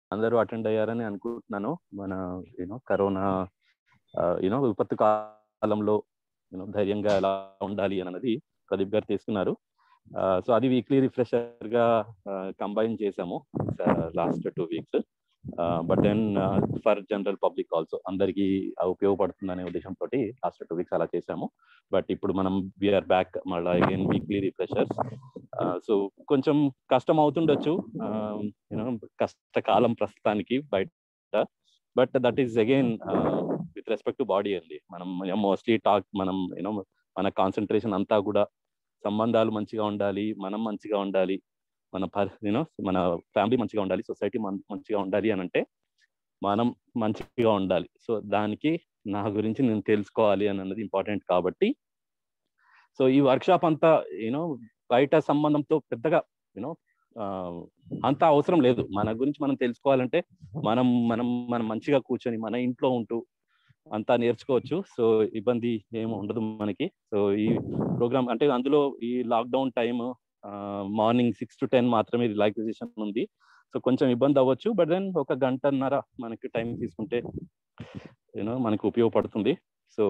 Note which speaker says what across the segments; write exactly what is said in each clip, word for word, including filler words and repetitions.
Speaker 1: అందరూ అటెండ్ అయ్యారని అనుకుంటున్నాను. మన యూనో కరోనా యూనో విపత్తు కాలంలో యూనో ధైర్యంగా ఎలా ఉండాలి అన్నది ప్రదీప్ గారు తీసుకున్నారు. సో అది వీక్లీ రిఫ్రెషర్ గా కంబైన్ చేసాము last two weeks. But then for general public also అందరికీ ఉపయోగపడుతుందనే ఉద్దేశంతో లాస్ట్ టూ వీక్స్ అలా చేసాము. బట్ ఇప్పుడు మనం వీఆర్ బ్యాక్ మళ్ళీ అగైన్ వీక్లీ రిఫ్రెషర్స్. సో కొంచెం కష్టం అవుతుండొచ్చు, యూనో కష్టకాలం ప్రస్తుతానికి బయట. But that is again with respect to body అండి. మనం మోస్ట్లీ టాక్ మనం యూనో మన కాన్సన్ట్రేషన్ అంతా కూడా సంబంధాలు మంచిగా ఉండాలి, మనం మంచిగా ఉండాలి, మన పర్ యూనో మన ఫ్యామిలీ మంచిగా ఉండాలి, సొసైటీ మంచిగా ఉండాలి అని అంటే మనం మంచిగా ఉండాలి. సో దానికి నా గురించి నేను తెలుసుకోవాలి అని అన్నది ఇంపార్టెంట్ కాబట్టి సో ఈ వర్క్షాప్ అంతా యూనో బయట సంబంధంతో పెద్దగా యూనో అంత అవసరం లేదు. మన గురించి మనం తెలుసుకోవాలంటే మనం మనం మనం మంచిగా కూర్చొని మన ఇంట్లో ఉంటూ అంతా నేర్చుకోవచ్చు. సో ఇబ్బంది ఏమి ఉండదు మనకి. సో ఈ ప్రోగ్రామ్ అంటే అందులో ఈ lockdown time morning six to ten మాత్రమే రిలాక్సేషన్ ఉంది. సో కొంచెం ఇబ్బంది అవ్వచ్చు, బట్ దెన్ ఒక గంటన్నర మనకి టైం తీసుకుంటే యూనో మనకు ఉపయోగపడుతుంది. సో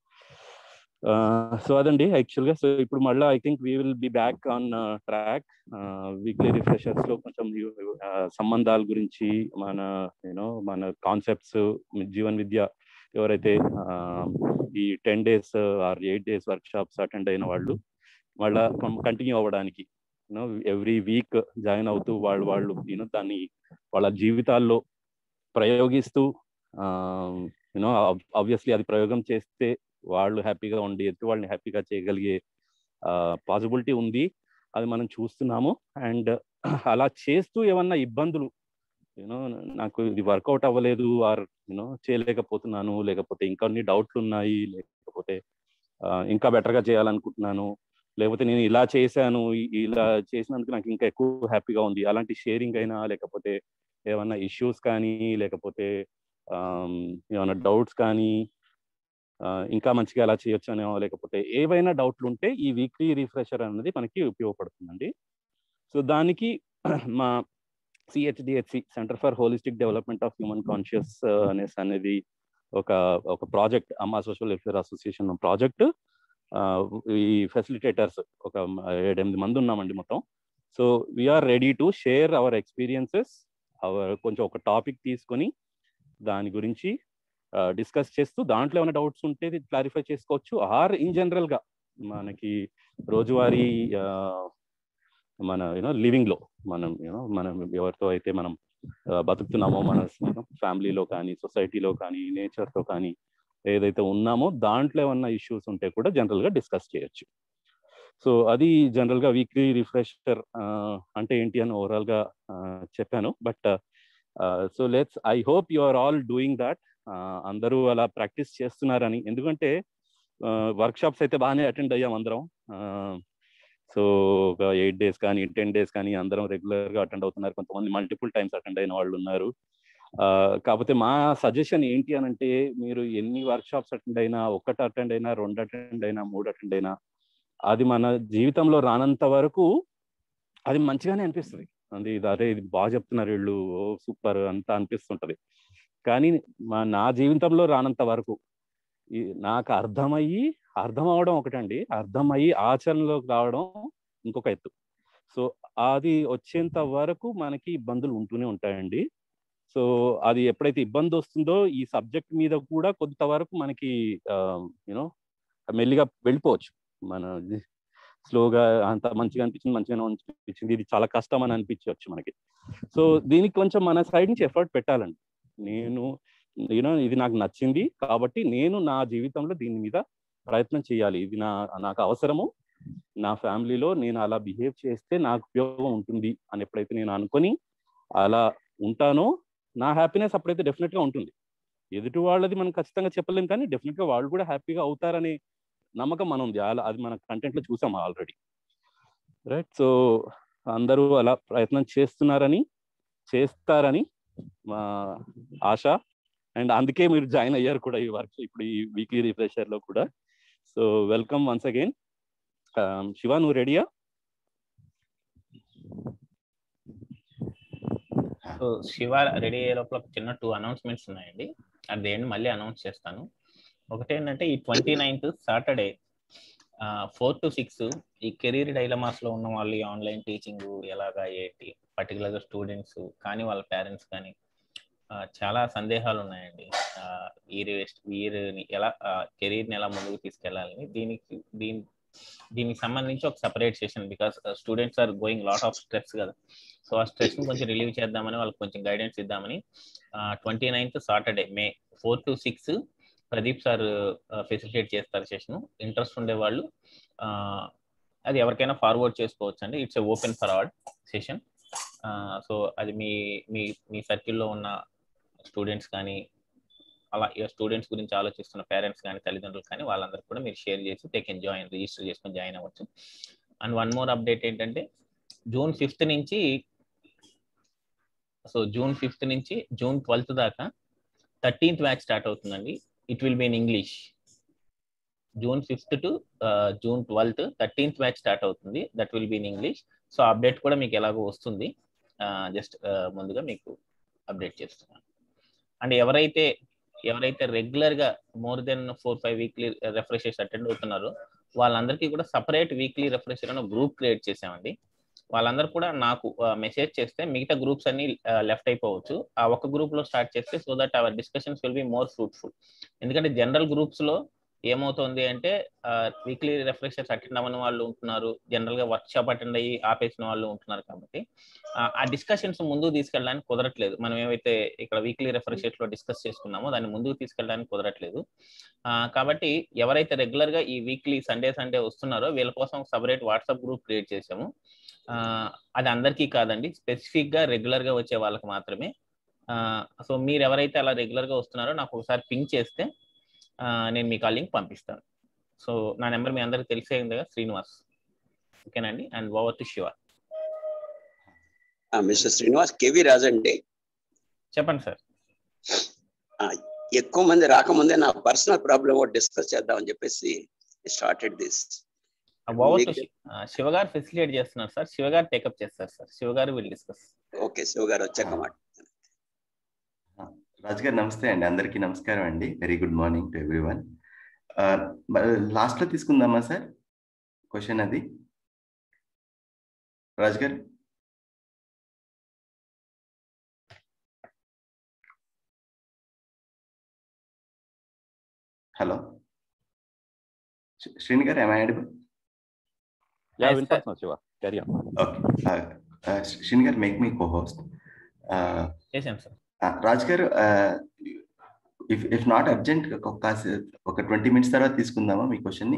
Speaker 1: సో అదండి యాక్చువల్గా. సో ఇప్పుడు మళ్ళీ I think we will be back on track. Weekly refreshers లో కొంచెం సంబంధాల గురించి మన యూనో మన కాన్సెప్ట్స్, జీవన్ విద్య ఎవరైతే ఈ ten days or eight days workshops attend అయిన వాళ్ళు మళ్ళా కంటిన్యూ అవ్వడానికి యూనో ఎవ్రీ వీక్ జాయిన్ అవుతూ వాళ్ళు వాళ్ళు యూనో దాన్ని వాళ్ళ జీవితాల్లో ప్రయోగిస్తూ యూనో ఆబ్వియస్లీ అది ప్రయోగం చేస్తే వాళ్ళు హ్యాపీగా ఉండి ఎదుటి వాళ్ళని హ్యాపీగా చేయగలిగే పాసిబిలిటీ ఉంది. అది మనం చూస్తున్నాము. అండ్ అలా చేస్తూ ఏమన్నా ఇబ్బందులు యూనో నాకు ఇది వర్కౌట్ అవ్వలేదు ఆర్ యూనో చేయలేకపోతున్నాను, లేకపోతే ఇంకా అన్ని డౌట్లు ఉన్నాయి, లేకపోతే ఇంకా బెటర్గా చేయాలనుకుంటున్నాను, లేకపోతే నేను ఇలా చేశాను, ఇలా చేసినందుకు నాకు ఇంకా ఎక్కువ హ్యాపీగా ఉంది, అలాంటి షేరింగ్ అయినా, లేకపోతే ఏమన్నా ఇష్యూస్ కానీ, లేకపోతే ఏమన్నా డౌట్స్ కానీ, ఇంకా మంచిగా ఎలా చేయొచ్చు అనో, లేకపోతే ఏవైనా డౌట్లు ఉంటే ఈ వీక్లీ రిఫ్రెషర్ అనేది మనకి ఉపయోగపడుతుందండి. సో దానికి మా C H D H C centre for holistic development of human conscious అనేసి అనేది ఒక ఒక ప్రాజెక్ట్, అమ్మా సోషల్ వెల్ఫేర్ అసోసియేషన్ ప్రాజెక్ట్. ఈ ఫెసిలిటేటర్స్ ఒక ఏడెనిమిది మంది ఉన్నామండి మొత్తం. So we are ready to share our experiences. Our కొంచెం ఒక టాపిక్ తీసుకొని దాని గురించి డిస్కస్ చేస్తూ దాంట్లో ఏమైనా డౌట్స్ ఉంటే క్లారిఫై చేసుకోవచ్చు. ఆర్ ఇన్ జనరల్గా మనకి రోజువారీ మన యూనో లివింగ్లో మనం యూనో మనం ఎవరితో అయితే మనం బతుకుతున్నామో మన ఫ్యామిలీలో కానీ, సొసైటీలో కానీ, నేచర్తో కానీ ఏదైతే ఉన్నామో దాంట్లో ఏమన్నా ఇష్యూస్ ఉంటే కూడా జనరల్గా డిస్కస్ చేయొచ్చు. సో అది జనరల్గా వీక్లీ రిఫ్రెషర్ అంటే ఏంటి అని ఓవరాల్గా చెప్పాను. But so let's I hope you are all doing that. అందరూ అలా ప్రాక్టీస్ చేస్తున్నారని, ఎందుకంటే వర్క్షాప్స్ అయితే బాగానే అటెండ్ అయ్యాం అందరం. సో ఒక ఎయిట్ డేస్ కానీ టెన్ డేస్ కానీ అందరం రెగ్యులర్గా అటెండ్ అవుతున్నారు. కొంతమంది మల్టిపుల్ టైమ్స్ అటెండ్ అయిన వాళ్ళు ఉన్నారు. కాకపోతే మా సజెషన్ ఏంటి అని అంటే, మీరు ఎన్ని వర్క్షాప్స్ అటెండ్ అయినా, ఒకటి అటెండ్ అయినా, రెండు అటెండ్ అయినా, మూడు అటెండ్ అయినా, అది మన జీవితంలో రానంత వరకు అది మంచిగానే అనిపిస్తుంది. అది అదే ఇది బాగా చెప్తున్నారు వీళ్ళు, ఓ సూపర్ అంతా అనిపిస్తుంటది. కానీ మా నా జీవితంలో రానంత వరకు నాకు అర్థమయ్యి అర్థం అవడం ఒకటండి, అర్థమయ్యి ఆచరణలోకి రావడం ఇంకొక ఎత్తు. సో అది వచ్చేంత వరకు మనకి ఇబ్బందులు ఉంటూనే ఉంటాయండి. సో అది ఎప్పుడైతే ఇబ్బంది వస్తుందో ఈ సబ్జెక్ట్ మీద కూడా కొంతవరకు మనకి యూనో మెల్లిగా వెళ్ళిపోవచ్చు. మన స్లోగా అంత మంచిగా అనిపించింది, మంచిగా అనిపించింది, ఇది చాలా కష్టం అని అనిపించవచ్చు మనకి. సో దీనికి కొంచెం మన సైడ్ నుంచి ఎఫర్ట్ పెట్టాలండి. నేను యూనో ఇది నాకు నచ్చింది కాబట్టి నేను నా జీవితంలో దీని మీద ప్రయత్నం చేయాలి, ఇది నా నాకు అవసరము, నా ఫ్యామిలీలో నేను అలా బిహేవ్ చేస్తే నాకు ఉపయోగం ఉంటుంది అని ఎప్పుడైతే నేను అనుకొని అలా ఉంటానో నా హ్యాపీనెస్ అప్పుడైతే డెఫినెట్గా ఉంటుంది. ఎదుటి వాళ్ళది మనం ఖచ్చితంగా చెప్పలేం, కానీ డెఫినెట్గా వాళ్ళు కూడా హ్యాపీగా అవుతారనే నమ్మకం మనం ఉంది. అలా అది మన కంటెంట్లో చూసాం ఆల్రెడీ, రైట్? సో అందరూ అలా ప్రయత్నం చేస్తున్నారని, చేస్తారని మా ఆశ. అండ్ అందుకే మీరు జాయిన్ అయ్యారు కూడా ఈ వర్క్, ఇప్పుడు ఈ వీక్లీ రిఫ్రెషర్ లో కూడా. So welcome once again. Shiva, నువ్వు రెడీయా?
Speaker 2: సో శివ రెడీ అయ్యే లోపల ఒక చిన్న టూ అనౌన్స్మెంట్స్ ఉన్నాయండి. అట్ ది ఎండ్ మళ్ళీ అనౌన్స్ చేస్తాను. ఒకటి ఏంటంటే ఈ twenty ninth Saturday four to six ఈ కెరీర్ డైలమాస్ లో ఉన్న వాళ్ళు ఈ ఆన్లైన్ టీచింగ్ ఎలాగా ఏంటి, పర్టికులర్గా స్టూడెంట్స్ కానీ వాళ్ళ పేరెంట్స్ కానీ చాలా సందేహాలు ఉన్నాయండి. ఇయర్ ఇయర్ని ఎలా కెరీర్ని ఎలా ముందుకు తీసుకెళ్ళాలని దీనికి దీని దీనికి సంబంధించి ఒక separate session, because students are going lot of stress కదా. సో ఆ స్ట్రెస్ ని కొంచెం రిలీవ్ చేద్దామని వాళ్ళకి కొంచెం గైడెన్స్ ఇద్దామని twenty ninth Saturday May four to six Pradeep sir facilitate చేస్తారు సెషన్. ఇంట్రెస్ట్ ఉండే వాళ్ళు అది ఎవరికైనా ఫార్వర్డ్ చేసుకోవచ్చు అండి. It's open for all session. So అది మీ మీ మీ సర్కిల్లో ఉన్న స్టూడెంట్స్ కానీ అలా స్టూడెంట్స్ గురించి ఆలోచిస్తున్న పేరెంట్స్ కానీ తల్లిదండ్రులు కానీ వాళ్ళందరూ కూడా మీరు షేర్ చేసి దే కెన్ జాయిన్, రిజిస్టర్ చేసుకొని జాయిన్ అవ్వచ్చు. అండ్ వన్ మోర్ అప్డేట్ ఏంటంటే జూన్ ఫిఫ్త్ నుంచి సో జూన్ ఫిఫ్త్ నుంచి జూన్ ట్వెల్త్ దాకా థర్టీన్త్ బ్యాచ్ స్టార్ట్ అవుతుందండి. It will be in English. June fifth to June twelfth thirteenth batch start అవుతుంది. That will be in English. So update కూడా మీకు ఎలాగో వస్తుంది, జస్ట్ ముందుగా మీకు అప్డేట్ చేస్తున్నాను. అండ్ ఎవరైతే ఎవరైతే రెగ్యులర్ గా more than four five weekly refreshers attend అవుతున్నారో వాళ్ళందరికీ కూడా సపరేట్ వీక్లీ రిఫ్రెషర్ అనే గ్రూప్ క్రియేట్ చేసామండి. వాళ్ళందరూ కూడా నాకు మెసేజ్ చేస్తే మిగతా గ్రూప్స్ అన్ని లెఫ్ట్ అయిపోవచ్చు. ఆ ఒక్క గ్రూప్ లో స్టార్ట్ చేస్తే so that our discussions will be more fruitful. ఎందుకంటే జనరల్ గ్రూప్స్ లో ఏమవుతుంది అంటే వీక్లీ రిఫ్రెషర్స్ అటెండ్ అవ్వని వాళ్ళు ఉంటున్నారు, జనరల్ గా వర్క్ షాప్ అటెండ్ అయ్యి ఆపేసిన వాళ్ళు ఉంటున్నారు. కాబట్టి ఆ డిస్కషన్స్ ముందుకు తీసుకెళ్ళడానికి కుదరట్లేదు. మనం ఏవైతే ఇక్కడ వీక్లీ రిఫ్రెషర్స్ లో డిస్కస్ చేసుకున్నామో దాన్ని ముందుకు తీసుకెళ్ళడానికి కుదరట్లేదు. కాబట్టి ఎవరైతే రెగ్యులర్ గా ఈ వీక్లీ సండే సండే వస్తున్నారో వీళ్ళ కోసం సపరేట్ వాట్సాప్ గ్రూప్ క్రియేట్ చేసాము. అది అందరికీ కాదండి, స్పెసిఫిక్ గా రెగ్యులర్ గా వచ్చే వాళ్ళకి మాత్రమే. సో మీరు ఎవరైతే అలా రెగ్యులర్ గా వస్తున్నారో నాకు ఒకసారి పింక్ చేస్తే నేను మీకు ఆ లింక్ పంపిస్తాను. సో నా నెంబర్ మీ అందరికి తెలిసే ఉంది కదా, శ్రీనివాస్. ఓకేనండి. And over to Shiva.
Speaker 3: Mister Srinivas, K V రాజండి.
Speaker 2: చెప్పండి సార్.
Speaker 3: ఎక్కువ మంది రాకముందే నా పర్సనల్ ప్రాబ్లమ్ డిస్కస్ చేద్దామని చెప్పేసి స్టార్టెడ్ దిస్.
Speaker 2: శివ గారు ఫెసిలిటేట్ చేస్తున్నారు సార్, శివ గారు టేకప్ చేస్తారు సార్. శివ గారు విల్ డిస్కస్.
Speaker 3: ఓకే, శివ గారు వచ్చాక మాట.
Speaker 4: రాజు గారు నమస్తే అండి, అందరికీ నమస్కారం అండి. Very good morning to everyone. Last లో తీసుకుందామా సార్ క్వశ్చన్? అది రాజు గారు. హలో శ్రీని గారు, am I audible?
Speaker 1: Yeah, వింటున్నా Shiva. carry on.
Speaker 4: Okay. uh, Srini గారు, make me co-host. uh
Speaker 2: yes sir.
Speaker 4: uh, Raj గారు, ఇఫ్ ఇఫ్ నాట్ అర్జెంట్ ఒక ఒక ట్వంటీ మినిట్స్ తర్వాత తీసుకుందామా మీ క్వశ్చన్ ని?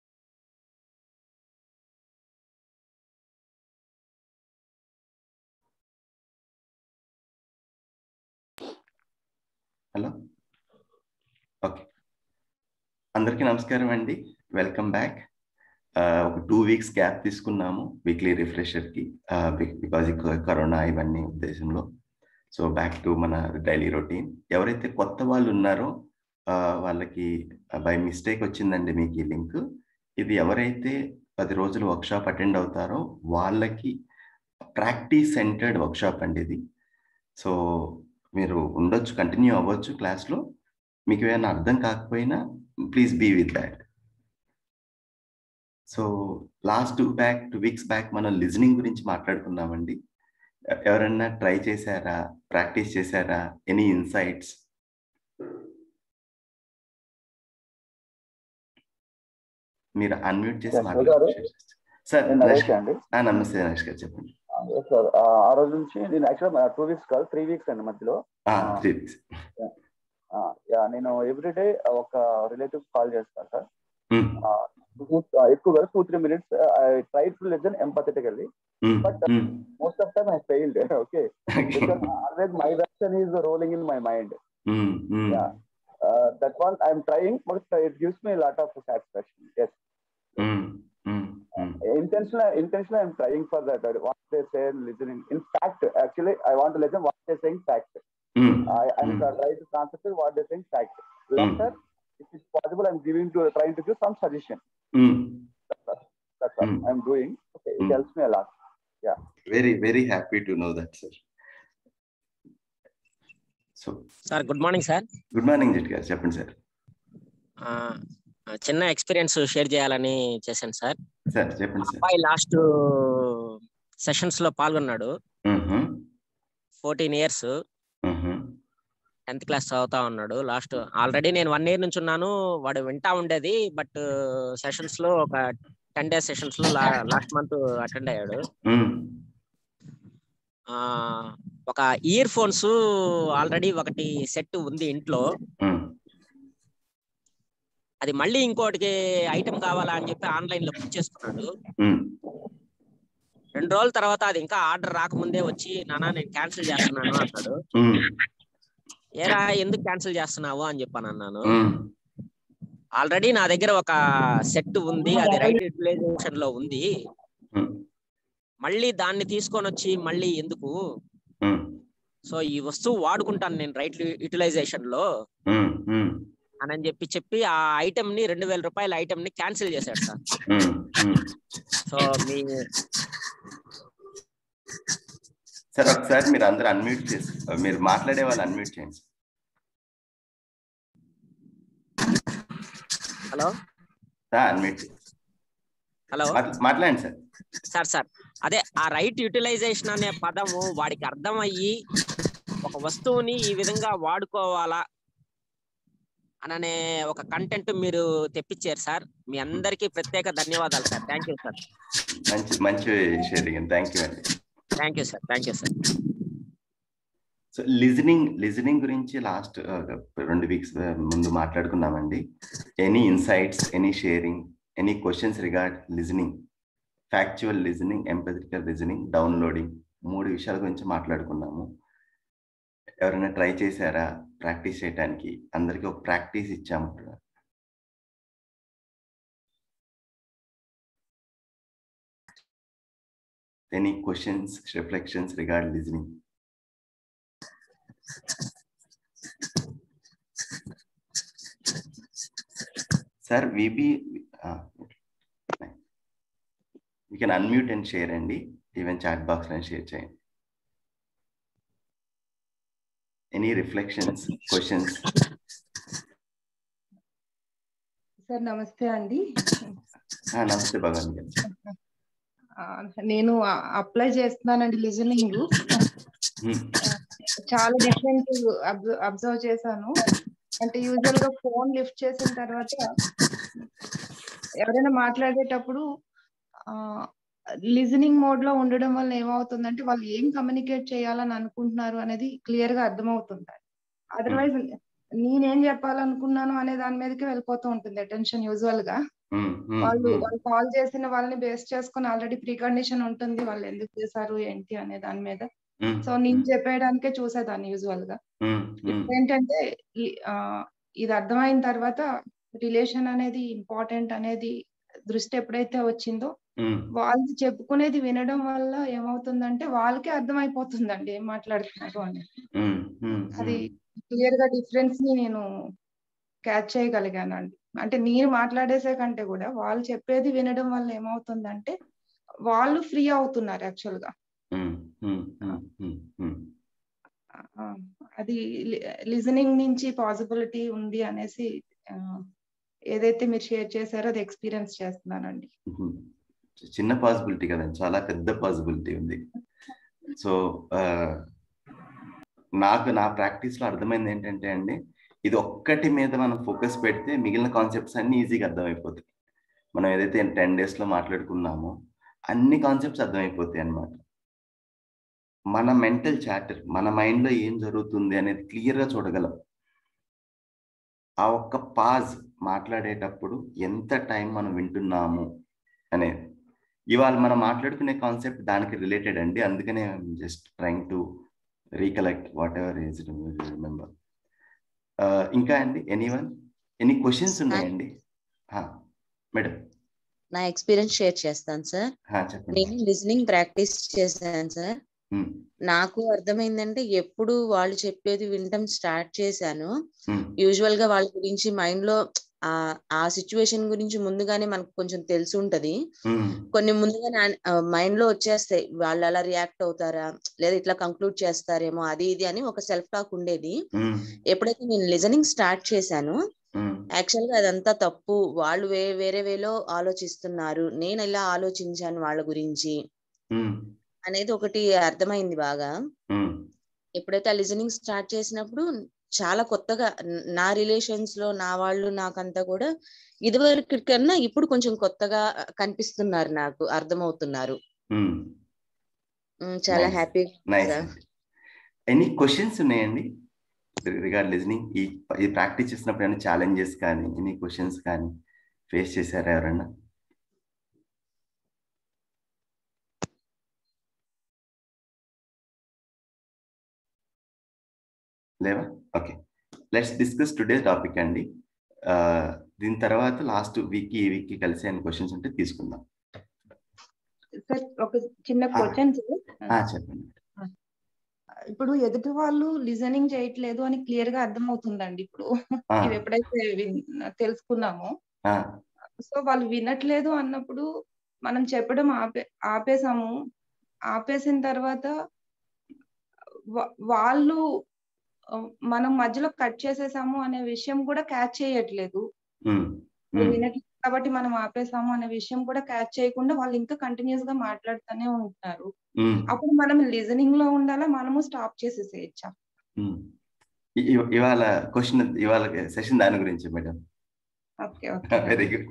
Speaker 4: Hello, okay. అందరికీ నమస్కారం అండి, వెల్కమ్ బ్యాక్. ఒక టూ వీక్స్ గ్యాప్ తీసుకున్నాము వీక్లీ రిఫ్రెషర్కి, బికాజ్ కరోనా ఇవన్నీ ఉద్దేశంలో. సో బ్యాక్ టు మన డైలీ రొటీన్. ఎవరైతే కొత్త వాళ్ళు ఉన్నారో వాళ్ళకి బై మిస్టేక్ వచ్చిందండి మీకు ఈ లింక్. ఇది ఎవరైతే పది రోజులు వర్క్షాప్ అటెండ్ అవుతారో వాళ్ళకి ప్రాక్టీస్ సెంటర్డ్ వర్క్షాప్ అండి ఇది. సో మీరు ఉండొచ్చు, కంటిన్యూ అవ్వచ్చు క్లాస్లో. మీకు ఏమైనా అర్థం కాకపోయినా please be with that. So last two back two weeks back మనం లిజనింగ్ గురించి మాట్లాడుకున్నామండి. ఎవరన్నా ట్రై చేశారా, ప్రాక్టీస్ చేశారా? Any insights? మీరు అన్మ్యూట్ చేసి మాట్లాడారు సార్. నమస్తే నరేష్ గారు, చెప్పండి
Speaker 5: సార్. ఆ రోజు నుంచి నేను యాక్చువల్గా టూ వీక్స్ కాదు త్రీ వీక్స్ అండి మధ్యలో.
Speaker 4: త్రీ వీక్స్
Speaker 5: నేను ఎవ్రీడే ఒక రిలేటివ్ కాల్ చేస్తాను సార్. ఎక్కువగా two three minutes I try to listen empathetically, but most of time I failed. Okay, because always my version is rolling in my mind.
Speaker 4: mm, mm.
Speaker 5: Yeah, uh, that one I'm trying, but it gives me a lot of satisfaction. Yes.
Speaker 4: mm, mm, mm.
Speaker 5: intentionally intentionally I'm trying for that, what they say, listening. In fact, actually I want to listen what they saying fact.
Speaker 4: mm,
Speaker 5: I I'm
Speaker 4: mm.
Speaker 5: trying to translate what they saying fact. Later
Speaker 4: mm.
Speaker 5: if it's possible I'm giving to trying to give some suggestion.
Speaker 4: mm.
Speaker 5: that's, that's what
Speaker 4: mm.
Speaker 5: I'm doing. Okay, it mm. helps me a lot. Yeah,
Speaker 4: very very happy to know that, sir. So
Speaker 6: sir good morning sir.
Speaker 4: Good morning జెట్ గారు, చెప్పండి sir.
Speaker 6: చిన్న experience share చేయాలని చేశాను sir.
Speaker 4: Sir చెప్పండి sir.
Speaker 6: అబ్బాయి last sessions లో పాల్గొన్నాడు. Fourteen years tenth class చదువుతా ఉన్నాడు. లాస్ట్ ఆల్రెడీ నేను వన్ ఇయర్ నుంచి ఉన్నాను, వాడు వింటా ఉండేది. బట్ సెషన్స్ లో ఒక టెన్ డేస్ సెషన్స్ లో లాస్ట్ మంత్ అటెండ్ అయ్యాడు. ఆ ఒక ఇయర్ ఫోన్స్ ఆల్రెడీ ఒకటి సెట్ ఉంది ఇంట్లో, అది మళ్ళీ ఇంకోటికి ఐటమ్ కావాలా అని చెప్పి ఆన్లైన్ లో బుక్ చేసుకున్నాడు. రెండు రోజుల తర్వాత అది ఇంకా ఆర్డర్ రాకముందే వచ్చి నానా నేను క్యాన్సిల్ చేస్తున్నాను అన్నాడు. ఏరా ఎందుకు క్యాన్సిల్ చేస్తున్నావు అని చెప్పాను అన్నాను. ఆల్రెడీ నా దగ్గర ఒక సెట్ ఉంది, అది రైట్ యూటిలైజేషన్ లో ఉంది, మళ్ళీ దాన్ని తీసుకొని వచ్చి మళ్ళీ ఎందుకు, సో ఈ వస్తువు వాడుకుంటాను నేను రైట్ యూటిలైజేషన్ లో అని చెప్పి చెప్పి ఆ ఐటమ్ ని రెండు వేల రూపాయల ఐటమ్ ని క్యాన్సిల్ చేశాడు సార్. సో మీ
Speaker 4: సార్ ఒకసారి మీరు అందరూ అన్మ్యూట్ చేసి మీరు మాట్లాడే వాళ్ళు అన్మ్యూట్ చేయండి.
Speaker 6: హలో
Speaker 4: అన్మ్యూట్
Speaker 6: హలో
Speaker 4: మాట్లాడండి సార్.
Speaker 6: సార్ సార్ అదే ఆ రైట్ యూటిలైజేషన్ అనే పదము వాడికి అర్థమయ్యి ఒక వస్తువుని ఈ విధంగా వాడుకోవాలా అనే ఒక కంటెంట్ మీరు తెప్పించారు సార్. మీ అందరికీ ప్రత్యేక ధన్యవాదాలు సార్. Thank you sir.
Speaker 4: మంచి మంచి షేరింగ్, థ్యాంక్ యూ అండి.
Speaker 6: Thank you sir. Thank you sir.
Speaker 4: So listening listening గురించి లాస్ట్ రెండు వీక్స్ ముందు మాట్లాడుకున్నామండి. Any insights, any sharing, any questions regard listening, factual listening, empathetical listening, downloading, మూడు విషయాల గురించి మాట్లాడుకున్నాము. ఎవరైనా ట్రై చేశారా ప్రాక్టీస్ చేయడానికి? అందరికీ ఒక ప్రాక్టీస్ ఇచ్చాము. Any questions, reflections regard listening? Sir V B you can unmute and share అండి, ఈవెన్ చాట్ బాక్స్ లో షేర్ చేయండి. Any reflections, questions?
Speaker 7: సార్ నమస్తే అండి.
Speaker 4: నమస్తే భగవాన్ గారు.
Speaker 7: నేను అప్లై చేస్తున్నానండి లిజనింగ్. చాలా డిఫరెంట్ అబ్జర్వ్ చేశాను. అంటే యూజువల్ గా ఫోన్ లిఫ్ట్ చేసిన తర్వాత ఎవరైనా మాట్లాడేటప్పుడు లిజనింగ్ మోడ్ లో ఉండడం వల్ల ఏమవుతుందంటే వాళ్ళు ఏం కమ్యూనికేట్ చేయాలని అనుకుంటున్నారు అనేది క్లియర్ గా అర్థమవుతుంది. అదర్వైజ్ నేనేం చెప్పాలనుకున్నాను అనే దాని మీదకి వెళ్ళిపోతూ ఉంటుంది అటెన్షన్ యూజువల్ గా. వాళ్ళు వాళ్ళు కాల్ చేసిన వాళ్ళని బేస్ చేసుకుని ఆల్రెడీ ప్రీ కండిషన్ ఉంటుంది, వాళ్ళు ఎందుకు చేశారు ఏంటి అనే దాని మీద. సో నేను చెప్పేయడానికే చూసేదాన్ని యూజువల్ గా. ఏంటంటే ఇది అర్థమైన తర్వాత రిలేషన్ అనేది ఇంపార్టెంట్ అనేది దృష్టి ఎప్పుడైతే వచ్చిందో వాళ్ళు చెప్పుకునేది వినడం వల్ల ఏమవుతుందంటే వాళ్ళకే అర్థమైపోతుందండి ఏం మాట్లాడుతున్నారు అని. అది క్లియర్ గా డిఫరెన్స్ ని నేను క్యాచ్ చేయగలిగాను అండి. అంటే నేను మాట్లాడేసే కంటే కూడా వాళ్ళు చెప్పేది వినడం వల్ల ఏమవుతుందంటే వాళ్ళు ఫ్రీ అవుతున్నారు యాక్చువల్ గా. అది లిజనింగ్ నుంచి పాసిబిలిటీ ఉంది అనేసి ఏదైతే మీరు షేర్ చేశారో అది ఎక్స్పీరియన్స్ చేస్తున్నానండి.
Speaker 4: చిన్న పాసిబిలిటీ కదండి, చాలా పెద్ద పాసిబిలిటీ ఉంది. సో నాకు నా ప్రాక్టీస్ లో అర్థమైంది ఏంటంటే అండి, ఇది ఒక్కటి మీద మనం ఫోకస్ పెడితే మిగిలిన కాన్సెప్ట్స్ అన్ని ఈజీగా అర్థమైపోతాయి. మనం ఏదైతే టెన్ డేస్ లో మాట్లాడుకున్నామో అన్ని కాన్సెప్ట్స్ అర్థమైపోతాయి అన్నమాట. మన మెంటల్ చాటర్, మన మైండ్ లో ఏం జరుగుతుంది అనేది క్లియర్ గా చూడగలం. ఆ ఒక్క పాజ్ మాట్లాడేటప్పుడు ఎంత టైం మనం వింటున్నాము అనేది. ఇవాళ మనం మాట్లాడుకునే కాన్సెప్ట్ దానికి రిలేటెడ్ అండి, అందుకనే just trying to recollect what ever is remember. ఇంకా అండి ఎనీవన్ ఎనీ క్వశ్చన్స్ ఉన్నాయండి? మేడం
Speaker 8: నా ఎక్స్పీరియన్స్ షేర్ చేస్తాను సార్. నేను లిజనింగ్ ప్రాక్టీస్ చేశాను సార్. నాకు అర్థమైందంటే ఎప్పుడు వాళ్ళు చెప్పేది వినటం స్టార్ట్ చేశాను, యూజువల్ గా వాళ్ళ గురించి మైండ్ లో ఆ ఆ సిచ్యువేషన్ గురించి ముందుగానే మనకు కొంచెం తెలిసి ఉంటది. కొన్ని ముందుగానే మైండ్ లో వచ్చేస్తాయి, వాళ్ళు అలా రియాక్ట్ అవుతారా లేదా ఇట్లా కంక్లూడ్ చేస్తారేమో అది ఇది అని ఒక సెల్ఫ్ టాక్ ఉండేది. ఎప్పుడైతే నేను లిజనింగ్ స్టార్ట్ చేశానో యాక్చువల్ గా అదంతా తప్పు, వాళ్ళు వే వేరే వేలో ఆలోచిస్తున్నారు, నేను ఇలా ఆలోచించాను వాళ్ళ గురించి అనేది ఒకటి అర్థమైంది బాగా. ఎప్పుడైతే ఆ లిజనింగ్ స్టార్ట్ చేసినప్పుడు చాలా కొత్తగా నా రిలేషన్స్ లో నా వాళ్ళు నాకంతా కూడా ఇదివరకు కన్నా ఇప్పుడు కొంచెం కొత్తగా కనిపిస్తున్నారు, నాకు అర్థమవుతున్నారు. చాలా హ్యాపీ.
Speaker 4: ఎనీ క్వశ్చన్స్ ఉన్నాయండి రిగార్డ్ లిజనింగ్? ఈ ఈ ప్రాక్టీస్ చేసినప్పుడు ఏమైనా ఛాలెంజెస్ కానీ ఎనీ క్వశ్చన్స్ కానీ ఫేస్ చేశారా ఎవరన్నా? లేవా? Okay, let's discuss today topic అండి. దీని తర్వాత లాస్ట్ వీక్ ఈ వీక్ కలిసి అని క్వశ్చన్స్ ఉంటే తీసుకుందాం.
Speaker 7: ఒక చిన్న క్వశ్చన్
Speaker 4: చెప్పండి.
Speaker 7: ఇప్పుడు ఎదుటి వాళ్ళు లిజనింగ్ చేయట్లేదు అని క్లియర్ గా అర్థమవుతుందండి. ఇప్పుడు ఇవి ఎప్పుడైతే తెలుసుకున్నామో, సో వాళ్ళు వినట్లేదు అన్నప్పుడు మనం చెప్పడం ఆపే ఆపేసాము ఆపేసిన తర్వాత వాళ్ళు మనం మధ్యలో కట్ చేసేసాము అనే విషయం కూడా క్యాచ్ చేయట్లేదు. వినట్లేదు కాబట్టి మనం ఆపేసాము అనే విషయం కూడా క్యాచ్ చేయకుండా వాళ్ళు ఇంకా కంటిన్యూస్ గా మాట్లాడుతూనే ఉంటున్నారు. అప్పుడు మనం లిజనింగ్ లో ఉండాలా, మనము స్టాప్ చేసేసేయచ్చా?
Speaker 4: ఇవాళ క్వశ్చన్, ఇవాళ సెషన్ దాని గురించి madam.
Speaker 7: Okay okay,
Speaker 4: very good.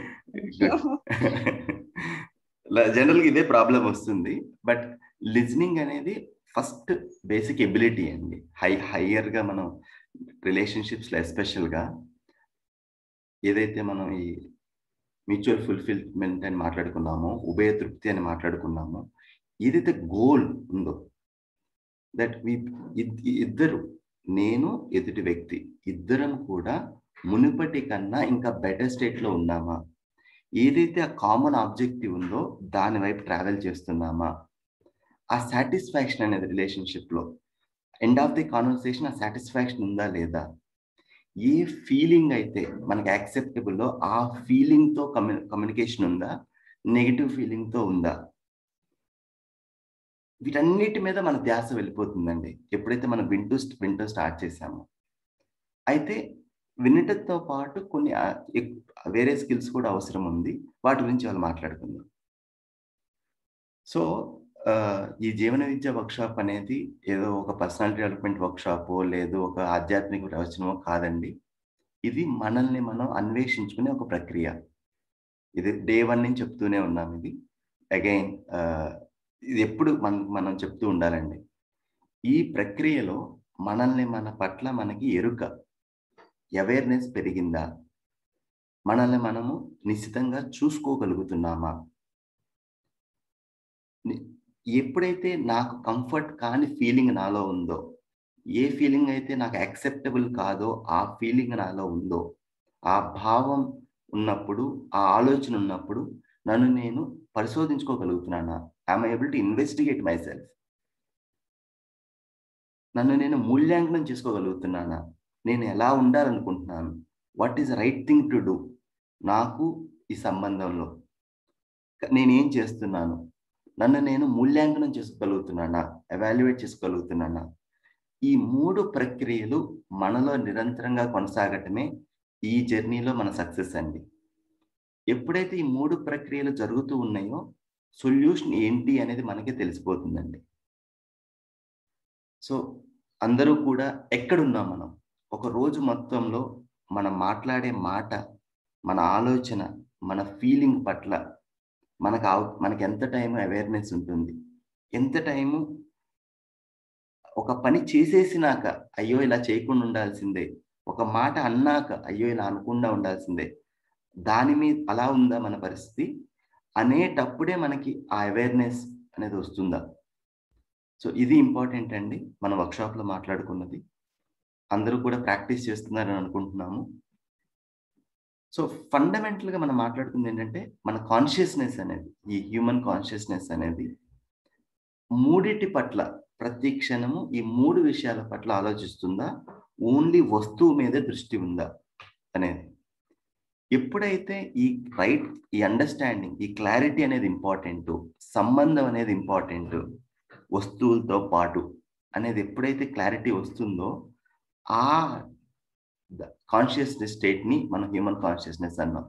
Speaker 4: General గా ఇదే ప్రాబ్లం వస్తుంది. బట్ లిజనింగ్ అనేది ఫస్ట్ బేసిక్ ఎబిలిటీ అండి. హై హయ్యర్ గా మనం రిలేషన్షిప్స్ లో ఎస్పెషల్ గా ఏదైతే మనం ఈ మ్యూచువల్ ఫుల్ఫిల్మెంట్ అని మాట్లాడుకున్నామో, ఉభయ తృప్తి అని మాట్లాడుకున్నామో, ఏదైతే గోల్ ఉందో దట్ వి ఇద్దరు, నేను ఎదుటి వ్యక్తి ఇద్దరం కూడా మునుపటి కన్నా ఇంకా బెటర్ స్టేట్ లో ఉన్నామా, ఏదైతే ఆ కామన్ ఆబ్జెక్టివ్ ఉందో దాని వైపు ట్రావెల్ చేస్తున్నామా, ఆ సాటిస్ఫాక్షన్ అనేది రిలేషన్షిప్ లో ఎండ్ ఆఫ్ ది కాన్వర్సేషన్ ఆ సాటిస్ఫాక్షన్ ఉందా లేదా, ఏ ఫీలింగ్ అయితే మనకి యాక్సెప్టబుల్లో ఆ ఫీలింగ్ తో కమ్యూ కమ్యూనికేషన్ ఉందా, నెగిటివ్ ఫీలింగ్ తో ఉందా, వీటన్నిటి మీద మన ధ్యాస వెళ్ళిపోతుందండి ఎప్పుడైతే మనం వింటూ వింటూ స్టార్ట్ చేసామో. అయితే వినటంతో పాటు కొన్ని వేరే స్కిల్స్ కూడా అవసరం ఉంది, వాటి గురించి వాళ్ళు మాట్లాడుకుందాం. సో ఈ జీవన విద్య వర్క్షాప్ అనేది ఏదో ఒక పర్సనాలిటీ డెవలప్మెంట్ వర్క్షాపో లేదు ఒక ఆధ్యాత్మిక ప్రవచనమో కాదండి. ఇది మనల్ని మనం అన్వేషించుకునే ఒక ప్రక్రియ. ఇది డే వన్ నుంచి చెప్తూనే ఉన్నాం. ఇది అగైన్ ఇది ఎప్పుడు మనం మనం చెప్తూ ఉండాలండి. ఈ ప్రక్రియలో మనల్ని మన పట్ల మనకి ఎరుక, అవేర్నెస్ పెరిగిందా, మనల్ని మనము నిశ్చితంగా చూసుకోగలుగుతున్నామా, ఎప్పుడైతే నాకు కంఫర్ట్ కాని ఫీలింగ్ నాలో ఉందో, ఏ ఫీలింగ్ అయితే నాకు యాక్సెప్టబుల్ కాదో ఆ ఫీలింగ్ నాలో ఉందో, ఆ భావం ఉన్నప్పుడు, ఆ ఆలోచన ఉన్నప్పుడు నన్ను నేను పరిశోధించుకోగలుగుతున్నానా, I'm able to investigate myself, నన్ను నేను మూల్యాంకనం చేసుకోగలుగుతున్నానా, నేను ఎలా ఉండాలనుకుంటున్నాను, what is right thing to do, నాకు ఈ సంబంధంలో నేనేం చేస్తున్నాను, నన్ను నేను మూల్యాంకనం చేసుకోగలుగుతున్నానా, ఎవాల్యుయేట్ చేసుకోగలుగుతున్నానా. ఈ మూడు ప్రక్రియలు మనలో నిరంతరంగా కొనసాగటమే ఈ జర్నీలో మన సక్సెస్ అండి. ఎప్పుడైతే ఈ మూడు ప్రక్రియలు జరుగుతూ ఉన్నాయో సొల్యూషన్ ఏంటి అనేది మనకే తెలిసిపోతుందండి. సో అందరూ కూడా ఎక్కడున్నాం మనం, ఒక రోజు మొత్తంలో మనం మాట్లాడే మాట, మన ఆలోచన, మన ఫీలింగ్ పట్ల మనకు మనకి ఎంత టైం అవేర్నెస్ ఉంటుంది, ఎంత టైము ఒక పని చేసేసినాక అయ్యో ఇలా చేయకుండా ఉండాల్సిందే, ఒక మాట అన్నాక అయ్యో ఇలా అనకుండా ఉండాల్సిందే, దాని మీద అలా ఉందా మన పరిస్థితి అనేటప్పుడే మనకి ఆ అవేర్నెస్ అనేది వస్తుందా. సో ఇది ఇంపార్టెంట్ అండి. మన వర్క్షాప్లో మాట్లాడుకున్నది అందరూ కూడా ప్రాక్టీస్ చేస్తున్నారని అనుకుంటున్నాము. సో ఫండమెంటల్గా మనం మాట్లాడుకుంది ఏంటంటే మన కాన్షియస్నెస్ అనేది, ఈ హ్యూమన్ కాన్షియస్నెస్ అనేది మూడిటి పట్ల ప్రతి క్షణము ఈ మూడు విషయాల పట్ల ఆలోచిస్తుందా, ఓన్లీ వస్తువు మీదే దృష్టి ఉందా అనేది. ఎప్పుడైతే ఈ రైట్, ఈ అండర్స్టాండింగ్, ఈ క్లారిటీ అనేది ఇంపార్టెంట్, సంబంధం అనేది ఇంపార్టెంట్ వస్తువులతో పాటు అనేది ఎప్పుడైతే క్లారిటీ వస్తుందో ఆ కాన్షియస్నెస్ స్టేట్ని మనం హ్యూమన్ కాన్షియస్నెస్ అన్నాం.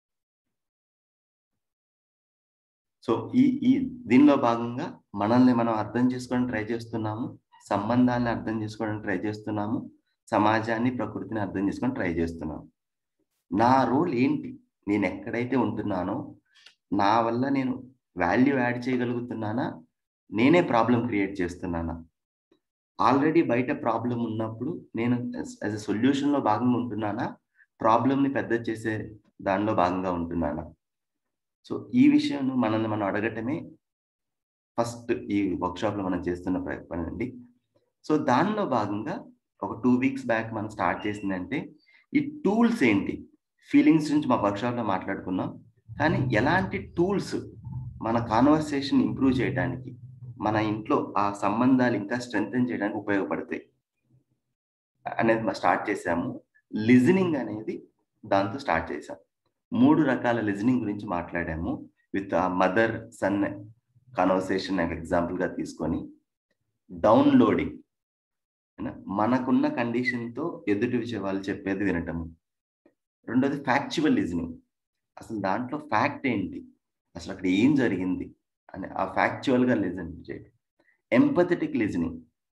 Speaker 4: సో ఈ ఈ దీనిలో భాగంగా మనల్ని మనం అర్థం చేసుకోవడానికి ట్రై చేస్తున్నాము, సంబంధాలను అర్థం చేసుకోవడానికి ట్రై చేస్తున్నాము, సమాజాన్ని, ప్రకృతిని అర్థం చేసుకొని ట్రై చేస్తున్నాము. నా రోల్ ఏంటి, నేను ఎక్కడైతే ఉంటున్నానో నా వల్ల నేను వాల్యూ యాడ్ చేయగలుగుతున్నానా, నేనే ప్రాబ్లం క్రియేట్ చేస్తున్నానా? ఆల్రెడీ బయట ప్రాబ్లం ఉన్నప్పుడు నేను యాజ్ ఎ సొల్యూషన్లో భాగంగా ఉంటున్నానా, ప్రాబ్లంని పెద్ద చేసే దానిలో భాగంగా ఉంటున్నానా? సో ఈ విషయం మనల్ని మనం అడగటమే ఫస్ట్ ఈ వర్క్షాప్లో మనం చేస్తున్న పని అండి. సో దానిలో భాగంగా ఒక టూ వీక్స్ బ్యాక్ మనం స్టార్ట్ చేసిందంటే ఈ టూల్స్ ఏంటి, ఫీలింగ్స్ నుంచి మా వర్క్షాప్లో మాట్లాడుకున్నాం. కానీ ఎలాంటి టూల్స్ మన కాన్వర్సేషన్ ఇంప్రూవ్ చేయడానికి, మన ఇంట్లో ఆ సంబంధాలు ఇంకా స్ట్రెంగ్తెన్ చేయడానికి ఉపయోగపడతాయి అనేది మనం స్టార్ట్ చేసాము. లిజనింగ్ అనేది దాంతో స్టార్ట్ చేసాం. మూడు రకాల లిజనింగ్ గురించి మాట్లాడాము. విత్ ఆ మదర్ సన్ కాన్వర్సేషన్ ఎగ్జాంపుల్గా తీసుకొని, డౌన్లోడింగ్, మనకున్న కండిషన్తో ఎదుటి విషయం వాళ్ళు చెప్పేది వినటము. రెండోది ఫ్యాక్చువల్ లిజనింగ్, అసలు దాంట్లో ఫ్యాక్ట్ ఏంటి, అసలు అక్కడ ఏం జరిగింది అని ఆ ఫ్యాక్చువల్గా లిజన్ చేయడం. ఎంపథెటిక్ లిజనింగ్,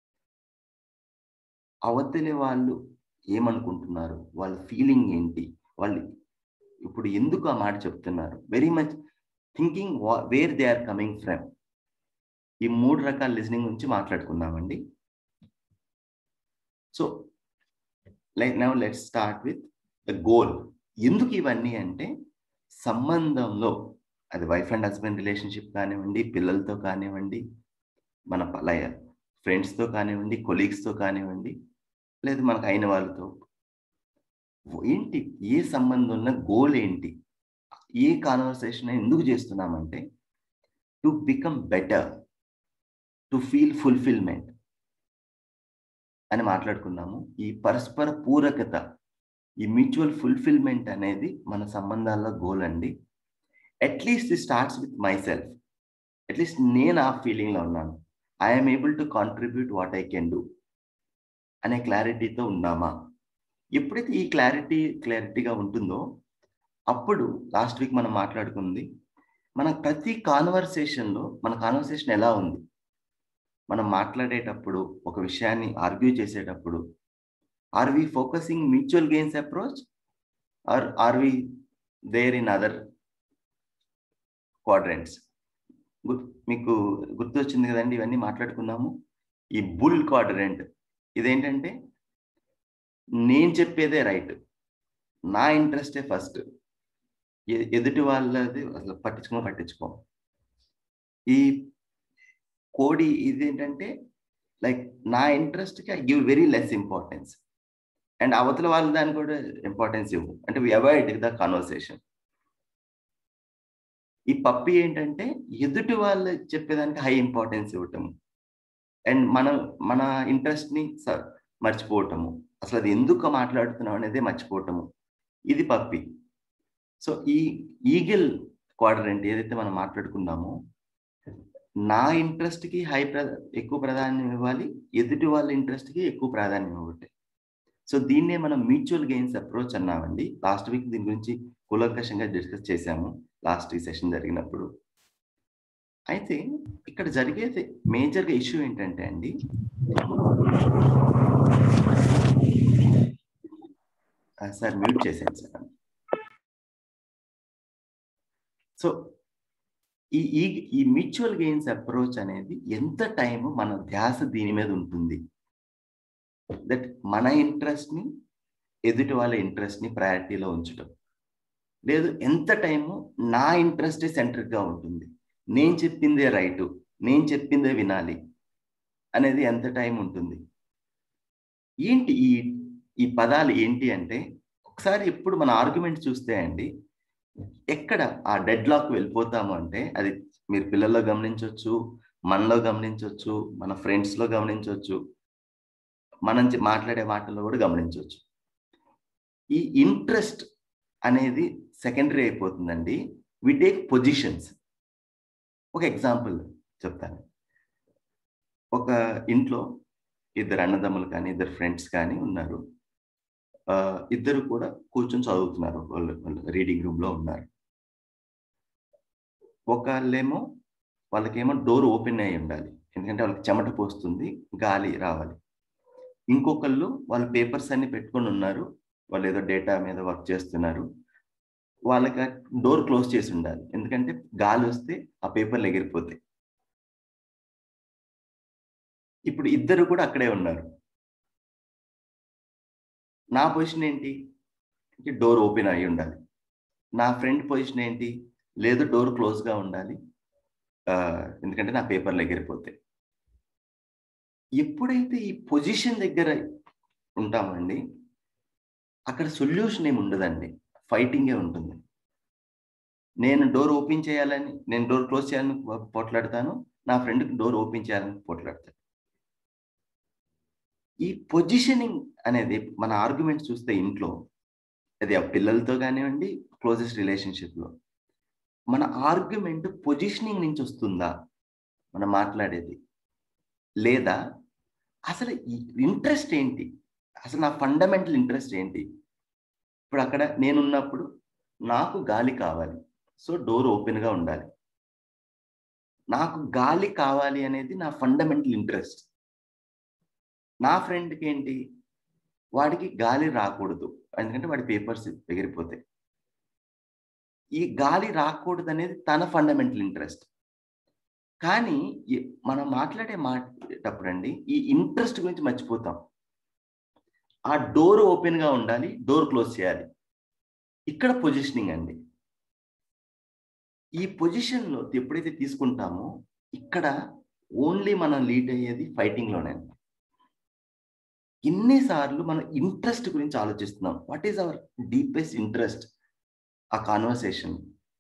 Speaker 4: అవతలి వాళ్ళు ఏమనుకుంటున్నారు, వాళ్ళ ఫీలింగ్ ఏంటి, వాళ్ళు ఇప్పుడు ఎందుకు ఆ మాట చెప్తున్నారు, very much thinking where they are coming from. ఈ మూడు రకాల లిజనింగ్ గురించి మాట్లాడుకున్నామండి. So like now let's start with the goal. ఎందుకు ఇవన్నీ అంటే, సంబంధంలో అది వైఫ్ అండ్ హస్బెండ్ రిలేషన్షిప్ కానివ్వండి, పిల్లలతో కానివ్వండి, మన ఫ్రెండ్స్తో కానివ్వండి, కొలీగ్స్తో కానివ్వండి, లేదా మనకు అయిన వాళ్ళతో ఏంటి, ఏ సంబంధంలో గోల్ ఏంటి, ఏ కాన్వర్సేషన్ ఎందుకు చేస్తున్నామంటే to become better, to feel fulfilment అని మాట్లాడుకున్నాము. ఈ పరస్పర పూరకత, ఈ మ్యూచువల్ ఫుల్ఫిల్మెంట్ అనేది మన సంబంధాల్లో గోల్ అండి. అట్లీస్ట్ ఇది starts with myself. At least నేను ఆ ఫీలింగ్లో ఉన్నాను, I'm able to contribute what I can do అనే క్లారిటీతో ఉన్నామా? ఎప్పుడైతే ఈ క్లారిటీ క్లారిటీగా ఉంటుందో అప్పుడు లాస్ట్ వీక్ మనం మాట్లాడుకుంది, మన ప్రతి కాన్వర్సేషన్లో మన కాన్వర్సేషన్ ఎలా ఉంది, మనం మాట్లాడేటప్పుడు ఒక విషయాన్ని ఆర్గ్యూ చేసేటప్పుడు are we focusing mutual gains approach or are we there in other quadrants? మీకు గుర్తొచ్చింది కదండి, ఇవన్నీ మాట్లాడుకున్నాము. ఈ బుల్ క్వాడ్రెంట్ ఇదేంటంటే, నేను చెప్పేదే రైట్, నా ఇంట్రెస్టే ఫస్ట్, ఎదుటి వాళ్ళది అసలు పట్టించుకో పట్టించుకో ఈ కోడి ఇదేంటంటే, లైక్ నా ఇంట్రెస్ట్కి I give very less importance, and అవతల వాళ్ళ దానికి కూడా ఇంపార్టెన్స్ ఇవ్వు, అంటే వి అవాయిడ్ ద కాన్వర్సేషన్. ఈ పప్పి ఏంటంటే, ఎదుటి వాళ్ళు చెప్పేదానికి హై ఇంపార్టెన్స్ ఇవ్వటము, అండ్ మనం మన ఇంట్రెస్ట్ని మర్చిపోవటము, అసలు అది ఎందుకు మాట్లాడుతున్నాం అనేది మర్చిపోవటము, ఇది పప్పి. సో ఈ ఈగిల్ క్వాడ్రెంట్ ఏదైతే మనం మాట్లాడుకున్నామో, నా ఇంట్రెస్ట్కి హై ప్ర ఎక్కువ ప్రాధాన్యం ఇవ్వాలి, ఎదుటి వాళ్ళ ఇంట్రెస్ట్కి ఎక్కువ ప్రాధాన్యం ఇవ్వట్టే. సో దీన్నే మనం మ్యూచువల్ గెయిన్స్ అప్రోచ్ అన్నామండి. లాస్ట్ వీక్ దీని గురించి కూలంకషంగా డిస్కస్ చేశాము లాస్ట్ ఈ సెషన్ జరిగినప్పుడు. అయితే ఇక్కడ జరిగేది మేజర్గా ఇష్యూ ఏంటంటే అండి, సార్ మ్యూట్ చేశాను సార్. సో ఈ ఈ ఈ మ్యూచువల్ గెయిన్స్ అప్రోచ్ అనేది ఎంత టైం మన ధ్యాస దీని మీద ఉంటుంది, దట్ మన ఇంట్రెస్ట్ని ఎదుటి వాళ్ళ ఇంట్రెస్ట్ని ప్రయారిటీలో ఉంచడం, లేదు ఎంత టైము నా ఇంట్రెస్టే సెంట్రిక్గా ఉంటుంది, నేను చెప్పిందే రైటు, నేను చెప్పిందే వినాలి అనేది ఎంత టైం ఉంటుంది. ఏంటి ఈ ఈ పదాలు ఏంటి అంటే, ఒకసారి ఎప్పుడు మన ఆర్గ్యుమెంట్ చూస్తే అండి, ఎక్కడ ఆ డెడ్ లాక్ వెళ్ళిపోతాము అంటే, అది మీరు పిల్లల్లో గమనించవచ్చు, మనలో గమనించవచ్చు, మన ఫ్రెండ్స్లో గమనించవచ్చు, మనం మాట్లాడే మాటల్లో కూడా గమనించవచ్చు. ఈ ఇంట్రెస్ట్ అనేది సెకండరీ అయిపోతుందండి. We take positions. ఒక ఎగ్జాంపుల్ చెప్తాను. ఒక ఇంట్లో ఇద్దరు అన్నదమ్ములు కానీ ఇద్దరు ఫ్రెండ్స్ కానీ ఉన్నారు. ఇద్దరు కూడా కూర్చొని చదువుతున్నారు, వాళ్ళు రీడింగ్ రూమ్లో ఉన్నారు. ఒకళ్ళేమో వాళ్ళకేమో డోర్ ఓపెన్ అయ్యి ఉండాలి, ఎందుకంటే వాళ్ళకి చెమట పోస్తుంది, గాలి రావాలి. ఇంకొకళ్ళు వాళ్ళ పేపర్స్ అన్ని పెట్టుకొని ఉన్నారు, వాళ్ళు ఏదో డేటా మీద వర్క్ చేస్తున్నారు. వాళ్ళకి డోర్ క్లోజ్ చేసి ఉండాలి, ఎందుకంటే గాలి వస్తే ఆ పేపర్లు ఎగిరిపోతాయి. ఇప్పుడు ఇద్దరు కూడా అక్కడే ఉన్నారు. నా పొజిషన్ ఏంటి? డోర్ ఓపెన్ అయ్యి ఉండాలి. నా ఫ్రెండ్ పొజిషన్ ఏంటి? లేదు, డోర్ క్లోజ్గా ఉండాలి, ఎందుకంటే నా పేపర్లు ఎగిరిపోతాయి. ఎప్పుడైతే ఈ పొజిషన్ దగ్గర ఉంటామండి, అక్కడ సొల్యూషన్ ఏమి ఉండదండి, ఫైటింగే ఉంటుంది. నేను డోర్ ఓపెన్ చేయాలని, నేను డోర్ క్లోజ్ చేయాలని పోట్లాడతాను, నా ఫ్రెండ్కి డోర్ ఓపెన్ చేయాలని పోట్లాడతాను. ఈ పొజిషనింగ్ అనేది మన ఆర్గ్యుమెంట్ చూస్తే ఇంట్లో, అది ఆ పిల్లలతో కానివ్వండి, క్లోజెస్ట్ రిలేషన్షిప్లో, మన ఆర్గ్యుమెంట్ పొజిషనింగ్ నుంచి వస్తుందా మనం మాట్లాడేది, లేదా అసలు ఇంట్రెస్ట్ ఏంటి, అసలు నా ఫండమెంటల్ ఇంట్రెస్ట్ ఏంటి? ఇప్పుడు అక్కడ నేనున్నప్పుడు నాకు గాలి కావాలి, సో డోర్ ఓపెన్గా ఉండాలి. నాకు గాలి కావాలి అనేది నా ఫండమెంటల్ ఇంట్రెస్ట్. నా ఫ్రెండ్కి ఏంటి? వాడికి గాలి రాకూడదు, ఎందుకంటే వాడి పేపర్స్ ఎగిరిపోతాయి. ఈ గాలి రాకూడదు అనేది తన ఫండమెంటల్ ఇంట్రెస్ట్. కానీ మనం మాట్లాడే మాట్లాడేటప్పుడు అండి, ఈ ఇంట్రెస్ట్ గురించి మర్చిపోతాం. ఆ డోర్ ఓపెన్గా ఉండాలి, డోర్ క్లోజ్ చేయాలి, ఇక్కడ పొజిషనింగ్ అండి. ఈ పొజిషన్లో ఎప్పుడైతే తీసుకుంటామో, ఇక్కడ ఓన్లీ మనం లీడ్ అయ్యేది ఫైటింగ్లోనే. ఎన్నిసార్లు మనం ఇంట్రెస్ట్ గురించి ఆలోచిస్తున్నాం, what is our deepest interest ఆ కాన్వర్సేషన్.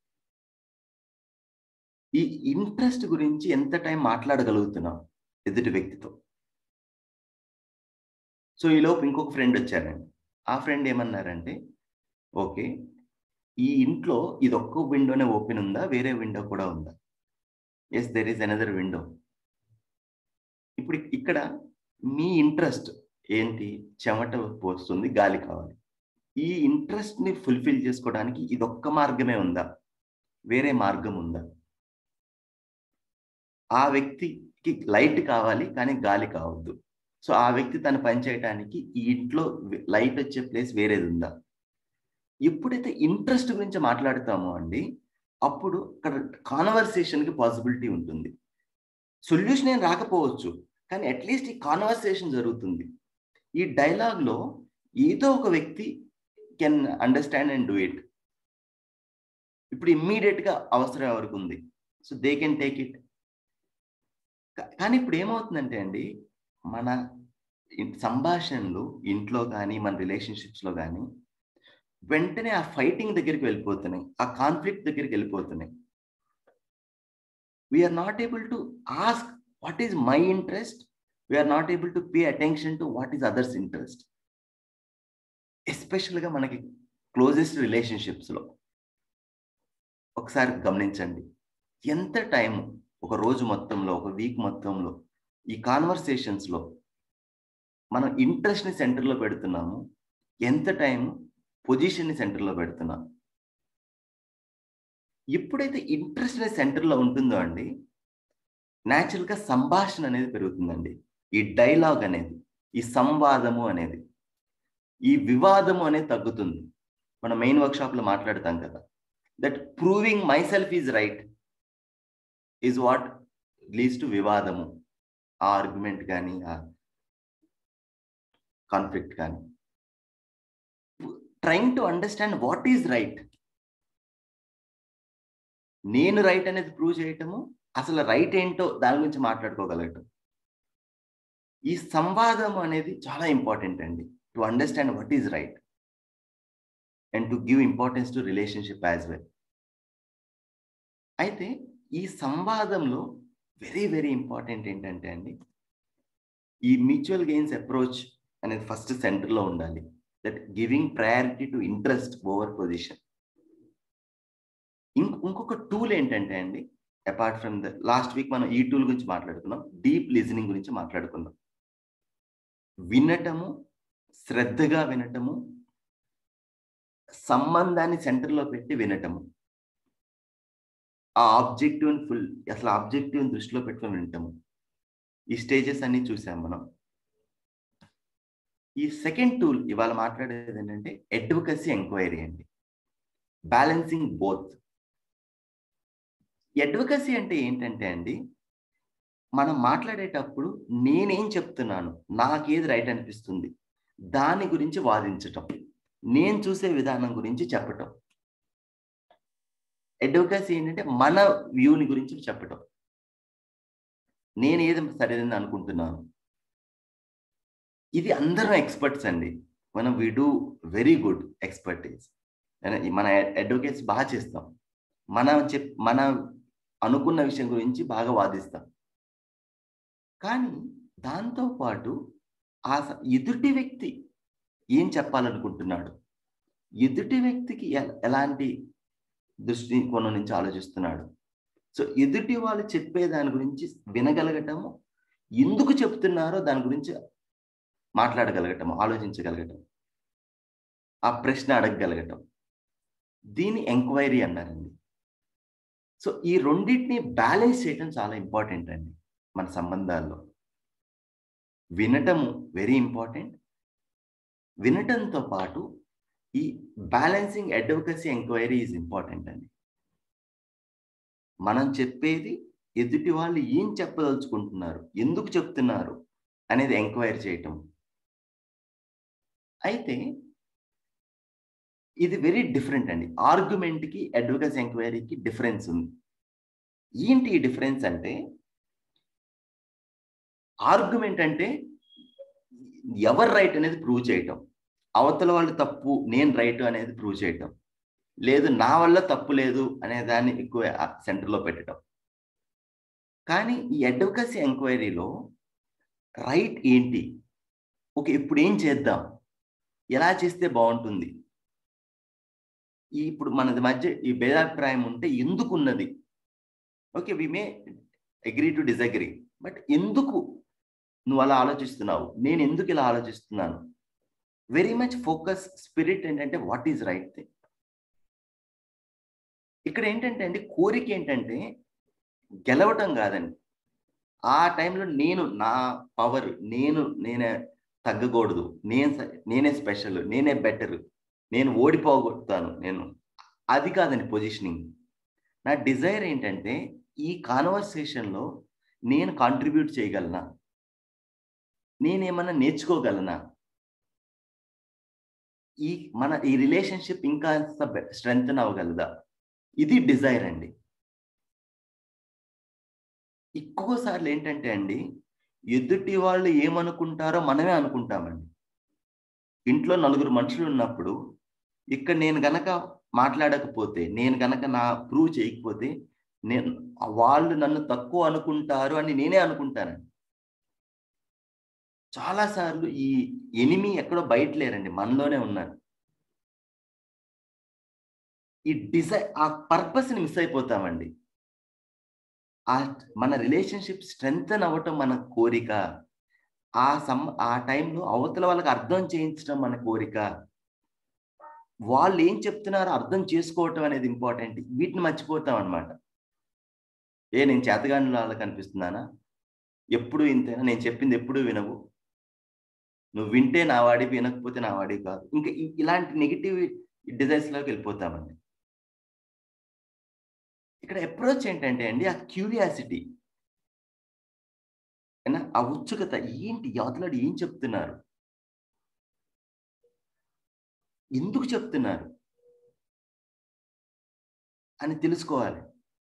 Speaker 4: ఈ ఇంట్రెస్ట్ గురించి ఎంత టైం మాట్లాడగలుగుతున్నాం ఎదుటి వ్యక్తితో. సో ఈలోపు ఇంకొక ఫ్రెండ్ వచ్చారండి. ఆ ఫ్రెండ్ ఏమన్నారంటే, ఓకే, ఈ ఇంట్లో ఇది ఒక్క విండోనే ఓపెన్ ఉందా, వేరే విండో కూడా ఉందా? Yes, there is another window. ఇప్పుడు ఇక్కడ మీ ఇంట్రెస్ట్ ఏంటి? చెమట పోస్తుంది, గాలి కావాలి. ఈ ఇంట్రెస్ట్ని ఫుల్ఫిల్ చేసుకోవడానికి ఇదొక్క మార్గమే ఉందా, వేరే మార్గం ఉందా? ఆ వ్యక్తికి లైట్ కావాలి కానీ గాలి కావద్దు, సో ఆ వ్యక్తి తన పని చేయడానికి ఈ ఇంట్లో లైట్ వచ్చే ప్లేస్ వేరేది ఉందా? ఎప్పుడైతే ఇంట్రెస్ట్ గురించి మాట్లాడతామో అండి, అప్పుడు అక్కడ కాన్వర్సేషన్కి పాసిబిలిటీ ఉంటుంది. సొల్యూషన్ ఏం రాకపోవచ్చు, కానీ అట్లీస్ట్ ఈ కాన్వర్సేషన్ జరుగుతుంది. ఈ డైలాగ్లో ఏదో ఒక వ్యక్తి can understand and do it. ఇప్పుడు ఇమ్మీడియట్గా అవసరం ఎవరికి ఉంది, so they can take it. కానీ ఇప్పుడు ఏమవుతుందంటే అండి, మన సంభాషణలు ఇంట్లో కానీ మన రిలేషన్షిప్స్లో కానీ వెంటనే ఆ ఫైటింగ్ దగ్గరికి వెళ్ళిపోతున్నాయి, ఆ కాన్ఫ్లిక్ట్ దగ్గరికి వెళ్ళిపోతున్నాయి. We're not able to ask what is my interest, we're not able to pay attention to what is others interest. ఎస్పెషల్గా మనకి క్లోజెస్ట్ రిలేషన్షిప్స్లో ఒకసారి గమనించండి, ఎంత టైం ఒక రోజు మొత్తంలో, ఒక వీక్ మొత్తంలో ఈ కాన్వర్సేషన్స్లో మనం ఇంట్రెస్ట్ని సెంటర్లో పెడుతున్నాము, ఎంత టైం పొజిషన్ని సెంటర్లో పెడుతున్నాం. ఎప్పుడైతే ఇంట్రెస్ట్ని సెంటర్లో ఉంటుందో అండి, న్యాచురల్గా సంభాషణ అనేది పెరుగుతుందండి. ఈ డైలాగ్ అనేది, ఈ సంవాదము అనేది, ఈ వివాదము అనేది తగ్గుతుంది. మనం మెయిన్ వర్క్షాప్లో మాట్లాడతాం కదా, that proving myself is right is what leads to వివాదము. ఆ ఆర్గ్యుమెంట్ కానీ ఆ కాన్ఫ్లిక్ట్ కానీ. Trying to understand what is right, నేను రైట్ అనేది ప్రూవ్ చేయటము, అసలు రైట్ ఏంటో దాని గురించి మాట్లాడుకోగలగటం. ఈ సంవాదం అనేది చాలా ఇంపార్టెంట్ అండి, to understand what is right and to give importance to relationship as well. అయితే ఈ సంవాదంలో వెరీ వెరీ ఇంపార్టెంట్ ఏంటంటే అండి, ఈ మ్యూచువల్ గెయిన్స్ అప్రోచ్ అనేది ఫస్ట్ సెంటర్లో ఉండాలి. That giving priority to interest over position. ఇంక ఇంకొక టూల్ ఏంటంటే అండి, apart from the last week మనం ఈ టూల్ గురించి మాట్లాడుకున్నాం, డీప్ లిజనింగ్ గురించి మాట్లాడుకున్నాం. వినటము, శ్రద్ధగా వినటము, సంబంధాన్ని సెంటర్లో పెట్టి వినటము, ఆ ఆబ్జెక్టివ్ ఫుల్ అసలు ఆబ్జెక్టివ్ దృష్టిలో పెట్టుకొని వినటము, ఈ స్టేజెస్ అన్ని చూసాం మనం. ఈ సెకండ్ టూల్ ఇవాళ మాట్లాడేది ఏంటంటే అడ్వకసీ ఎంక్వైరీ అండి, బ్యాలెన్సింగ్ బోత్. అడ్వకసీ అంటే ఏంటంటే అండి, మనం మాట్లాడేటప్పుడు నేనేం చెప్తున్నాను, నాకేది రైట్ అనిపిస్తుంది దాని గురించి వాదించటం, నేను చూసే విధానం గురించి చెప్పటం. అడ్వకసీ ఏంటంటే మన వ్యూని గురించి చెప్పటం, నేను ఏది సరైనది అనుకుంటున్నాను. ఇది అందరం ఎక్స్పర్ట్స్ అండి, మనం we do very good expertise. మన అడ్వకేట్స్ బాగా చేస్తాం, మనం చెప్ మన అనుకున్న విషయం గురించి బాగా వాదిస్తాం. కానీ దాంతోపాటు ఆ ఎదుటి వ్యక్తి ఏం చెప్పాలనుకుంటున్నాడు, ఎదుటి వ్యక్తికి ఎలాంటి దృష్టికోణం నుంచి ఆలోచిస్తున్నాడు, సో ఎదుటి వాళ్ళు చెప్పే దాని గురించి వినగలగటము, ఎందుకు చెప్తున్నారో దాని గురించి మాట్లాడగలగటం, ఆలోచించగలగటం, ఆ ప్రశ్న అడగగలగటం, దీని ఎంక్వైరీ అన్నారండి. సో ఈ రెండింటిని బ్యాలెన్స్ చేయటం చాలా ఇంపార్టెంట్ అండి మన సంబంధాల్లో. వినటము వెరీ ఇంపార్టెంట్, వినటంతో పాటు ఈ balancing advocacy enquiry is important అండి. మనం చెప్పేది ఎదుటి వాళ్ళు ఏం చెప్పదలుచుకుంటున్నారు, ఎందుకు చెప్తున్నారు అనేది ఎంక్వైరీ చేయటం. అయితే ఇది వెరీ డిఫరెంట్ అండి, ఆర్గ్యుమెంట్కి అడ్వకసీ ఎంక్వైరీకి డిఫరెన్స్ ఉంది. ఏంటి ఈ డిఫరెన్స్ అంటే, ఆర్గ్యుమెంట్ అంటే ఎవరు రైట్ అనేది ప్రూవ్ చేయటం, అవతల వాళ్ళు తప్పు నేను రైట్ అనేది ప్రూవ్ చేయటం, లేదు నా వల్ల తప్పు లేదు అనే దాన్ని ఎక్కువ సెంటర్లో పెట్టడం. కానీ ఈ అడ్వకసీ ఎంక్వైరీలో రైట్ ఏంటి, ఓకే ఇప్పుడు ఏం చేద్దాం, ఎలా చేస్తే బాగుంటుంది, ఈ ఇప్పుడు మనది మధ్య ఈ భేదాభిప్రాయం ఉంటే ఎందుకు ఉన్నది, okay we may agree to disagree, but ఎందుకు నువ్వు అలా ఆలోచిస్తున్నావు, నేను ఎందుకు ఇలా ఆలోచిస్తున్నాను, వెరీ మచ్ ఫోకస్ స్పిరిట్ ఏంటంటే వాట్ ఈజ్ రైట్ థింగ్. ఇక్కడ ఏంటంటే అండి కోరిక ఏంటంటే గెలవటం కాదండి, ఆ టైంలో నేను నా పవర్, నేను నేనే తగ్గకూడదు, నేను నేనే స్పెషల్, నేనే బెటర్, నేను ఓడిపోగొడతాను, నేను అది కాదండి పొజిషనింగ్. నా డిజైర్ ఏంటంటే ఈ కాన్వర్సేషన్లో నేను కాంట్రిబ్యూట్ చేయగలనా, నేనేమన్నా నేర్చుకోగలనా, ఈ మన ఈ రిలేషన్షిప్ ఇంకా స్ట్రెంగ్తన్ అవ్వగలదా, ఇది డిజైర్ అండి. ఎక్కువసార్లు ఏంటంటే అండి ఎదుటి వాళ్ళు ఏమనుకుంటారో మనమే అనుకుంటామండి. ఇంట్లో నలుగురు మనుషులు ఉన్నప్పుడు ఇక్కడ నేను గనక మాట్లాడకపోతే, నేను గనక నా ప్రూవ్ చేయకపోతే నేను వాళ్ళు నన్ను తక్కువ అనుకుంటారు అని నేనే అనుకుంటానండి. చాలాసార్లు ఈ ఎనిమి ఎక్కడో బయట లేరండి, మనలోనే ఉన్నారు. ఈ డిజైర్ ఆ పర్పస్ని మిస్ అయిపోతామండి. ఆ మన రిలేషన్షిప్ స్ట్రెంగ్తన్ అవ్వటం మన కోరిక, ఆ సమ్ ఆ టైంలో అవతల వాళ్ళకి అర్థం చేయించడం మన కోరిక, వాళ్ళు ఏం చెప్తున్నారో అర్థం చేసుకోవటం అనేది ఇంపార్టెంట్. వీటిని మర్చిపోతాం అనమాట. ఏ నేను చేతగాని వాళ్ళకి కనిపిస్తున్నానా, ఎప్పుడు ఇంతేనా, నేను చెప్పింది ఎప్పుడు వినవు, నువ్వు వింటే నా వాడి, వినకపోతే నా వాడి కాదు, ఇంకా ఇలాంటి నెగిటివ్ డిజైర్స్లోకి వెళ్ళిపోతామండి. ఇక్కడ అప్రోచ్ ఏంటంటే అండి ఆ క్యూరియాసిటీ, ఆ ఉత్సుకత, ఏంటి అవతలాడు ఏం చెప్తున్నారు, ఎందుకు చెప్తున్నారు అని తెలుసుకోవాలి.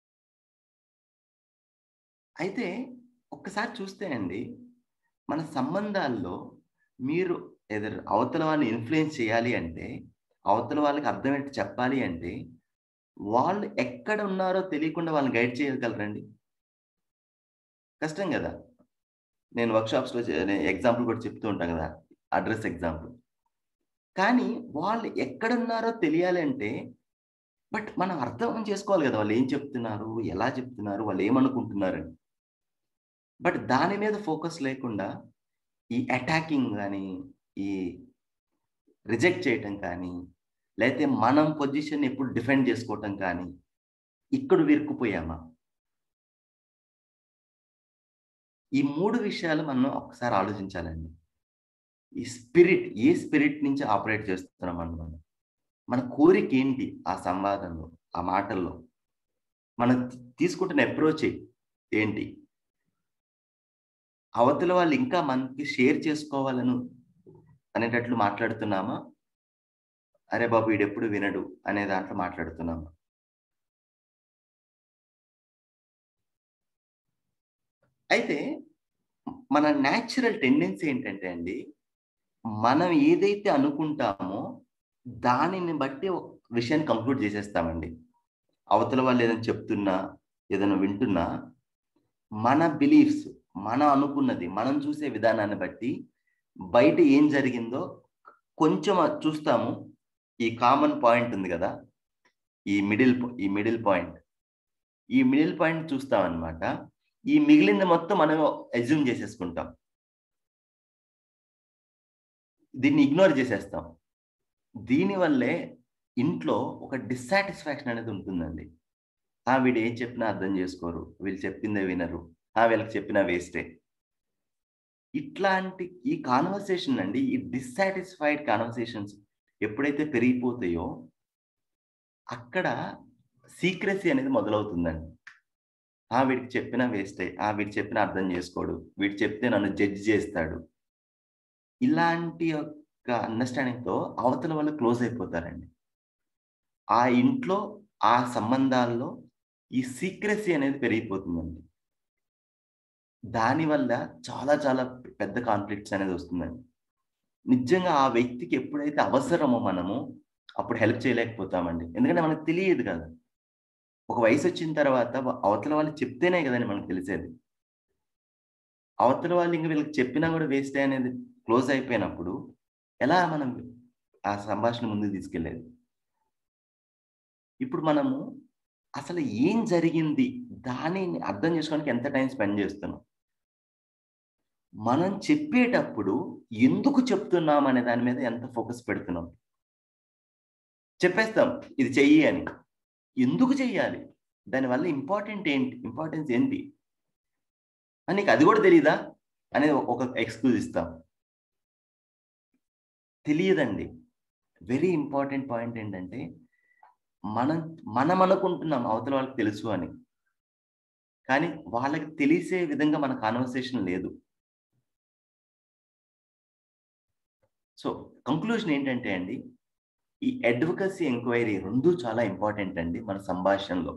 Speaker 4: అయితే ఒక్కసారి చూస్తే అండి మన సంబంధాల్లో మీరు ఎదురు అవతల వాళ్ళని ఇన్ఫ్లుయెన్స్ చేయాలి అంటే, అవతల వాళ్ళకి అర్థమేంటి చెప్పాలి అంటే, వాళ్ళు ఎక్కడ ఉన్నారో తెలియకుండా వాళ్ళని గైడ్ చేయగలరండి? కష్టం కదా. నేను వర్క్షాప్స్లో ఎగ్జాంపుల్ కూడా చెప్తూ ఉంటాను కదా, అడ్రస్ ఎగ్జాంపుల్. కానీ వాళ్ళు ఎక్కడున్నారో తెలియాలంటే బట్ మనం అర్థం చేసుకోవాలి కదా, వాళ్ళు ఏం చెప్తున్నారు, ఎలా చెప్తున్నారు, వాళ్ళు ఏమనుకుంటున్నారని. బట్ దాని మీద ఫోకస్ లేకుండా ఈ అటాకింగ్ కానీ, ఈ రిజెక్ట్ చేయటం కానీ, లేకపోతే మనం పొజిషన్ ఎప్పుడు డిఫెండ్ చేసుకోవటం కానీ, ఇక్కడ విరుక్కుపోయామా? ఈ మూడు విషయాలు మనం ఒకసారి ఆలోచించాలండి. ఈ స్పిరిట్, ఏ స్పిరిట్ నుంచి ఆపరేట్ చేస్తున్నాం మనం, మన కోరిక ఏంటి ఆ సంవాదంలో, ఆ మాటల్లో, మనం తీసుకుంటున్న అప్రోచ్ ఏంటి, అవతల వాళ్ళు ఇంకా మనకి షేర్ చేసుకోవాలను అనేటట్లు మాట్లాడుతున్నామా, అరే బాబు వీడెప్పుడు వినడు అనే దాంట్లో మాట్లాడుతున్నామా? అయితే మన న్యాచురల్ టెండెన్సీ ఏంటంటే అండి, మనం ఏదైతే అనుకుంటామో దానిని బట్టి ఒక విషయాన్ని కంక్లూడ్ చేసేస్తామండి. అవతల వాళ్ళు ఏదైనా చెప్తున్నా, ఏదైనా వింటున్నా, మన బిలీఫ్స్, మనం అనుకున్నది, మనం చూసే విధానాన్ని బట్టి బయట ఏం జరిగిందో కొంచెం చూస్తాము. ఈ కామన్ పాయింట్ ఉంది కదా, ఈ మిడిల్ ఈ మిడిల్ పాయింట్ ఈ మిడిల్ పాయింట్ చూస్తాం అనమాట. ఈ మిగిలింది మొత్తం మనం అజ్యూమ్ చేసేసుకుంటాం, దీన్ని ఇగ్నోర్ చేసేస్తాం. దీనివల్లే ఇంట్లో ఒక డిస్సాటిస్ఫాక్షన్ అనేది ఉంటుందండి. ఆ వీడు ఏం చెప్పినా అర్థం చేసుకోరు, వీళ్ళు చెప్పిందే వినరు, ఆ వీళ్ళకి చెప్పినా వేస్టే. ఇట్లాంటి ఈ కాన్వర్సేషన్ అండి, ఈ డిస్సాటిస్ఫైడ్ కాన్వర్సేషన్స్ ఎప్పుడైతే పెరిగిపోతాయో అక్కడ సీక్రెసీ అనేది మొదలవుతుందండి. ఆ వీడికి చెప్పినా వేస్టే, ఆ వీడు చెప్పినా అర్థం చేసుకోడు, వీడు చెప్తే నన్ను జడ్జ్ చేస్తాడు, ఇలాంటి యొక్క అండర్స్టాండింగ్తో అవతల వాళ్ళు క్లోజ్ అయిపోతారండి. ఆ ఇంట్లో, ఆ సంబంధాల్లో ఈ సీక్రెసీ అనేది పెరిగిపోతుందండి. దానివల్ల చాలా చాలా పెద్ద కాన్ఫ్లిక్ట్స్ అనేది వస్తుందండి. నిజంగా ఆ వ్యక్తికి ఎప్పుడైతే అవసరమో మనము అప్పుడు హెల్ప్ చేయలేకపోతామండి. ఎందుకంటే మనకు తెలియదు కదా, ఒక వయసు వచ్చిన తర్వాత అవతల వాళ్ళు చెప్తేనే కదండి మనకు తెలిసేది. అవతల వాళ్ళు ఇంక వీళ్ళకి చెప్పినా కూడా వేస్టే అనేది క్లోజ్ అయిపోయినప్పుడు ఎలా మనం ఆ సంభాషణ ముందుకు తీసుకెళ్ళేది? ఇప్పుడు మనము అసలు ఏం జరిగింది దానిని అర్థం చేసుకోవడానికి ఎంత టైం స్పెండ్ చేస్తున్నాం, మనం చెప్పేటప్పుడు ఎందుకు చెప్తున్నాం అనే దాని మీద ఎంత ఫోకస్ పెడుతున్నాం. చెప్పేస్తాం ఇది చెయ్యి అని, ఎందుకు చెయ్యాలి, దానివల్ల ఇంపార్టెంట్ ఏంటి, ఇంపార్టెన్స్ ఏంటి అని నీకు అది కూడా తెలియదా అనేది ఒక ఎక్స్క్యూజ్ ఇస్తాం. తెలియదండి. వెరీ ఇంపార్టెంట్ పాయింట్ ఏంటంటే మనం మనం అనుకుంటున్నాం అవతల వాళ్ళకి తెలుసు అని, కానీ వాళ్ళకి తెలిసే విధంగా మన కాన్వర్సేషన్ లేదు. సో కంక్లూజన్ ఏంటంటే అండి, ఈ అడ్వకసీ, ఎంక్వైరీ రెండు చాలా ఇంపార్టెంట్ అండి మన సంభాషణలో.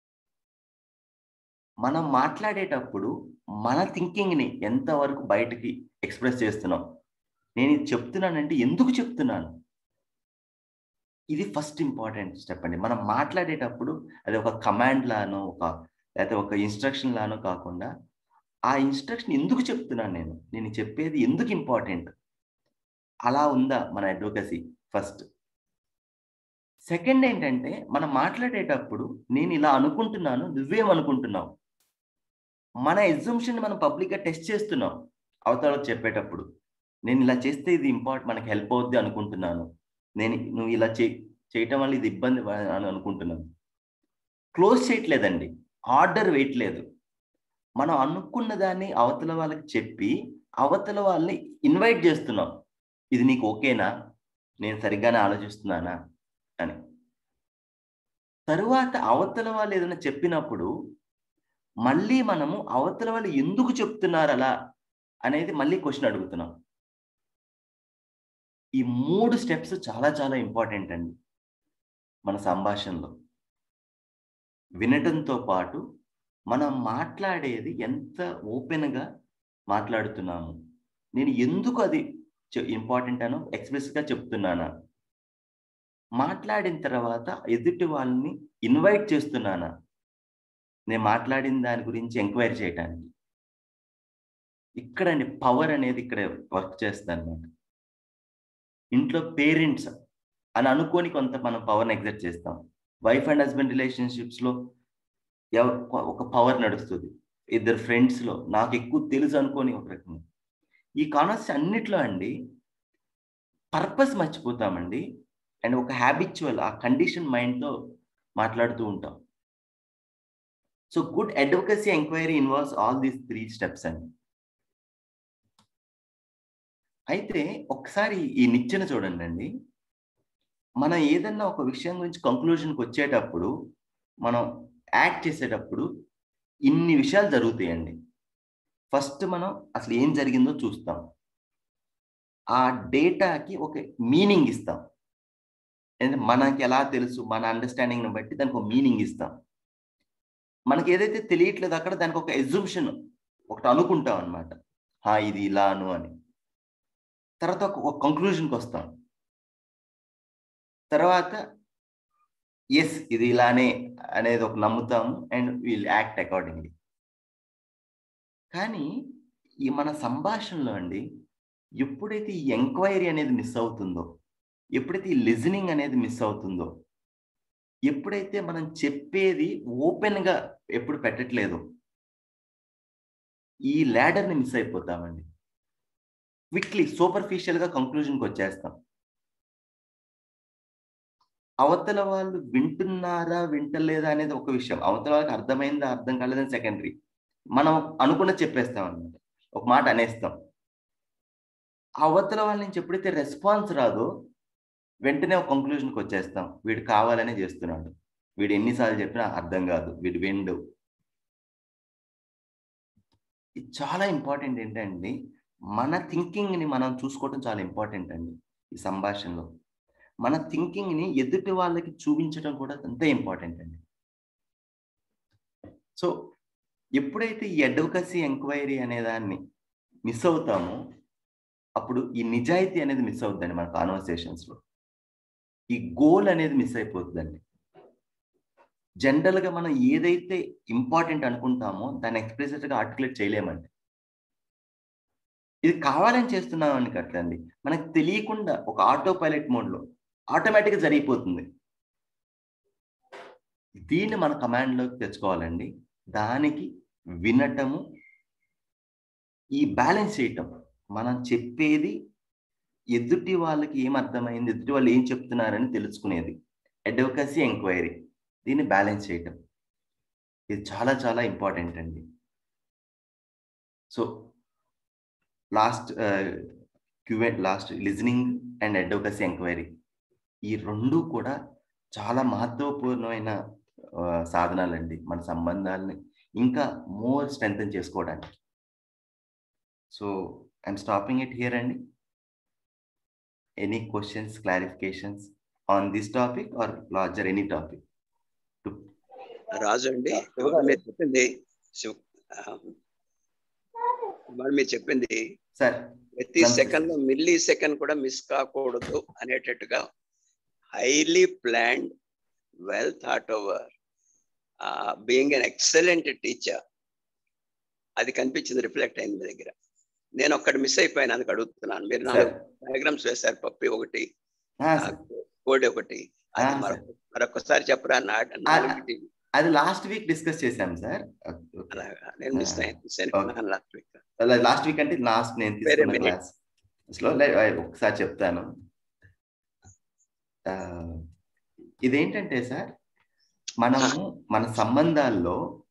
Speaker 4: మనం మాట్లాడేటప్పుడు మన థింకింగ్ని ఎంతవరకు బయటకి ఎక్స్ప్రెస్ చేస్తున్నాం, నేను ఇది చెప్తున్నానంటే ఎందుకు చెప్తున్నాను, ఇది ఫస్ట్ ఇంపార్టెంట్ స్టెప్ అండి. మనం మాట్లాడేటప్పుడు అది ఒక కమాండ్ లానో, ఒక లేకపోతే ఒక ఇన్స్ట్రక్షన్ లానో కాకుండా, ఆ ఇన్స్ట్రక్షన్ ఎందుకు చెప్తున్నాను, నేను నేను చెప్పేది ఎందుకు ఇంపార్టెంట్, అలా ఉందా మన అడ్వకసీ ఫస్ట్. సెకండ్ ఏంటంటే మనం మాట్లాడేటప్పుడు నేను ఇలా అనుకుంటున్నాను, నువ్వేమనుకుంటున్నావు, మన ఎగ్జంప్షన్ మనం పబ్లిక్గా టెస్ట్ చేస్తున్నాం. అవతలకు చెప్పేటప్పుడు నేను ఇలా చేస్తే ఇది ఇంపార్టెంట్, మనకి హెల్ప్ అవుద్ది అనుకుంటున్నాను, నేను నువ్వు ఇలా చే చేయటం వల్ల ఇది ఇబ్బంది అని అనుకుంటున్నాను. క్లోజ్ చేయట్లేదండి, ఆర్డర్ వేయట్లేదు. మనం అనుకున్న దాన్ని అవతల వాళ్ళకి చెప్పి అవతల వాళ్ళని ఇన్వైట్ చేస్తున్నాం, ఇది నీకు ఓకేనా, నేను సరిగ్గానే ఆలోచిస్తున్నానా అని. తరువాత అవతల వాళ్ళు ఏదైనా చెప్పినప్పుడు మళ్ళీ మనము అవతల వాళ్ళు ఎందుకు చెప్తున్నారు అలా అనేది మళ్ళీ క్వశ్చన్ అడుగుతున్నాం. ఈ మూడు స్టెప్స్ చాలా చాలా ఇంపార్టెంట్ అండి మన సంభాషణలో. వినటంతో పాటు మనం మాట్లాడేది ఎంత ఓపెన్గా మాట్లాడుతున్నాము, నేను ఎందుకు అది ఇంపార్టెంట్ అనో ఎక్స్ప్రెస్గా చెప్తున్నానా, మాట్లాడిన తర్వాత ఎదుటి వాళ్ళని ఇన్వైట్ చేస్తున్నానా, నేను మాట్లాడిన దాని గురించి ఎంక్వైరీ చేయడానికి. ఇక్కడండి పవర్ అనేది ఇక్కడ వర్క్ చేస్తుంది అన్నమాట. ఇంట్లో పేరెంట్స్ అని అనుకొని కొంత మనం పవర్ని ఎగ్జర్ట్ చేస్తాం. వైఫ్ అండ్ హస్బెండ్ రిలేషన్షిప్స్లో ఒక పవర్ నడుస్తుంది. ఇద్దరు ఫ్రెండ్స్లో నాకు ఎక్కువ తెలుసు అనుకొని ఒక రకం. ఈ కాన్వర్స్ అన్నిట్లో అండి పర్పస్ మర్చిపోతామండి. అండ్ ఒక హ్యాబిచువల్ ఆ కండిషన్ మైండ్లో మాట్లాడుతూ ఉంటాం. So good advocacy enquiry involves all these three steps అండి. అయితే ఒకసారి ఈ నిచ్చెన చూడండి అండి. మనం ఏదన్నా ఒక విషయం గురించి కంక్లూజన్కి వచ్చేటప్పుడు, మనం యాక్ట్ చేసేటప్పుడు ఇన్ని విషయాలు జరుగుతాయండి. ఫస్ట్ మనం అసలు ఏం జరిగిందో చూస్తాం. ఆ డేటాకి ఒక మీనింగ్ ఇస్తాం. అంటే మనకి ఎలా తెలుసు, మన అండర్స్టాండింగ్ని బట్టి దానికి ఒక మీనింగ్ ఇస్తాం. మనకి ఏదైతే తెలియట్లేదు అక్కడ దానికి ఒక ఎజ్యూమ్షన్ ఒకటి అనుకుంటాం అనమాట. ఇది ఇలాను అని. తర్వాత ఒక కంక్లూజన్కి వస్తాం. తర్వాత ఎస్ ఇది ఇలానే అనేది ఒక నమ్ముతాము అండ్ విల్ యాక్ట్ అకార్డింగ్లీ. కానీ ఈ మన సంభాషణలో అండి ఎప్పుడైతే ఈ ఎంక్వైరీ అనేది మిస్ అవుతుందో, ఎప్పుడైతే ఈ లిజనింగ్ అనేది మిస్ అవుతుందో, ఎప్పుడైతే మనం చెప్పేది ఓపెన్గా ఎప్పుడు పెట్టట్లేదో, ఈ ల్యాడర్ని మిస్ అయిపోతామండి. క్విక్లీ సూపర్ఫిషియల్గా కంక్లూజన్కి వచ్చేస్తాం. అవతల వాళ్ళు వింటున్నారా వింటలేదా అనేది ఒక విషయం, అవతల వాళ్ళకి అర్థమైందా అర్థం కాలేదని సెకండరీ. మనం అనుకున్న చెప్పేస్తాం అన్నమాట, ఒక మాట అనేస్తాం. అవతల వాళ్ళ నుంచి ఎప్పుడైతే రెస్పాన్స్ రాదో వెంటనే ఒక కంక్లూజన్కి వచ్చేస్తాం. వీడు కావాలనే చేస్తున్నాడు, వీడు ఎన్నిసార్లు చెప్పినా అర్థం కాదు, వీడు విండు. ఇది చాలా ఇంపార్టెంట్ ఏంటండి, మన థింకింగ్ని మనం చూసుకోవడం చాలా ఇంపార్టెంట్ అండి. ఈ సంభాషణలో మన థింకింగ్ని ఎదుటి వాళ్ళకి చూపించడం కూడా అంతే ఇంపార్టెంట్ అండి. సో ఎప్పుడైతే ఈ అడ్వకసీ ఎంక్వైరీ అనే దాన్ని మిస్ అవుతామో అప్పుడు ఈ నిజాయితీ అనేది మిస్ అవుతుందండి. మన కాన్వర్సేషన్స్లో ఈ గోల్ అనేది మిస్ అయిపోతుందండి. జనరల్గా మనం ఏదైతే ఇంపార్టెంట్ అనుకుంటామో దాన్ని ఎక్స్ప్రెసివ్గా ఆర్టికులేట్ చేయలేమండి. ఇది కావాలని చేస్తున్నామని కట్టండి, మనకు తెలియకుండా ఒక ఆటో పైలట్ మోడ్లో ఆటోమేటిక్గా జరిగిపోతుంది. దీన్ని మన కమాండ్లోకి తెచ్చుకోవాలండి. దానికి వినటము, ఈ బ్యాలెన్స్ చేయటం, మనం చెప్పేది ఎదుటి వాళ్ళకి ఏం అర్థమైంది, ఎదుటి వాళ్ళు ఏం చెప్తున్నారని తెలుసుకునేది, అడ్వకసీ ఎంక్వైరీ, దీన్ని బ్యాలెన్స్ చేయటం, ఇది చాలా చాలా ఇంపార్టెంట్ అండి. So last QA last listening and advocacy enquiry, ఈ రెండు కూడా చాలా మహత్వపూర్ణమైన సాధనాలండి మన సంబంధాలని ఇంకా మోర్ స్ట్రెంథెన్ చేసుకోవడానికి. So I'm stopping it here అండి. Any questions, clarifications on this topic or larger any topic?
Speaker 3: Raju అండి, మీరు చెప్పింది మీరు చెప్పింది
Speaker 4: సార్
Speaker 3: ప్రతి సెకండ్ లో మిల్లీ సెకండ్ కూడా మిస్ కాకూడదు అనేటట్టుగా highly planned, well thought over, being an excellent teacher, అది కనిపించింది, రిఫ్లెక్ట్ అయింది మీ దగ్గర. నేను ఒక్కటి మిస్ అయిపోయాను, అందుకు అడుగుతున్నాను. మీరు నాలుగు డయాగ్రామ్స్ వేశారు, పప్పి ఒకటి, కోడి ఒకటి, అది మరొకసారి చెప్పరా? నాలుగు
Speaker 4: అది లాస్ట్ వీక్ డిస్కస్ చేశాం సార్.
Speaker 3: నేను మిస్ అయ్యాను లాస్ట్ వీక్.
Speaker 4: లాస్ట్ వీక్ అంటే లాస్ట్ నేను తీసుకున్న క్లాస్ లో ఒకసారి చెప్తాను. ఇదేంటంటే సార్, మనము మన సంబంధాల్లో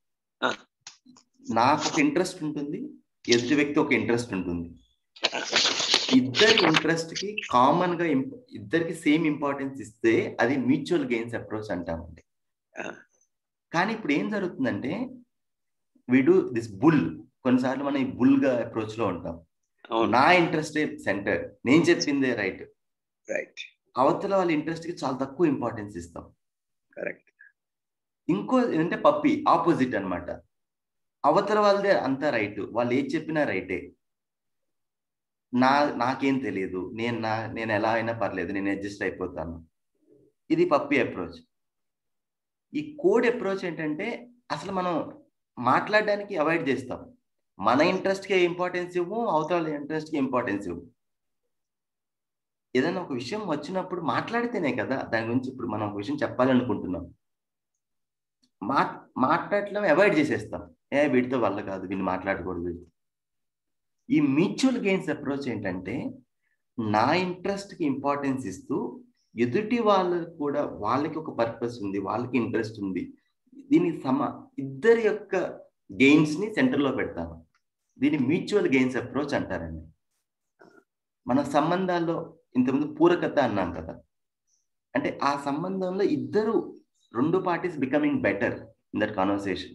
Speaker 4: నాకు ఒక ఇంట్రెస్ట్ ఉంటుంది, ఎదుటి వ్యక్తి ఒక ఇంట్రెస్ట్ ఉంటుంది. ఇద్దరి ఇంట్రెస్ట్ కి కామన్ గా ఇద్దరికి సేమ్ ఇంపార్టెన్స్ ఇస్తే అది మ్యూచువల్ గెయిన్స్ అప్రోచ్ అంటామండి. కానీ ఇప్పుడు ఏం జరుగుతుందంటే వి డు దిస్ బుల్. కొన్నిసార్లు మనం ఈ బుల్ గా అప్రోచ్ లో ఉంటాం. నా ఇంట్రెస్టే సెంటర్, నేను చెప్పిందే రైట్
Speaker 3: రైట్
Speaker 4: అవతల వాళ్ళ ఇంట్రెస్ట్ కి చాలా తక్కువ ఇంపార్టెన్స్ ఇస్తాం.
Speaker 3: కరెక్ట్.
Speaker 4: ఇంకో ఏంటంటే పప్పి, ఆపోజిట్ అనమాట. అవతల వాళ్ళదే అంతా రైట్, వాళ్ళు ఏది చెప్పినా రైటే, నా నాకేం తెలియదు, నేను నా నేను ఎలా అయినా పర్లేదు, నేను అడ్జస్ట్ అయిపోతాను. ఇది పప్పి అప్రోచ్. ఈ కోడ్ అప్రోచ్ ఏంటంటే అసలు మనం మాట్లాడడానికి అవాయిడ్ చేస్తాం. మన ఇంట్రెస్ట్కి ఇంపార్టెన్స్ ఇవ్వు, అవతల ఇంట్రెస్ట్కి ఇంపార్టెన్స్ ఇవ్వు. ఏదైనా ఒక విషయం వచ్చినప్పుడు మాట్లాడితేనే కదా దాని గురించి ఇప్పుడు మనం ఒక విషయం చెప్పాలనుకుంటున్నాం. మా మాట్లాడటం అవాయిడ్ చేసేస్తాం. ఏ వీటితో వల్ల కాదు, వీళ్ళు మాట్లాడకూడదు. ఈ మ్యూచువల్ గెయిన్స్ అప్రోచ్ ఏంటంటే నా ఇంట్రెస్ట్కి ఇంపార్టెన్స్ ఇస్తూ ఎదుటి వాళ్ళకి కూడా వాళ్ళకి ఒక పర్పస్ ఉంది, వాళ్ళకి ఇంట్రెస్ట్ ఉంది, దీని సమ ఇద్దరి యొక్క గెయిన్స్ని సెంటర్లో పెడతాను. దీన్ని మ్యూచువల్ గెయిన్స్ అప్రోచ్ అంటారండి. మన సంబంధాల్లో ఇంతకుముందు పూరకత అన్నాం కదా, అంటే ఆ సంబంధంలో ఇద్దరు రెండు parties becoming better in that conversation.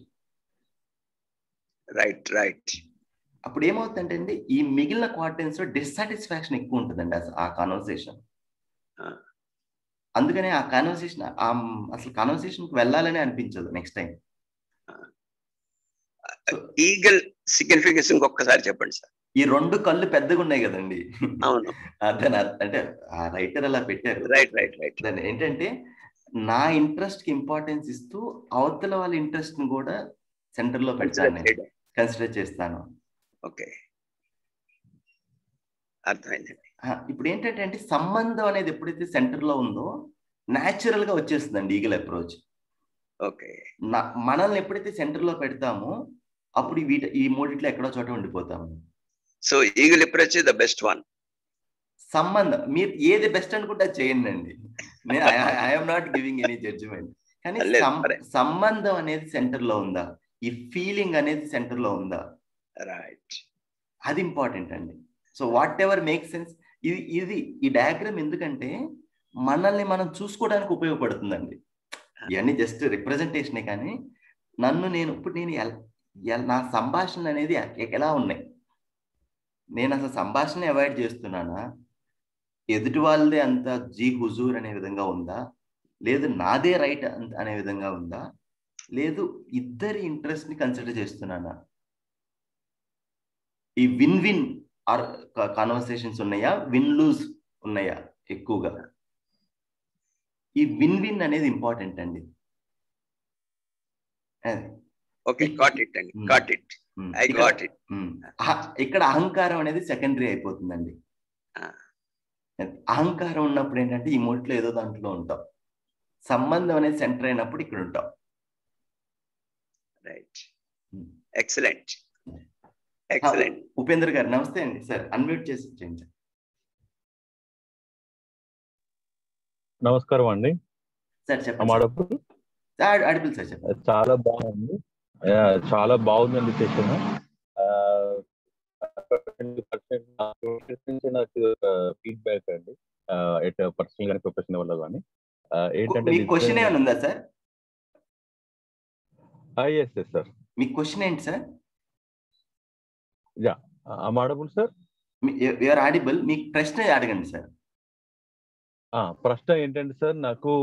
Speaker 3: Right right
Speaker 4: అప్పుడు ఏమవుతుందంటే అండి, ఈ మిగిలిన క్వార్టెన్స్ లో డిస్సాటిస్ఫాక్షన్ ఎక్కువ ఉంటుందండి ఆ కాన్వర్సేషన్. అందుకనే ఆ కాన్వర్సేషన్ అసలు కాన్వర్సేషన్కి వెళ్ళాలని అనిపించదు నెక్స్ట్ టైం.
Speaker 3: ఈగల్ సిగ్నిఫికేషన్ ఒక్కసారి చెప్పండి సార్.
Speaker 4: ఈ రెండు కళ్ళు పెద్దగా ఉన్నాయి కదండి.
Speaker 3: అవును,
Speaker 4: దాని అంటే ఆ రైటర్ అలా పెట్టారు.
Speaker 3: రైట్ రైట్ రైట్
Speaker 4: దాన్ని ఏంటంటే నా ఇంట్రెస్ట్ కి ఇంపార్టెన్స్ ఇస్తూ అవతల వాళ్ళ ఇంట్రెస్ట్ ని కూడా సెంటర్ లో పెడతాను, నేను కన్సిడర్ చేస్తాను.
Speaker 3: ఓకే, అర్థమైందండి.
Speaker 4: ఇప్పుడు ఏంటంటే అంటే సంబంధం అనేది ఎప్పుడైతే సెంటర్ లో ఉందో న్యాచురల్ గా వచ్చేస్తుందండి ఈగల్ అప్రోచ్.
Speaker 3: ఓకే,
Speaker 4: మనల్ని ఎప్పుడైతే సెంటర్ లో పెడతామో అప్పుడు వీటి ఈ మూడిట్లో ఎక్కడో చోట ఉండిపోతాము.
Speaker 3: So eagle approach the best one.
Speaker 4: సంబంధం మీరు ఏది బెస్ట్ అనుకుంటే అది చేయండి అండి. నేను I'm not giving any judgement. కానీ సంబంధం అనేది సెంటర్ లో ఉందా, ఈ ఫీలింగ్ అనేది సెంటర్ లో ఉందా,
Speaker 3: రైట్,
Speaker 4: అది ఇంపార్టెంట్ అండి. So whatever make sense. ఇది ఇది ఈ డయాగ్రామ్ ఎందుకంటే మనల్ని మనం చూసుకోవడానికి ఉపయోగపడుతుందండి. ఇవన్నీ జస్ట్ రిప్రజెంటేషనే, కానీ నన్ను నేను ఇప్పుడు నేను నా సంభాషణ అనేది ఎలా ఉన్నాయి, నేను అసలు సంభాషణ అవాయిడ్ చేస్తున్నానా, ఎదుటి వాళ్ళదే అంత జీ హుజూర్ అనే విధంగా ఉందా, లేదు నాదే రైట్ అనే విధంగా ఉందా, లేదు ఇద్దరి ఇంట్రెస్ట్ ని కన్సిడర్ చేస్తున్నానా, ఈ విన్ విన్ ఆర్ కాన్వర్సేషన్స్ ఉన్నాయా, విన్ లూజ్ ఉన్నాయా ఎక్కువగా. ఈ విన్ విన్ అనేది ఇంపార్టెంట్ అండి.
Speaker 3: ఓకే, గాట్ ఇట్ అండి, got it, I got it.
Speaker 4: ఇక్కడ అహంకారం అనేది సెకండరీ అయిపోతుందండి. అహంకారం ఉన్నప్పుడు ఏంటంటే ఈ మూట్లో ఏదో దాంట్లో ఉంటాం, సంబంధం అనేది సెంటర్ అయినప్పుడు ఇక్కడ ఉంటాం.
Speaker 3: Right, excellent excellent.
Speaker 4: ఉపేంద్ర గారు నమస్తే అండి. సార్ అన్మ్యూట్ చేసి చేయండి.
Speaker 9: నమస్కారం అండి.
Speaker 4: సార్ చెప్పండి.
Speaker 9: అడుపుల్
Speaker 4: సార్ చెప్పండి.
Speaker 9: చాలా బాగుంది, చాలా బాగుందండి సెషన్. నాకు ఫీడ్బ్యాక్ అండి, ఎట్ పర్సనల్ కానీ ప్రొఫెషనల్ వల్ల కానీ ఏంటంటే
Speaker 4: క్వశ్చన్ ఏమైనా ఉందా సార్?
Speaker 9: Yes yes sir.
Speaker 4: మీ క్వశ్చన్ ఏంటి sir?
Speaker 9: Yeah, I'm audible sir.
Speaker 4: You're audible. మీ ప్రశ్న అడగండి సార్.
Speaker 9: ప్రశ్న ఏంటంటే సార్, నాకు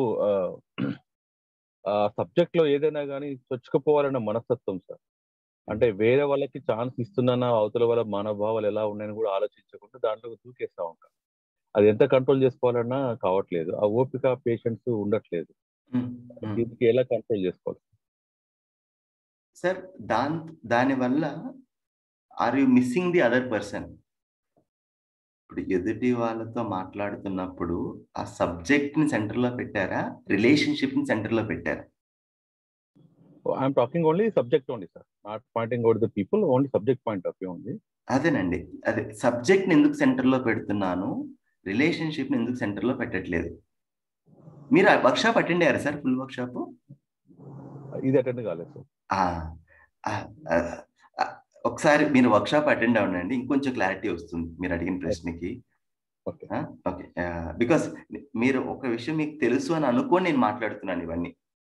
Speaker 9: సబ్జెక్ట్ లో ఏదైనా కానీ చొచ్చుకుపోవాలన్న మనస్తత్వం సార్. అంటే వేరే వాళ్ళకి ఛాన్స్ ఇస్తున్నానా, అవతల వాళ్ళ మనోభావాలు ఎలా ఉన్నాయని కూడా ఆలోచించకుండా దాంట్లో దూకేస్తా ఉంటాను. అది ఎంత కంట్రోల్ చేసుకోవాలన్నా కావట్లేదు, ఆ ఓపిక పేషెన్స్ ఉండట్లేదు. దీనికి ఎలా కంట్రోల్ చేసుకోవాలి
Speaker 4: సార్? దాని దానివల్ల are you missing the other person. ఇప్పుడు ఎదుటి వాళ్ళతో మాట్లాడుతున్నప్పుడు ఆ సబ్జెక్ట్ ని సెంటర్ లో పెట్టారా, రిలేషన్షిప్ ని సెంటర్ లో పెట్టారా?
Speaker 9: I'm talking only subject only sir, not pointing out the people, only subject point of view ఉంది.
Speaker 4: అదేనండి, అదే సబ్జెక్ట్ ని ఎందుకు సెంటర్ లో పెడుతున్నాను, రిలేషన్షిప్ ని ఎందుకు సెంటర్ లో పెట్టట్లేదు. మీరు వర్క్ షాప్ అటెండ్ అయ్యారా సార్? ఫుల్ వర్క్ షాప్
Speaker 9: ఇది అటెండ్ కాలేదు
Speaker 4: సార్. ఒకసారి మీరు వర్క్ షాప్ అటెండ్ అవ్వండి, ఇంకొంచెం క్లారిటీ వస్తుంది మీరు అడిగిన ప్రశ్నకి. ఓకే, బికాస్ మీరు ఒక విషయం మీకు తెలుసు అని అనుకోని నేను మాట్లాడుతున్నాను ఇవన్నీ.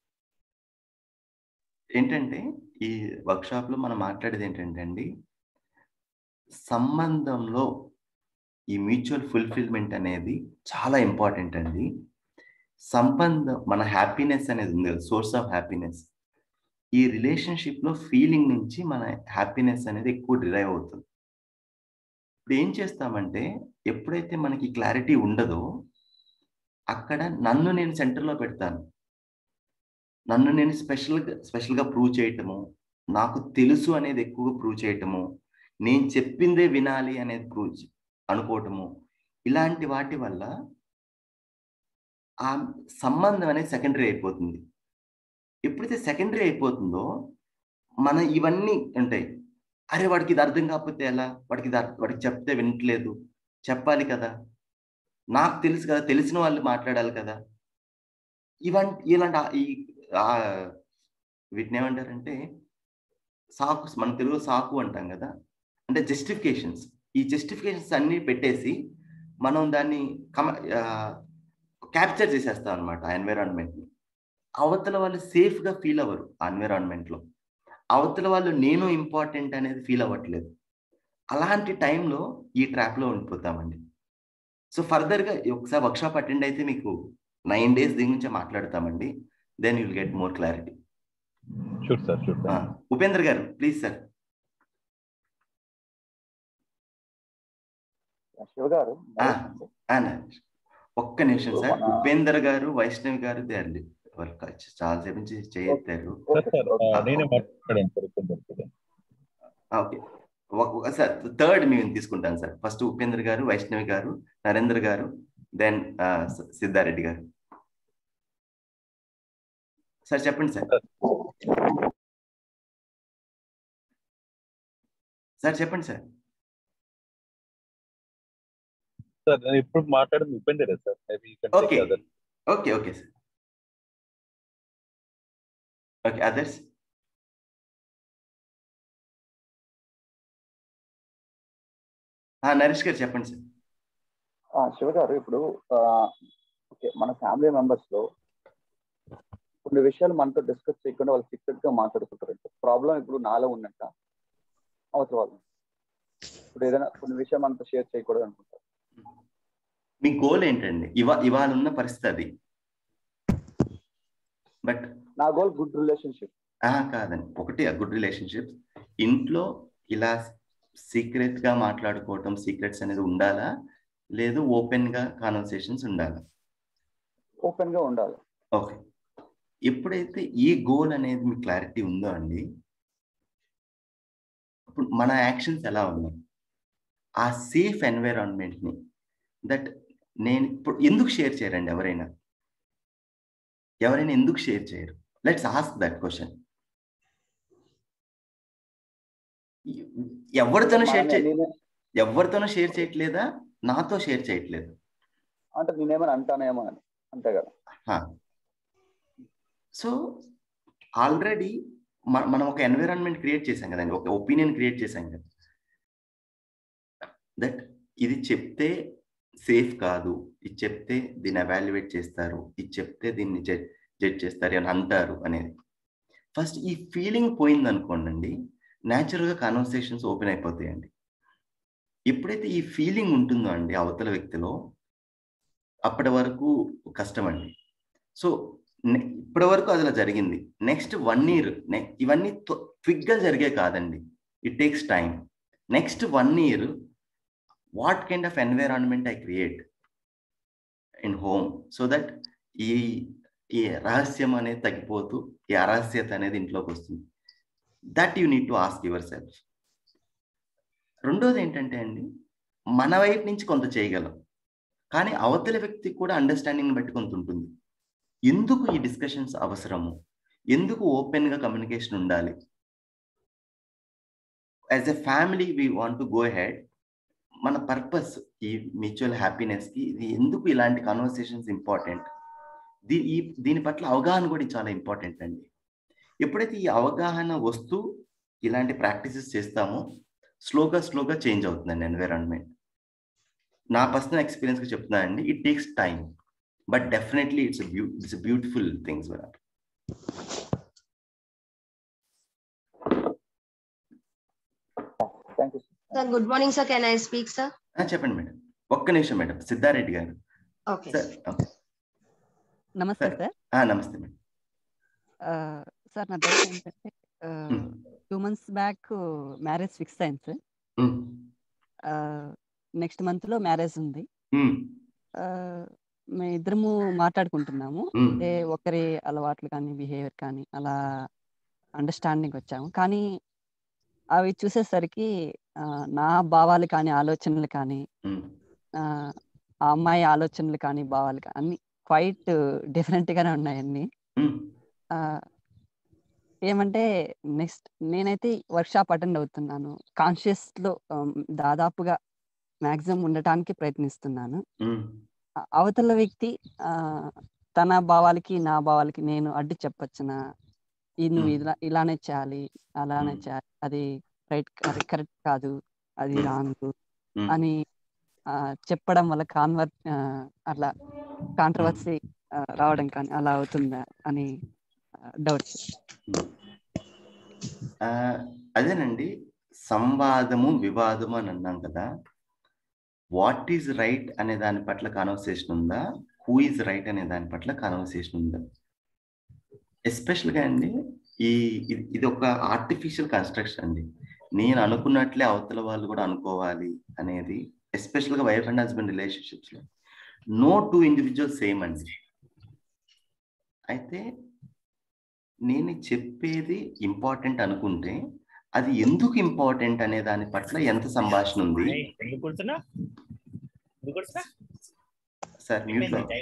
Speaker 4: ఏంటంటే ఈ వర్క్ షాప్ లో మనం మాట్లాడేది ఏంటంటే అండి, సంబంధంలో ఈ మ్యూచువల్ ఫుల్ఫిల్మెంట్ అనేది చాలా ఇంపార్టెంట్ అండి. సంబంధం మన హ్యాపీనెస్ అనేది ఉంది కదా, సోర్స్ ఆఫ్ హ్యాపీనెస్. ఈ రిలేషన్షిప్ లో ఫీలింగ్ నుంచి మన హ్యాపీనెస్ అనేది ఎక్కువ డిరైవ్ అవుతుంది. ఇప్పుడు ఏం చేస్తామంటే ఎప్పుడైతే మనకి క్లారిటీ ఉండదో అక్కడ నన్ను నేను సెంటర్లో పెడతాను, నన్ను నేను స్పెషల్గా స్పెషల్గా ప్రూవ్ చేయటము, నాకు తెలుసు అనేది ఎక్కువగా ప్రూవ్ చేయటము, నేను చెప్పిందే వినాలి అనేది ప్రూవ్ అనుకోవటము, ఇలాంటి వాటి వల్ల ఆ సంబంధం అనేది సెకండరీ అయిపోతుంది. ఎప్పుడైతే సెకండరీ అయిపోతుందో మన ఇవన్నీ ఉంటాయి. అరే వాడికి ఇది అర్థం కాకపోతే ఎలా, వాడికి ఇది వాడికి చెప్తే వినట్లేదు, చెప్పాలి కదా, నాకు తెలుసు కదా, తెలిసిన వాళ్ళు మాట్లాడాలి కదా, ఇవంటి ఇలాంటి ఈ వీటిని ఏమంటారంటే సాకు, మన తెలుగు సాకు అంటాం కదా, అంటే జస్టిఫికేషన్స్. ఈ జస్టిఫికేషన్స్ అన్ని పెట్టేసి మనం దాన్ని కమ క్యాప్చర్ చేసేస్తాం అనమాట ఆ ఎన్విరాన్మెంట్ని. అవతల వాళ్ళు సేఫ్గా ఫీల్ అవ్వరు ఆ ఎన్విరాన్మెంట్లో. అవతల వాళ్ళు నేను ఇంపార్టెంట్ అనేది ఫీల్ అవ్వట్లేదు. అలాంటి టైంలో ఈ ట్రాప్లో ఉండిపోతామండి. సో ఫర్దర్గా ఒకసారి వర్క్షాప్ అటెండ్ అయితే మీకు నైన్ డేస్ దీని గురించి మాట్లాడతామండి. Then you will get more clarity.
Speaker 9: Sure sir, sure sir.
Speaker 4: Upendra గారు ప్లీజ్ సార్.
Speaker 5: శివ గారు
Speaker 4: ఒక్క నిమిషం సార్. ఉపేంద్ర గారు, వైష్ణవి గారు దే ఆర్ చాలా సేపు నుంచి చేయెత్తారు. ఓకే సార్, థర్డ్ మేము తీసుకుంటాను సార్. ఫస్ట్ ఉపేంద్ర గారు, వైష్ణవి గారు, నరేంద్ర గారు, దెన్ సిద్ధారెడ్డి గారు. సార్ చెప్పండి సార్. సార్ చెప్పండి సార్.
Speaker 9: సార్ నేను ఇప్పుడు మాట్లాడింది ఉపేంద్రే sir.
Speaker 4: Okay okay okay sir. Okay others. Naresh గారు చెప్పండి సార్.
Speaker 5: శివ గారు ఇప్పుడు ఓకే మన ఫ్యామిలీ మెంబర్స్ లో కొన్ని విషయాలు మనతో డిస్కస్ చేయకుండా వాళ్ళు సీక్రెట్ గా మాట్లాడుకుంటారు. ప్రాబ్లం ఇప్పుడు నాలో ఉన్నట్ట అవతల వాళ్ళు ఇప్పుడు ఏదైనా కొన్ని విషయాలు మనతో షేర్ చేయకూడదు అనుకుంటారు.
Speaker 4: మీ గోల్ ఏంటండి? ఇవా ఇవాళ ఉన్న పరిస్థితి అది. బట్
Speaker 5: నా గోల్ గుడ్ రిలేషన్షిప్.
Speaker 4: కాదండి, ఒకటి గుడ్ రిలేషన్షిప్. ఇంట్లో ఇలా సీక్రెట్ గా మాట్లాడుకోవటం, సీక్రెట్స్ అనేది ఉండాలా, లేదు ఓపెన్ గా కాన్వర్సేషన్స్ ఉండాలా?
Speaker 5: ఓపెన్ గా ఉండాలి.
Speaker 4: ఓకే. ఎప్పుడైతే ఈ గోల్ అనేది మీకు క్లారిటీ ఉందో అండి, ఇప్పుడు మన యాక్షన్స్ ఎలా ఉన్నాయి, ఆ సేఫ్ ఎన్విరాన్మెంట్ ని దట్ నేను ఇప్పుడు ఎందుకు షేర్ చేయరండి ఎవరైనా ఎవరైనా ఎందుకు షేర్ చేయరు? Let's ask that question. ఎవరితోనూ షేర్ చే ఎవరితోనూ షేర్ చేయట్లేదా? నాతో షేర్ చేయట్లేదు
Speaker 5: అంటే నేనేమని అంటానేమో అని, అంతే కదా.
Speaker 4: సో ఆల్రెడీ మనం ఒక ఎన్విరాన్మెంట్ క్రియేట్ చేసాం కదండి, ఒక ఒపీనియన్ క్రియేట్ చేసాం కదా, దట్ ఇది చెప్తే సేఫ్ కాదు, ఇది చెప్తే దీన్ని ఎవాల్యుయేట్ చేస్తారు, ఇది చెప్తే దీన్ని జడ్జ్ చేస్తారు అని అంటారు అనేది. ఫస్ట్ ఈ ఫీలింగ్ పోయింది అనుకోండి, న్యాచురల్గా కాన్వర్సేషన్స్ ఓపెన్ అయిపోతాయండి. ఎప్పుడైతే ఈ ఫీలింగ్ ఉంటుందో అండి అవతల వ్యక్తిలో, అప్పటి వరకు కష్టం అండి. సో ఇప్పటి వరకు అది అలా జరిగింది. నెక్స్ట్ వన్ ఇయర్ ఇవన్నీ క్విక్గా జరిగే కాదండి, it takes time. Next one year what kind of environment I create in home so that ఈ ఈ రహస్యం అనేది తగ్గిపోతూ ఈ అరహస్యత అనేది ఇంట్లోకి వస్తుంది. That you need to ask yourself. రెండోది ఏంటంటే అండి, మన వైపు నుంచి కొంత చేయగలం, కానీ అవతల వ్యక్తికి కూడా అండర్స్టాండింగ్ బట్టి కొంత ఉంటుంది. ఎందుకు ఈ డిస్కషన్స్ అవసరము, ఎందుకు ఓపెన్గా కమ్యూనికేషన్ ఉండాలి, as a family we want to go head, మన పర్పస్ ఈ మ్యూచువల్ హ్యాపీనెస్కి ఇది ఎందుకు ఇలాంటి కాన్వర్సేషన్స్ ఇంపార్టెంట్, దీ ఈ దీని పట్ల అవగాహన కూడా చాలా ఇంపార్టెంట్ అండి. ఎప్పుడైతే ఈ అవగాహన వస్తూ ఇలాంటి ప్రాక్టీసెస్ చేస్తామో స్లోగా స్లోగా చేంజ్ అవుతుందండి ఎన్విరాన్మెంట్. నా పర్సనల్ ఎక్స్పీరియన్స్గా చెప్తున్నాను అండి, it takes time but definitely it's బ్యూ it's beautiful things.
Speaker 10: Sir, good morning, sir. Can I speak, sir?
Speaker 4: చెప్పండి మేడం. ఒక్క నిమిషం మేడం. సిద్ధారెడ్డి గారు.
Speaker 10: ఓకే
Speaker 11: నమస్తే సార్.
Speaker 4: నమస్తే మేడం.
Speaker 11: సార్ నా డౌట్ ఏంటంటే, two months back marriage fix అయింది సార్. నెక్స్ట్ మంత్ లో మ్యారేజ్ ఉంది. మేము ఇద్దరము మాట్లాడుకుంటున్నాము, అంటే ఒకరి అలవాట్లు కానీ బిహేవియర్ కానీ అలా అండర్స్టాండింగ్ వచ్చాము. కానీ అవి చూసేసరికి నా భావాలు కానీ ఆలోచనలు కానీ ఆ అమ్మాయి ఆలోచనలు కానీ భావాలు కానీ అన్ని క్వైట్ డిఫరెంట్ గానే ఉన్నాయండి. ఆ, ఏమంటే నెక్స్ట్ నేనైతే వర్క్ షాప్ అటెండ్ అవుతున్నాను. కాన్షియస్ లో ఆమ్, దాదాపుగా మాక్సిమం ఉండటానికి ప్రయత్నిస్తున్నాను. ఆ- అవతల వ్యక్తి ఆ తన భావాలకి నా భావాలకి నేను అడ్డు చెప్పొచ్చునా, ఈ నువ్వు ఇలా ఇలానే చేయాలి అలానే చేయాలి, అది రైట్ అది కరెక్ట్ కాదు, అది రాంగ్ అని ఆ, చెప్పడం వల్ల కాన్వర్ ఆ, అట్లా కాంట్రవర్సీ రావడం కానీ అలా అవుతుందా అని డౌట్స్.
Speaker 4: అదేనండి, సంవాదము వివాదము అని అన్నాం కదా. వాట్ ఈజ్ రైట్ అనే దాని పట్ల కాన్వర్సేషన్ ఉందా, హూ ఈజ్ రైట్ అనే దాని పట్ల కాన్వర్సేషన్ ఉందా? ఎస్పెషల్గా అండి ఈ ఇది ఇది ఒక ఆర్టిఫిషియల్ కన్స్ట్రక్షన్ అండి. నేను అనుకున్నట్లే అవతల వాళ్ళు కూడా అనుకోవాలి అనేది, ఎస్పెషల్గా వైఫ్ అండ్ హస్బెండ్ రిలేషన్షిప్స్లో నో టూ ఇండివిజువల్ సేమ్ అండి. అయితే నేను చెప్పేది ఇంపార్టెంట్ అనుకుంటే అది ఎందుకు ఇంపార్టెంట్ అనే దాని పట్ల ఎంత సంభాషణ ఉంది. సార్ మ్యూట్ లో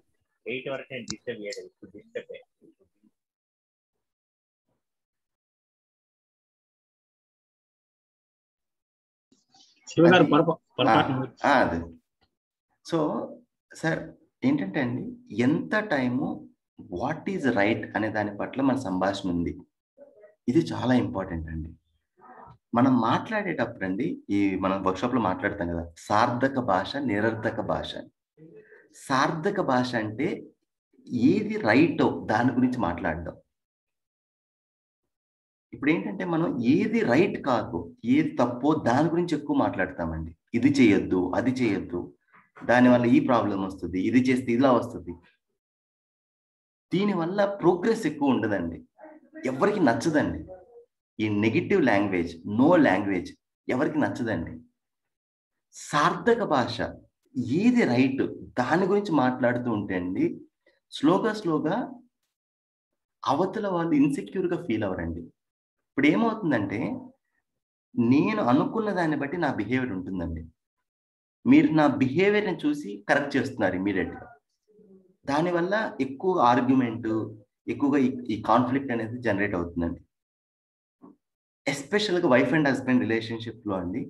Speaker 4: అదే. సో సార్ ఏంటంటే అండి, ఎంత టైము వాట్ ఈజ్ రైట్ అనే దాని పట్ల మన సంభాషణ ఉంది, ఇది చాలా ఇంపార్టెంట్ అండి. మనం మాట్లాడేటప్పుడు అండి, ఈ మనం వర్క్షాప్ లో మాట్లాడతాం కదా, సార్థక భాష నిరర్థక భాష. సార్థక భాష అంటే ఏది రైటో దాని గురించి మాట్లాడడం. ఇప్పుడు ఏంటంటే మనం ఏది రైట్ కాదు ఏది తప్పో దాని గురించి ఎక్కువ మాట్లాడతామండి. ఇది చేయొద్దు అది చేయొద్దు, దానివల్ల ఈ ప్రాబ్లం వస్తుంది, ఇది చేస్తే ఇలా వస్తుంది. దీనివల్ల ప్రోగ్రెస్ ఎక్కువ ఉండదండి, ఎవరికి నచ్చదండి. ఈ నెగిటివ్ లాంగ్వేజ్, నో లాంగ్వేజ్ ఎవరికి నచ్చదండి. సార్థక భాష ఏది రైట్ దాని గురించి మాట్లాడుతూ ఉంటే అండి, స్లోగా స్లోగా అవతల వాళ్ళు ఇన్సెక్యూర్గా ఫీల్ అవ్వరండి. ఇప్పుడు ఏమవుతుందంటే, నేను అనుకున్న దాన్ని బట్టి నా బిహేవియర్ ఉంటుందండి. మీరు నా బిహేవియర్ని చూసి కరెక్ట్ చేస్తున్నారు ఇమీడియట్గా. దానివల్ల ఎక్కువ ఆర్గ్యుమెంట్, ఎక్కువగా ఈ కాన్ఫ్లిక్ట్ అనేది జనరేట్ అవుతుందండి. ఎస్పెషల్గా వైఫ్ అండ్ హస్బెండ్ రిలేషన్షిప్లో అండి,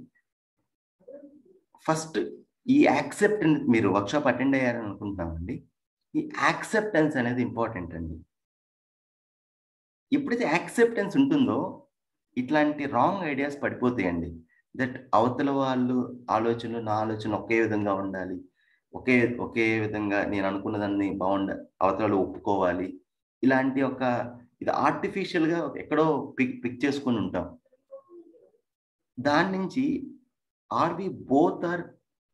Speaker 4: ఫస్ట్ ఈ యాక్సెప్ట్ మీరు వర్క్షాప్ అటెండ్ అయ్యారని అనుకుంటున్నామండి. ఈ యాక్సెప్టెన్స్ అనేది ఇంపార్టెంట్ అండి. ఎప్పుడైతే యాక్సెప్టెన్స్ ఉంటుందో ఇట్లాంటి రాంగ్ ఐడియాస్ పడిపోతాయండి. దట్ అవతల వాళ్ళు ఆలోచనలు నా ఆలోచన ఒకే విధంగా ఉండాలి, ఒకే ఒకే విధంగా నేను అనుకున్నదాన్ని బాగుండ అవతల వాళ్ళు ఒప్పుకోవాలి, ఇలాంటి ఒక ఇది ఆర్టిఫిషియల్గా ఎక్కడో పిక్ పిక్ చేసుకొని ఉంటాం. దాని నుంచి are we both are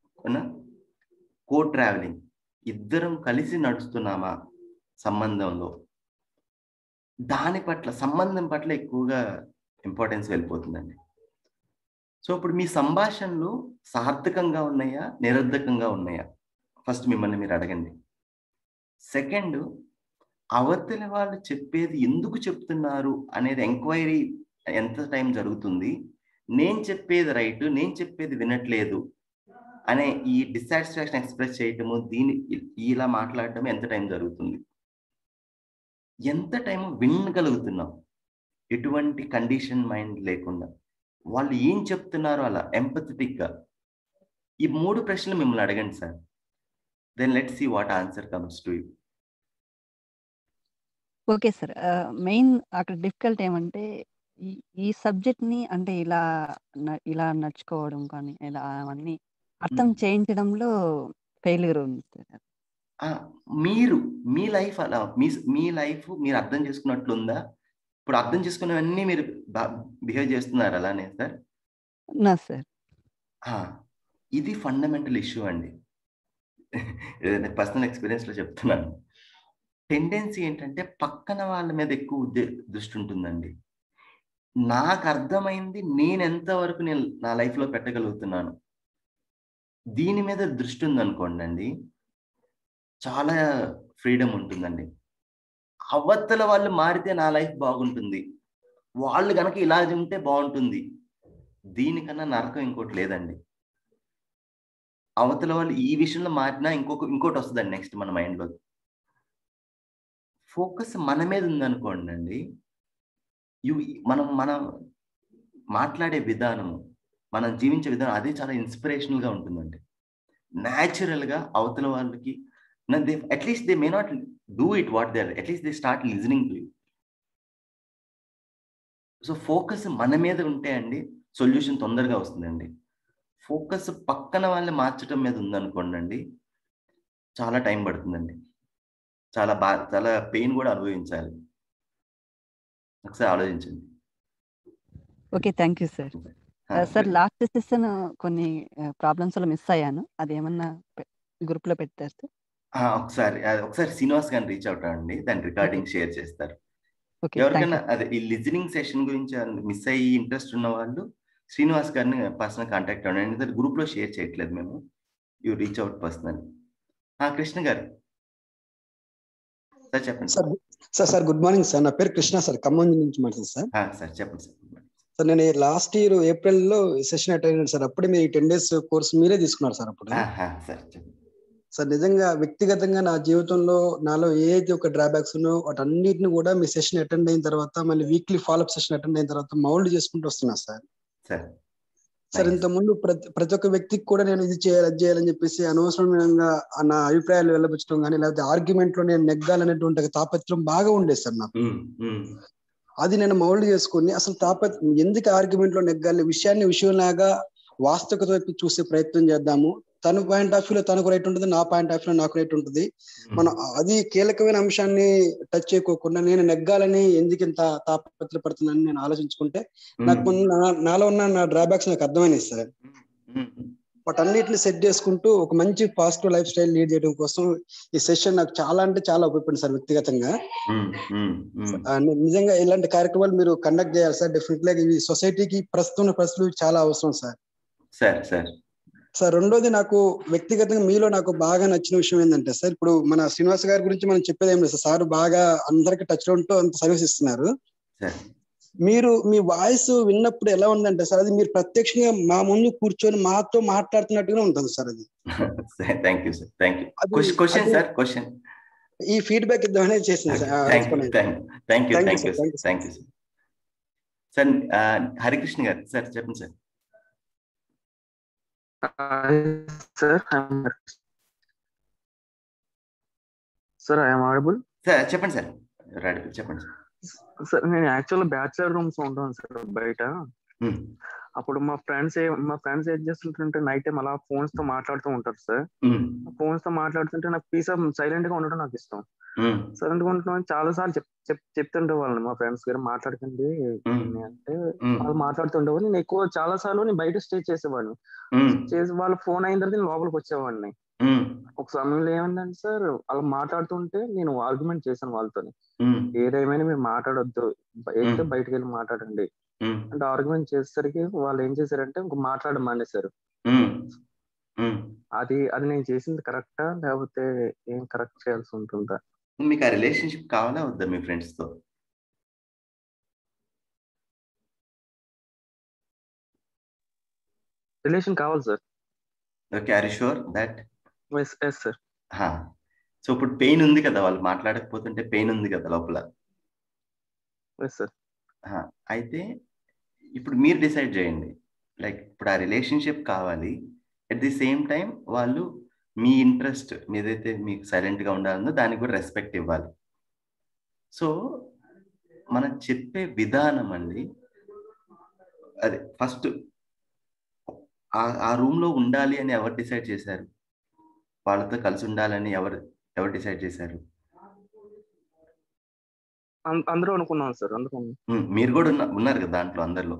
Speaker 4: co travelling, ఇద్దరం కలిసి నడుస్తున్నామా సంబంధంలో, దాని పట్ల సంబంధం పట్ల ఎక్కువగా ఇంపార్టెన్స్ వెళ్ళిపోతుందండి. సో ఇప్పుడు మీ సంభాషణలు సార్థకంగా ఉన్నాయా నిరర్ధకంగా ఉన్నాయా ఫస్ట్ మిమ్మల్ని మీరు అడగండి. సెకండ్, అవతల వాళ్ళు చెప్పేది ఎందుకు చెప్తున్నారు అనేది ఎంక్వైరీ ఎంత టైం జరుగుతుంది, నేను చెప్పేది రైట్ నేను చెప్పేది వినట్లేదు అనే ఈ డిస్సాటిస్ఫాక్షన్ ఎక్స్ప్రెస్ చేయటము, దీని ఇలా మాట్లాడటం ఎంత టైం జరుగుతుంది, ఎంత టైం వినగలుగుతున్నాం ఎటువంటి కండిషన్ మైండ్ లేకుండా, వాళ్ళు ఏం చెప్తున్నారో అలా ఎంపథెటిక్గా. ఈ మూడు ప్రశ్నలు మిమ్మల్ని అడగండి సార్. Then let's see what answer comes to you.
Speaker 11: Okay sir. Main అక్కడ డిఫికల్ట్ ఏమంటే ఈ ఈ సబ్జెక్ట్ ని అంటే ఇలా న- ఇలా నడుచుకోవడం కానీ ఇలా అవన్నీ అర్థం చేయించడంలో ఫెయిల్యూర్ ఉంది సార్.
Speaker 4: ఆ, మీరు మీ లైఫ్ అలా మీ మీ లైఫ్ మీరు అర్థం చేసుకున్నట్లుందా? ఇప్పుడు అర్థం చేసుకున్నవన్నీ మీరు బిహేవ్ చేస్తున్నారు అలానే సార్?
Speaker 11: నా సార్
Speaker 4: ఆ, ఇది ఫండమెంటల్ ఇష్యూ అండి. ఏదైనా పర్సనల్ ఎక్స్పీరియన్స్లో చెప్తున్నాను. టెండెన్సీ ఏంటంటే పక్కన వాళ్ళ మీద ఎక్కువ ఉద్దే- దృష్టి ఉంటుందండి. నాకు అర్థమైంది నేను ఎంతవరకు నేను నా లైఫ్లో పెట్టగలుగుతున్నాను, దీని మీద దృష్టి ఉందనుకోండి అండి, చాలా ఫ్రీడమ్ ఉంటుందండి. అవతల వాళ్ళు మారితే నా లైఫ్ బాగుంటుంది, వాళ్ళు కనుక ఇలా ఉంటే బాగుంటుంది, దీనికన్నా నరకం ఇంకోటి లేదండి. అవతల వాళ్ళు ఈ విషయంలో మారినా ఇంకొక ఇంకోటి వస్తుందండి నెక్స్ట్ మన మైండ్లో. ఫోకస్ మన మీద ఉందనుకోండి అండి, ఇవి మనం మనం మాట్లాడే విధానము, మనం జీవించే విధానం అదే చాలా ఇన్స్పిరేషనల్గా ఉంటుందండి. న్యాచురల్గా అవతల వాళ్ళకి they at least they may not do it what they are, at least they start listening to you. So focus మన మీద ఉంటే అండి సొల్యూషన్ తొందరగా వస్తుందండి. ఫోకస్ పక్కన వాళ్ళని మార్చడం మీద ఉందనుకోండి అండి, చాలా టైం పడుతుందండి, చాలా బా చాలా పెయిన్ కూడా అనుభవించాలి. ఒకసారి ఆలోచించండి.
Speaker 11: Okay, thank you sir. Sir last session కొన్ని ప్రాబ్లమ్స్ లో మిస్ అయ్యాను, అది ఏమన్నా గ్రూప్ లో పెట్టారు సార్?
Speaker 4: ఒకసారి ఒకసారి శ్రీనివాస్ గారిని రీచ్ అవుట్ అండి, దాని రికార్డింగ్ షేర్ చేస్తారు. ఎవరికైనా అదే ఈ లిజనింగ్ సెషన్ గురించి మిస్ అయ్యి ఇంట్రెస్ట్ ఉన్న వాళ్ళు శ్రీనివాస్ గారిని పర్సనల్ కాంటాక్ట్ అవ్వండి. ఎందుకంటే గ్రూప్ లో షేర్ చేయట్లేదు మేము, you reach out personal. Krishna గారు సార్ చెప్పండి.
Speaker 12: Sir sir sir good morning sir. నా పేరు కృష్ణ సార్, ఖమ్మం నుంచి మాట్లాడుతున్నాను సార్.
Speaker 4: సార్ చెప్పండి సార్.
Speaker 12: సార్ నేను లాస్ట్ ఇయర్ ఏప్రిల్ లో సెషన్ అటెండ్ అయ్యాను సార్. అప్పుడే మీ టెన్ డేస్ కోర్స్ మీరే తీసుకున్నారు సార్ అప్పుడు. సార్ నిజంగా వ్యక్తిగతంగా నా జీవితంలో నాలో ఏదైతే ఒక డ్రాబ్యాక్స్ ఉన్నో వాటన్నిటిని కూడా మీ సెషన్ అటెండ్ అయిన తర్వాత మళ్ళీ వీక్లీ ఫాలోఅప్ సెషన్ అటెండ్ అయిన తర్వాత మౌల్డ్ చేసుకుంటూ వస్తున్నా సార్. సార్ ఇంత ముందు ప్రతి ప్రతి ఒక్క వ్యక్తికి కూడా నేను ఇది చేయాలి అది చేయాలని చెప్పేసి అనవసరంగా నా అభిప్రాయాలు వెళ్ళబుచ్చడం కానీ లేకపోతే ఆర్గ్యుమెంట్ లో నేను నెగ్గాలనేటువంటి తాపత్రం బాగా ఉండేది సార్ నాకు. అది నేను మౌల్డ్ చేసుకుని అసలు తాపత్రం ఎందుకు ఆర్గ్యుమెంట్ లో నెగ్గాలి, విషయాన్ని విషయంలాగా వాస్తవికత వైపు చూసే ప్రయత్నం చేద్దాము. తన పాయింట్ ఆఫ్ వ్యూలో తనకు రైట్ ఉంటుంది, నా పాయింట్ ఆఫ్ వ్యూలో నాకు రైట్ ఉంటుంది. మనం అది కీలకమైన అంశాన్ని టచ్ చేయకోకుండా నేను నెగ్గాలని ఎందుకు ఇంత తాపత్రపడుతుందని నేను ఆలోచించుకుంటే నాకు నాలో ఉన్న నా డ్రాబ్యాక్స్ నాకు అర్థమైనాయి సార్. వాటన్నిటిని సెట్ చేసుకుంటూ ఒక మంచి పాజిటివ్ లైఫ్ స్టైల్ లీడ్ చేయడం కోసం ఈ సెషన్ నాకు చాలా అంటే చాలా ఉపయోగపడింది సార్ వ్యక్తిగతంగా. నిజంగా ఇలాంటి కార్యక్రమాలు మీరు కండక్ట్ చేయాలి సార్. డెఫినెట్ గా ఇవి సొసైటీకి ప్రస్తుతం పరిస్థితులు చాలా అవసరం సార్.
Speaker 4: సార్ సార్
Speaker 12: సార్ రెండోది నాకు వ్యక్తిగతంగా మీలో నాకు బాగా నచ్చిన విషయం ఏంటంటే సార్, ఇప్పుడు మన శ్రీనివాస్ గారి గురించి మనం చెప్పేది ఏం లేదు సార్. సార్ బాగా అందరికి టచ్ లో ఉంటూ అంత సర్వీస్ ఇస్తున్నారు. మీరు మీ వాయిస్ విన్నప్పుడు ఎలా ఉందంటే సార్, అది మీరు ప్రత్యక్షంగా మా ముందు కూర్చొని మాతో మాట్లాడుతున్నట్టుగా ఉంటుంది సార్. అది ఈ ఫీడ్బ్యాక్ ఇద్దామనే చేసింది
Speaker 4: సార్. హరికృష్ణ గారు సార్ చెప్పండి sir.
Speaker 13: Sir sir I'm audible
Speaker 4: sir చెప్పండి సార్. చెప్పండి సార్.
Speaker 13: సార్ నేను యాక్చువల్ బ్యాచులర్ రూమ్స్ ఉంటాను సార్ బయట. అప్పుడు మా ఫ్రెండ్స్ మా ఫ్రెండ్స్ ఏం చేస్తుంటే నైట్ టైం అలా ఫోన్స్ తో మాట్లాడుతూ ఉంటారు సార్. ఫోన్స్ తో మాట్లాడుతుంటే నాకు పీస్ ఆఫ్ సైలెంట్ గా ఉండడం నాకు ఇష్టం. సైలెంట్ గా ఉండడం చాలా సార్లు చెప్ చెప్తుండే వాళ్ళని మా ఫ్రెండ్స్ గారు మాట్లాడుతుంది అంటే వాళ్ళు మాట్లాడుతుండేవాళ్ళు. నేను ఎక్కువ చాలా సార్లు నేను బయట స్టే చేసేవాడిని. చేసి వాళ్ళ ఫోన్ అయిన తర్వాత నేను లోపలికి వచ్చేవాడిని. ఒక సమయంలో ఏమైందంటే సార్ అలా మాట్లాడుతుంటే నేను ఆర్గ్యుమెంట్ చేశాను వాళ్ళతో. ఏదేమైనా మీరు మాట్లాడొద్దు, అయితే బయటకు వెళ్ళి మాట్లాడండి అంటే ఆర్గ్యుమెంట్ చేసేసరికి వాళ్ళు ఏం చేశారంటే ఇంక మాట్లాడడం మానేశారు. అది అది నేను చేసింది కరెక్టా లేకపోతే ఏం కరెక్ట్ చేయాల్సి ఉంటుందా?
Speaker 4: మీకు ఆ రిలేషన్షిప్ కావాలా వద్దా మీ ఫ్రెండ్స్ తో?
Speaker 13: రిలేషన్ కావాలి sir.
Speaker 4: Okay, are you sure that?
Speaker 13: yes yes sir.
Speaker 4: హా, సో ఇప్పుడు పెయిన్ ఉంది కదా, వాళ్ళు మాట్లాడకపోతుంటే పెయిన్ ఉంది కదా లోపల.
Speaker 13: yes sir.
Speaker 4: హా, అయితే ఇప్పుడు మీరు డిసైడ్ చేయండి, లైక్ ఇప్పుడు ఆ రిలేషన్షిప్ కావాలి, అట్ ది సేమ్ టైం వాళ్ళు మీ ఇంట్రెస్ట్ మీదైతే మీకు సైలెంట్గా ఉండాలన్నో దానికి కూడా రెస్పెక్ట్ ఇవ్వాలి. సో మనం చెప్పే విధానం అండి, అదే ఫస్ట్ ఆ రూమ్లో ఉండాలి అని ఎవరు డిసైడ్ చేశారు? వాళ్ళతో కలిసి ఉండాలని ఎవరు ఎవరు డిసైడ్ చేశారు?
Speaker 13: అందరూ అనుకున్నాను సార్. అందరూ
Speaker 4: మీరు కూడా ఉన్నారు కదా దాంట్లో అందరిలో.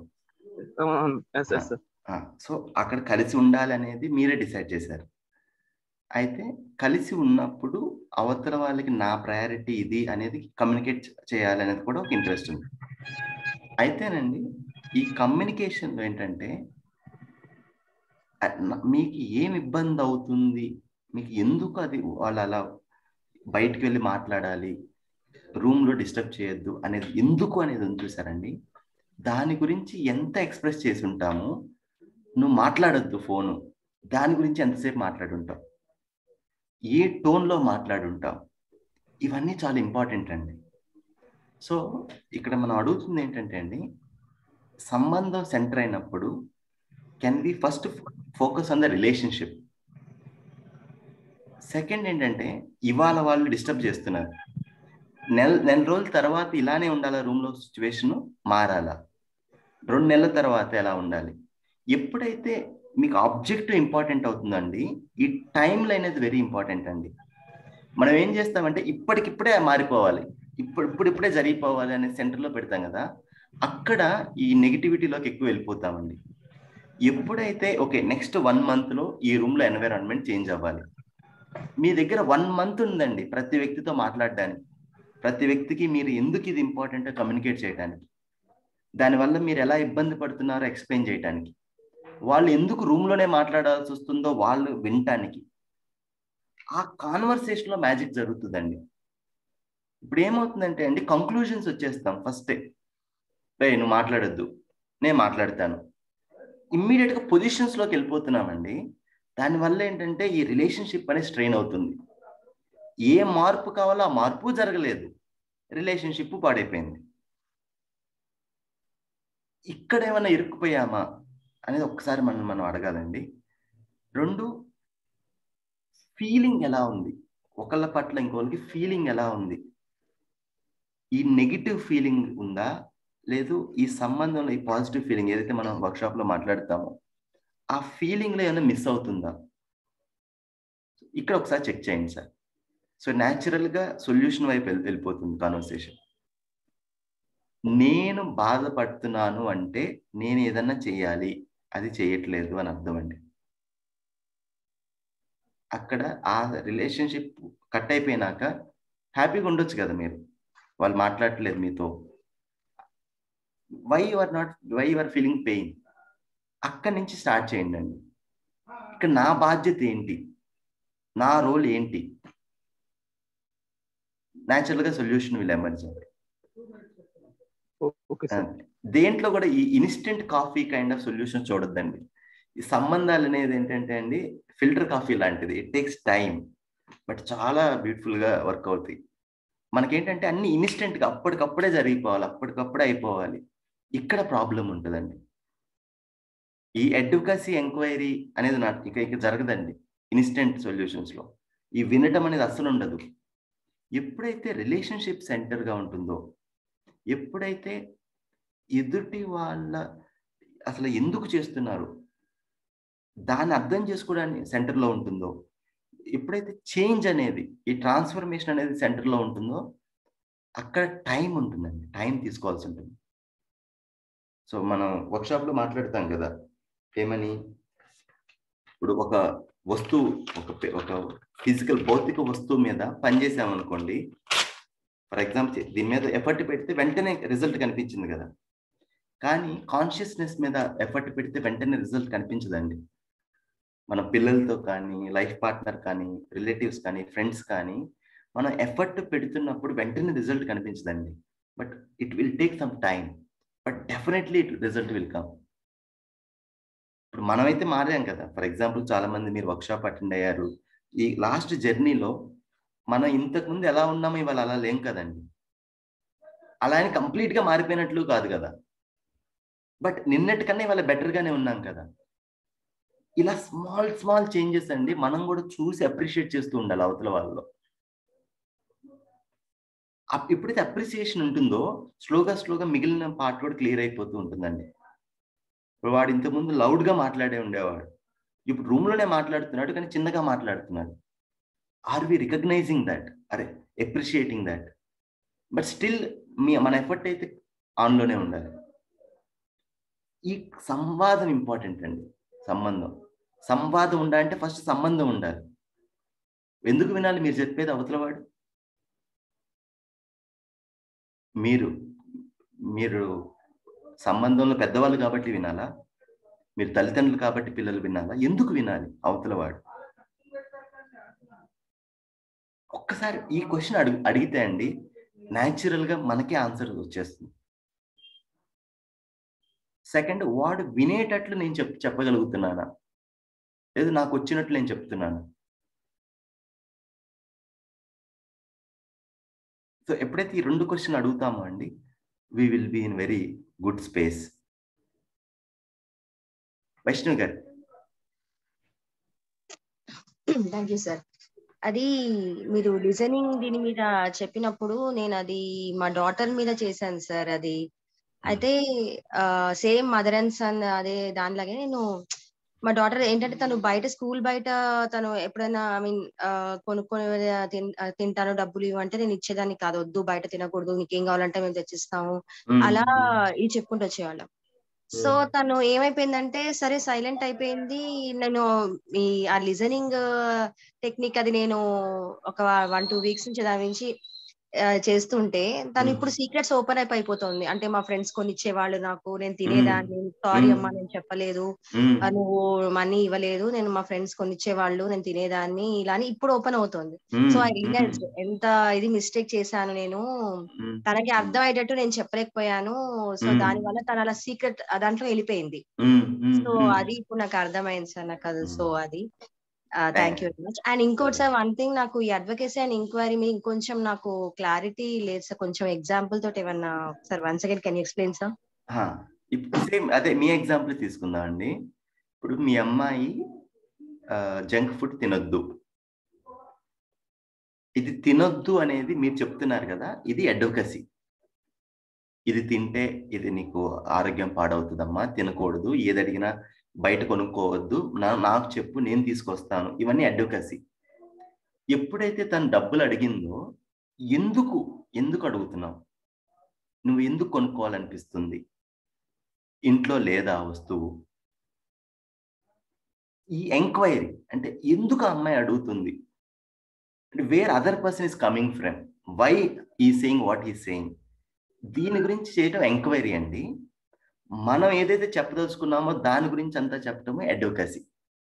Speaker 4: సో అక్కడ కలిసి ఉండాలి అనేది మీరే డిసైడ్ చేశారు. అయితే కలిసి ఉన్నప్పుడు అవతల వాళ్ళకి నా ప్రయారిటీ ఇది అనేది కమ్యూనికేట్ చేయాలి అనేది కూడా ఒక ఇంట్రెస్ట్ ఉంది. అయితేనండి ఈ కమ్యూనికేషన్లో ఏంటంటే మీకు ఏం ఇబ్బంది అవుతుంది, మీకు ఎందుకు అది వాళ్ళు అలా బయటకు వెళ్ళి మాట్లాడాలి, రూమ్లో డిస్టర్బ్ చేయొద్దు అనేది ఎందుకు అనేది ఉంది చూసారండి. దాని గురించి ఎంత ఎక్స్ప్రెస్ చేసి ఉంటాము, నువ్వు మాట్లాడొద్దు ఫోను, దాని గురించి ఎంతసేపు మాట్లాడుంటాం, ఏ టోన్లో మాట్లాడుంటాం, ఇవన్నీ చాలా ఇంపార్టెంట్ అండి. సో ఇక్కడ మనం అడుగుతుంది ఏంటంటే అండి, సంబంధం సెంటర్ అయినప్పుడు can we first focus on the relationship. Second ఏంటంటే, ఇవాళ వాళ్ళు డిస్టర్బ్ చేస్తున్నారు, నెల నెల రోజుల తర్వాత ఇలానే ఉండాలా, రూమ్లో సిచ్యువేషన్ మారాలా, రెండు నెలల తర్వాత ఎలా ఉండాలి. ఎప్పుడైతే మీకు ఆబ్జెక్టివ్ ఇంపార్టెంట్ అవుతుందండి, ఈ టైం లైన్ అనేది వెరీ ఇంపార్టెంట్ అండి. మనం ఏం చేస్తామంటే ఇప్పటికిప్పుడే మారిపోవాలి, ఇప్పుడు ఇప్పుడు ఇప్పుడే జరిగిపోవాలి అనే సెంటర్లో పెడతాం కదా, అక్కడ ఈ నెగిటివిటీలోకి ఎక్కువ వెళ్ళిపోతామండి. ఎప్పుడైతే ఓకే నెక్స్ట్ వన్ మంత్లో ఈ రూమ్లో ఎన్వైరాన్మెంట్ చేంజ్ అవ్వాలి, మీ దగ్గర వన్ మంత్ ఉందండి ప్రతి వ్యక్తితో మాట్లాడడానికి, ప్రతి వ్యక్తికి మీరు ఎందుకు ఇది ఇంపార్టెంటో కమ్యూనికేట్ చేయడానికి, దానివల్ల మీరు ఎలా ఇబ్బంది పడుతున్నారో ఎక్స్ప్లెయిన్ చేయడానికి, వాళ్ళు ఎందుకు రూమ్లోనే మాట్లాడాల్సి వస్తుందో వాళ్ళు వినటానికి. ఆ కాన్వర్సేషన్లో మ్యాజిక్ జరుగుతుందండి. ఇప్పుడు ఏమవుతుందంటే అండి, కంక్లూజన్స్ వచ్చేస్తాం ఫస్టే, రే నువ్వు మాట్లాడొద్దు నేను మాట్లాడతాను, ఇమ్మీడియట్గా పొజిషన్స్లోకి వెళ్ళిపోతున్నామండి. దానివల్ల ఏంటంటే ఈ రిలేషన్షిప్ అనేది స్ట్రెయిన్ అవుతుంది. ఏ మార్పు కావాలో ఆ మార్పు జరగలేదు, రిలేషన్షిప్ పాడైపోయింది. ఇక్కడ ఏమైనా ఇరుక్కుపోయామా అనేది ఒక్కసారి మనం మనం అడగాలండి. రెండు, ఫీలింగ్ ఎలా ఉంది, ఒకళ్ళ పట్ల ఇంకోళ్ళకి ఫీలింగ్ ఎలా ఉంది, ఈ నెగిటివ్ ఫీలింగ్ ఉందా, లేదు ఈ సంబంధంలో ఈ పాజిటివ్ ఫీలింగ్ ఏదైతే మనం వర్క్షాప్లో మాట్లాడతామో ఆ ఫీలింగ్లో ఏమైనా మిస్ అవుతుందా, ఇక్కడ ఒకసారి చెక్ చేయండి సార్. సో న్యాచురల్గా సొల్యూషన్ వైపు వెళ్ళి వెళ్ళిపోతుంది కాన్వర్సేషన్. నేను బాధపడుతున్నాను అంటే నేను ఏదన్నా చేయాలి, అది చేయట్లేదు అని అర్థం అండి. అక్కడ ఆ రిలేషన్షిప్ కట్ అయిపోయినాక హ్యాపీగా ఉండొచ్చు కదా మీరు, వాళ్ళు మాట్లాడట్లేదు మీతో, why you are not why you are feeling pain, అక్కడి నుంచి స్టార్ట్ చేయండి అండి. ఇక్కడ నా బాధ్యత ఏంటి, నా రోల్ ఏంటి, న్యాచురల్గా సొల్యూషన్ విల్ ఎమర్జ్. దేంట్లో కూడా ఈ instant coffee kind of solution చూడొద్దండి. ఈ సంబంధాలు అనేది ఏంటంటే అండి ఫిల్టర్ కాఫీ లాంటిది, ఇట్ టేక్స్ టైం బట్ చాలా బ్యూటిఫుల్గా వర్క్ అవుతాయి. మనకేంటంటే అన్ని ఇన్స్టెంట్గా అప్పటికప్పుడే జరిగిపోవాలి, అప్పటికప్పుడే అయిపోవాలి, ఇక్కడ ప్రాబ్లం ఉంటుందండి. ఈ అడ్వకసీ ఎంక్వైరీ అనేది నా ఇక ఇక జరగదండి ఇన్స్టెంట్ సొల్యూషన్స్లో. ఈ వినటం అనేది అస్సలు ఉండదు. ఎప్పుడైతే రిలేషన్షిప్ సెంటర్గా ఉంటుందో, ఎప్పుడైతే ఎదుటి వాళ్ళ అసలు ఎందుకు చేస్తున్నారు దాన్ని అర్థం చేసుకోవడానికి సెంటర్లో ఉంటుందో, ఎప్పుడైతే చేంజ్ అనేది ఈ ట్రాన్స్ఫర్మేషన్ అనేది సెంటర్లో ఉంటుందో అక్కడ టైం ఉంటుందండి, టైం తీసుకోవాల్సి ఉంటుంది. సో మనం వర్క్షాప్లో మాట్లాడతాం కదా ఏమని, ఇప్పుడు ఒక వస్తువు ఒక ఒక ఫిజికల్ భౌతిక వస్తువు మీద పనిచేసామనుకోండి, ఫర్ ఎగ్జాంపుల్ దీని మీద ఎఫర్ట్ పెడితే వెంటనే రిజల్ట్ కనిపించింది కదా, కానీ కాన్షియస్నెస్ మీద ఎఫర్ట్ పెడితే వెంటనే రిజల్ట్ కనిపించదండి. మన పిల్లలతో కానీ, లైఫ్ పార్ట్నర్ కానీ, రిలేటివ్స్ కానీ, ఫ్రెండ్స్ కానీ మనం ఎఫర్ట్ పెడుతున్నప్పుడు వెంటనే రిజల్ట్ కనిపించదండి. But it will take some time, but definitely it result will come. ఇప్పుడు మనమైతే మారాం కదా, ఫర్ ఎగ్జాంపుల్ చాలా మంది మీరు వర్క్షాప్ అటెండ్ అయ్యారు, ఈ లాస్ట్ జర్నీలో మనం ఇంతకుముందు ఎలా ఉన్నామో ఇవాళ అలా లేం కదండి. అలా అని కంప్లీట్గా మారిపోయినట్లు కాదు కదా, బట్ నిన్నటికన్నా ఇవాళ బెటర్గానే ఉన్నాం కదా. ఇలా స్మాల్ స్మాల్ చేంజెస్ అండి మనం కూడా చూసి అప్రిషియేట్ చేస్తూ ఉండాలి అవతల వాళ్ళలో. ఎప్పుడైతే అప్రిసియేషన్ ఉంటుందో స్లోగా స్లోగా మిగిలిన పార్ట్ కూడా క్లియర్ అయిపోతూ ఉంటుందండి. ఇప్పుడు వాడు ఇంతకుముందు లౌడ్గా మాట్లాడే ఉండేవాడు, ఇప్పుడు రూమ్లోనే మాట్లాడుతున్నాడు కానీ చిన్నగా మాట్లాడుతున్నాడు. Are we recognising that, are appreciating that, but still మీ మన ఎఫర్ట్ అయితే ఆన్లోనే ఉండాలి. ఈ సంవాదం ఇంపార్టెంట్ అండి. సంబంధం సంవాదం ఉండాలంటే ఫస్ట్ సంబంధం ఉండాలి. ఎందుకు వినాలి మీరు చెప్పేది అవతలవాడు? మీరు మీరు సంబంధంలో పెద్దవాళ్ళు కాబట్టి వినాలా? మీరు తల్లిదండ్రులు కాబట్టి పిల్లలు వినాలా? ఎందుకు వినాలి అవతలవాడు? ఒక్కసారి ఈ క్వశ్చన్ అడుగు అడిగితే అండి న్యాచురల్గా మనకే ఆన్సర్ వచ్చేస్తుంది. సెకండ్, వాడు వినేటట్లు నేను చెప్ చెప్పగలుగుతున్నానా? లేదు నాకు వచ్చినట్లు నేను చెప్తున్నాను. సో ఎప్పుడైతే ఈ రెండు క్వశ్చన్ అడుగుతామో అండి, we will be in very good space. Vaishnavi గారు.
Speaker 10: Thank you sir. అది మీరు లిజనింగ్ దీని మీద చెప్పినప్పుడు నేను అది మా డాటర్ మీద చేశాను సార్. అది అయితే సేమ్ మదర్ అండ్ సన్ అదే దానిలాగే నేను మా డాటర్ ఏంటంటే తను బయట స్కూల్ బయట తను ఎప్పుడైనా ఐ మీన్ కొనుక్కొని తింటాను డబ్బులు ఇవ్వంటే నేను ఇచ్చేదాన్ని కాదు. వద్దు బయట తినకూడదు, నీకేం కావాలంటే మేము తెచ్చిస్తాము అలా ఇది చెప్పుకుంటూ వచ్చేవాళ్ళం. సో తను ఏమైపోయిందంటే సరే సైలెంట్ అయిపోయింది. నేను ఈ ఆ లిజనింగ్ టెక్నిక్ అది నేను ఒక వన్ టూ వీక్స్ నుంచి దాని నుంచి చేస్తుంటే తను ఇప్పుడు సీక్రెట్స్ ఓపెన్ అప్ అయిపోతుంది. అంటే మా ఫ్రెండ్స్ కొని ఇచ్చేవాళ్ళు నాకు, నేను తినేదాన్ని, సారీ అమ్మా నేను చెప్పలేదు, నువ్వు మనీ ఇవ్వలేదు, నేను మా ఫ్రెండ్స్ కొని ఇచ్చేవాళ్ళు నేను తినేదాన్ని, ఇలా అని ఇప్పుడు ఓపెన్ అవుతుంది. సో ఐ రియలైజ్ ఎంత ఇది మిస్టేక్ చేశాను నేను, తనకి అర్థం అయ్యేటట్టు నేను చెప్పలేకపోయాను. సో దాని వల్ల తన అలా సీక్రెట్ దాంట్లో వెళ్ళిపోయింది. సో అది ఇప్పుడు నాకు అర్థమైంది సార్ నాకు అది. సో అది thank you very much. And ఇంకోటి సార్ వన్ థింగ్, నాకు ఈ అడ్వకేసీ అండ్ ఎంక్వైరీ మీద ఇంకొంచెం నాకు క్లారిటీ లేదు సార్. కొంచెం ఎగ్జాంపుల్ తోటి ఏమన్నా sir once again can you explain sir?
Speaker 4: ఇప్పుడు సేమ్ అదే మీ ఎగ్జాంపుల్ తీసుకుందాం అండి. ఇప్పుడు మీ అమ్మాయి జంక్ ఫుడ్ తినొద్దు, ఇది తినొద్దు అనేది మీరు చెప్తున్నారు కదా, ఇది అడ్వకసీ. ఇది తింటే ఇది నీకు ఆరోగ్యం పాడవుతుందమ్మా, తినకూడదు, ఏది అడిగినా బయట కొనుక్కోవద్దు, నా నాకు చెప్పు నేను తీసుకొస్తాను, ఇవన్నీ అడ్వకసీ. ఎప్పుడైతే తను డబ్బులు అడిగిందో, ఎందుకు ఎందుకు అడుగుతున్నావు, నువ్వు ఎందుకు కొనుక్కోవాలనిపిస్తుంది, ఇంట్లో లేదా వస్తువు, ఈ ఎంక్వైరీ అంటే ఎందుకు ఆ అమ్మాయి అడుగుతుంది, అంటే where other person is coming from, why he saying what he saying, దీని గురించి చేయటం ఎంక్వైరీ అండి. మనం ఏదైతే చెప్పదలుచుకున్నామో దాని గురించి అంతా చెప్పటమే అడ్వకసీ.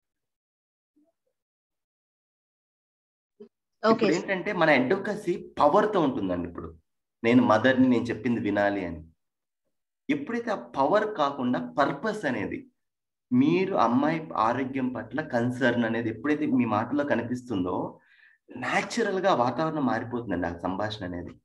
Speaker 4: ఇప్పుడు ఏంటంటే మన అడ్వకసీ పవర్తో ఉంటుందండి. ఇప్పుడు నేను మదర్ని, నేను చెప్పింది వినాలి అని. ఎప్పుడైతే ఆ పవర్ కాకుండా పర్పస్ అనేది, మీరు అమ్మాయి ఆరోగ్యం పట్ల కన్సర్న్ అనేది ఎప్పుడైతే మీ మాటలో కనిపిస్తుందో, న్యాచురల్గా వాతావరణం మారిపోతుందండి ఆ సంభాషణ అనేది.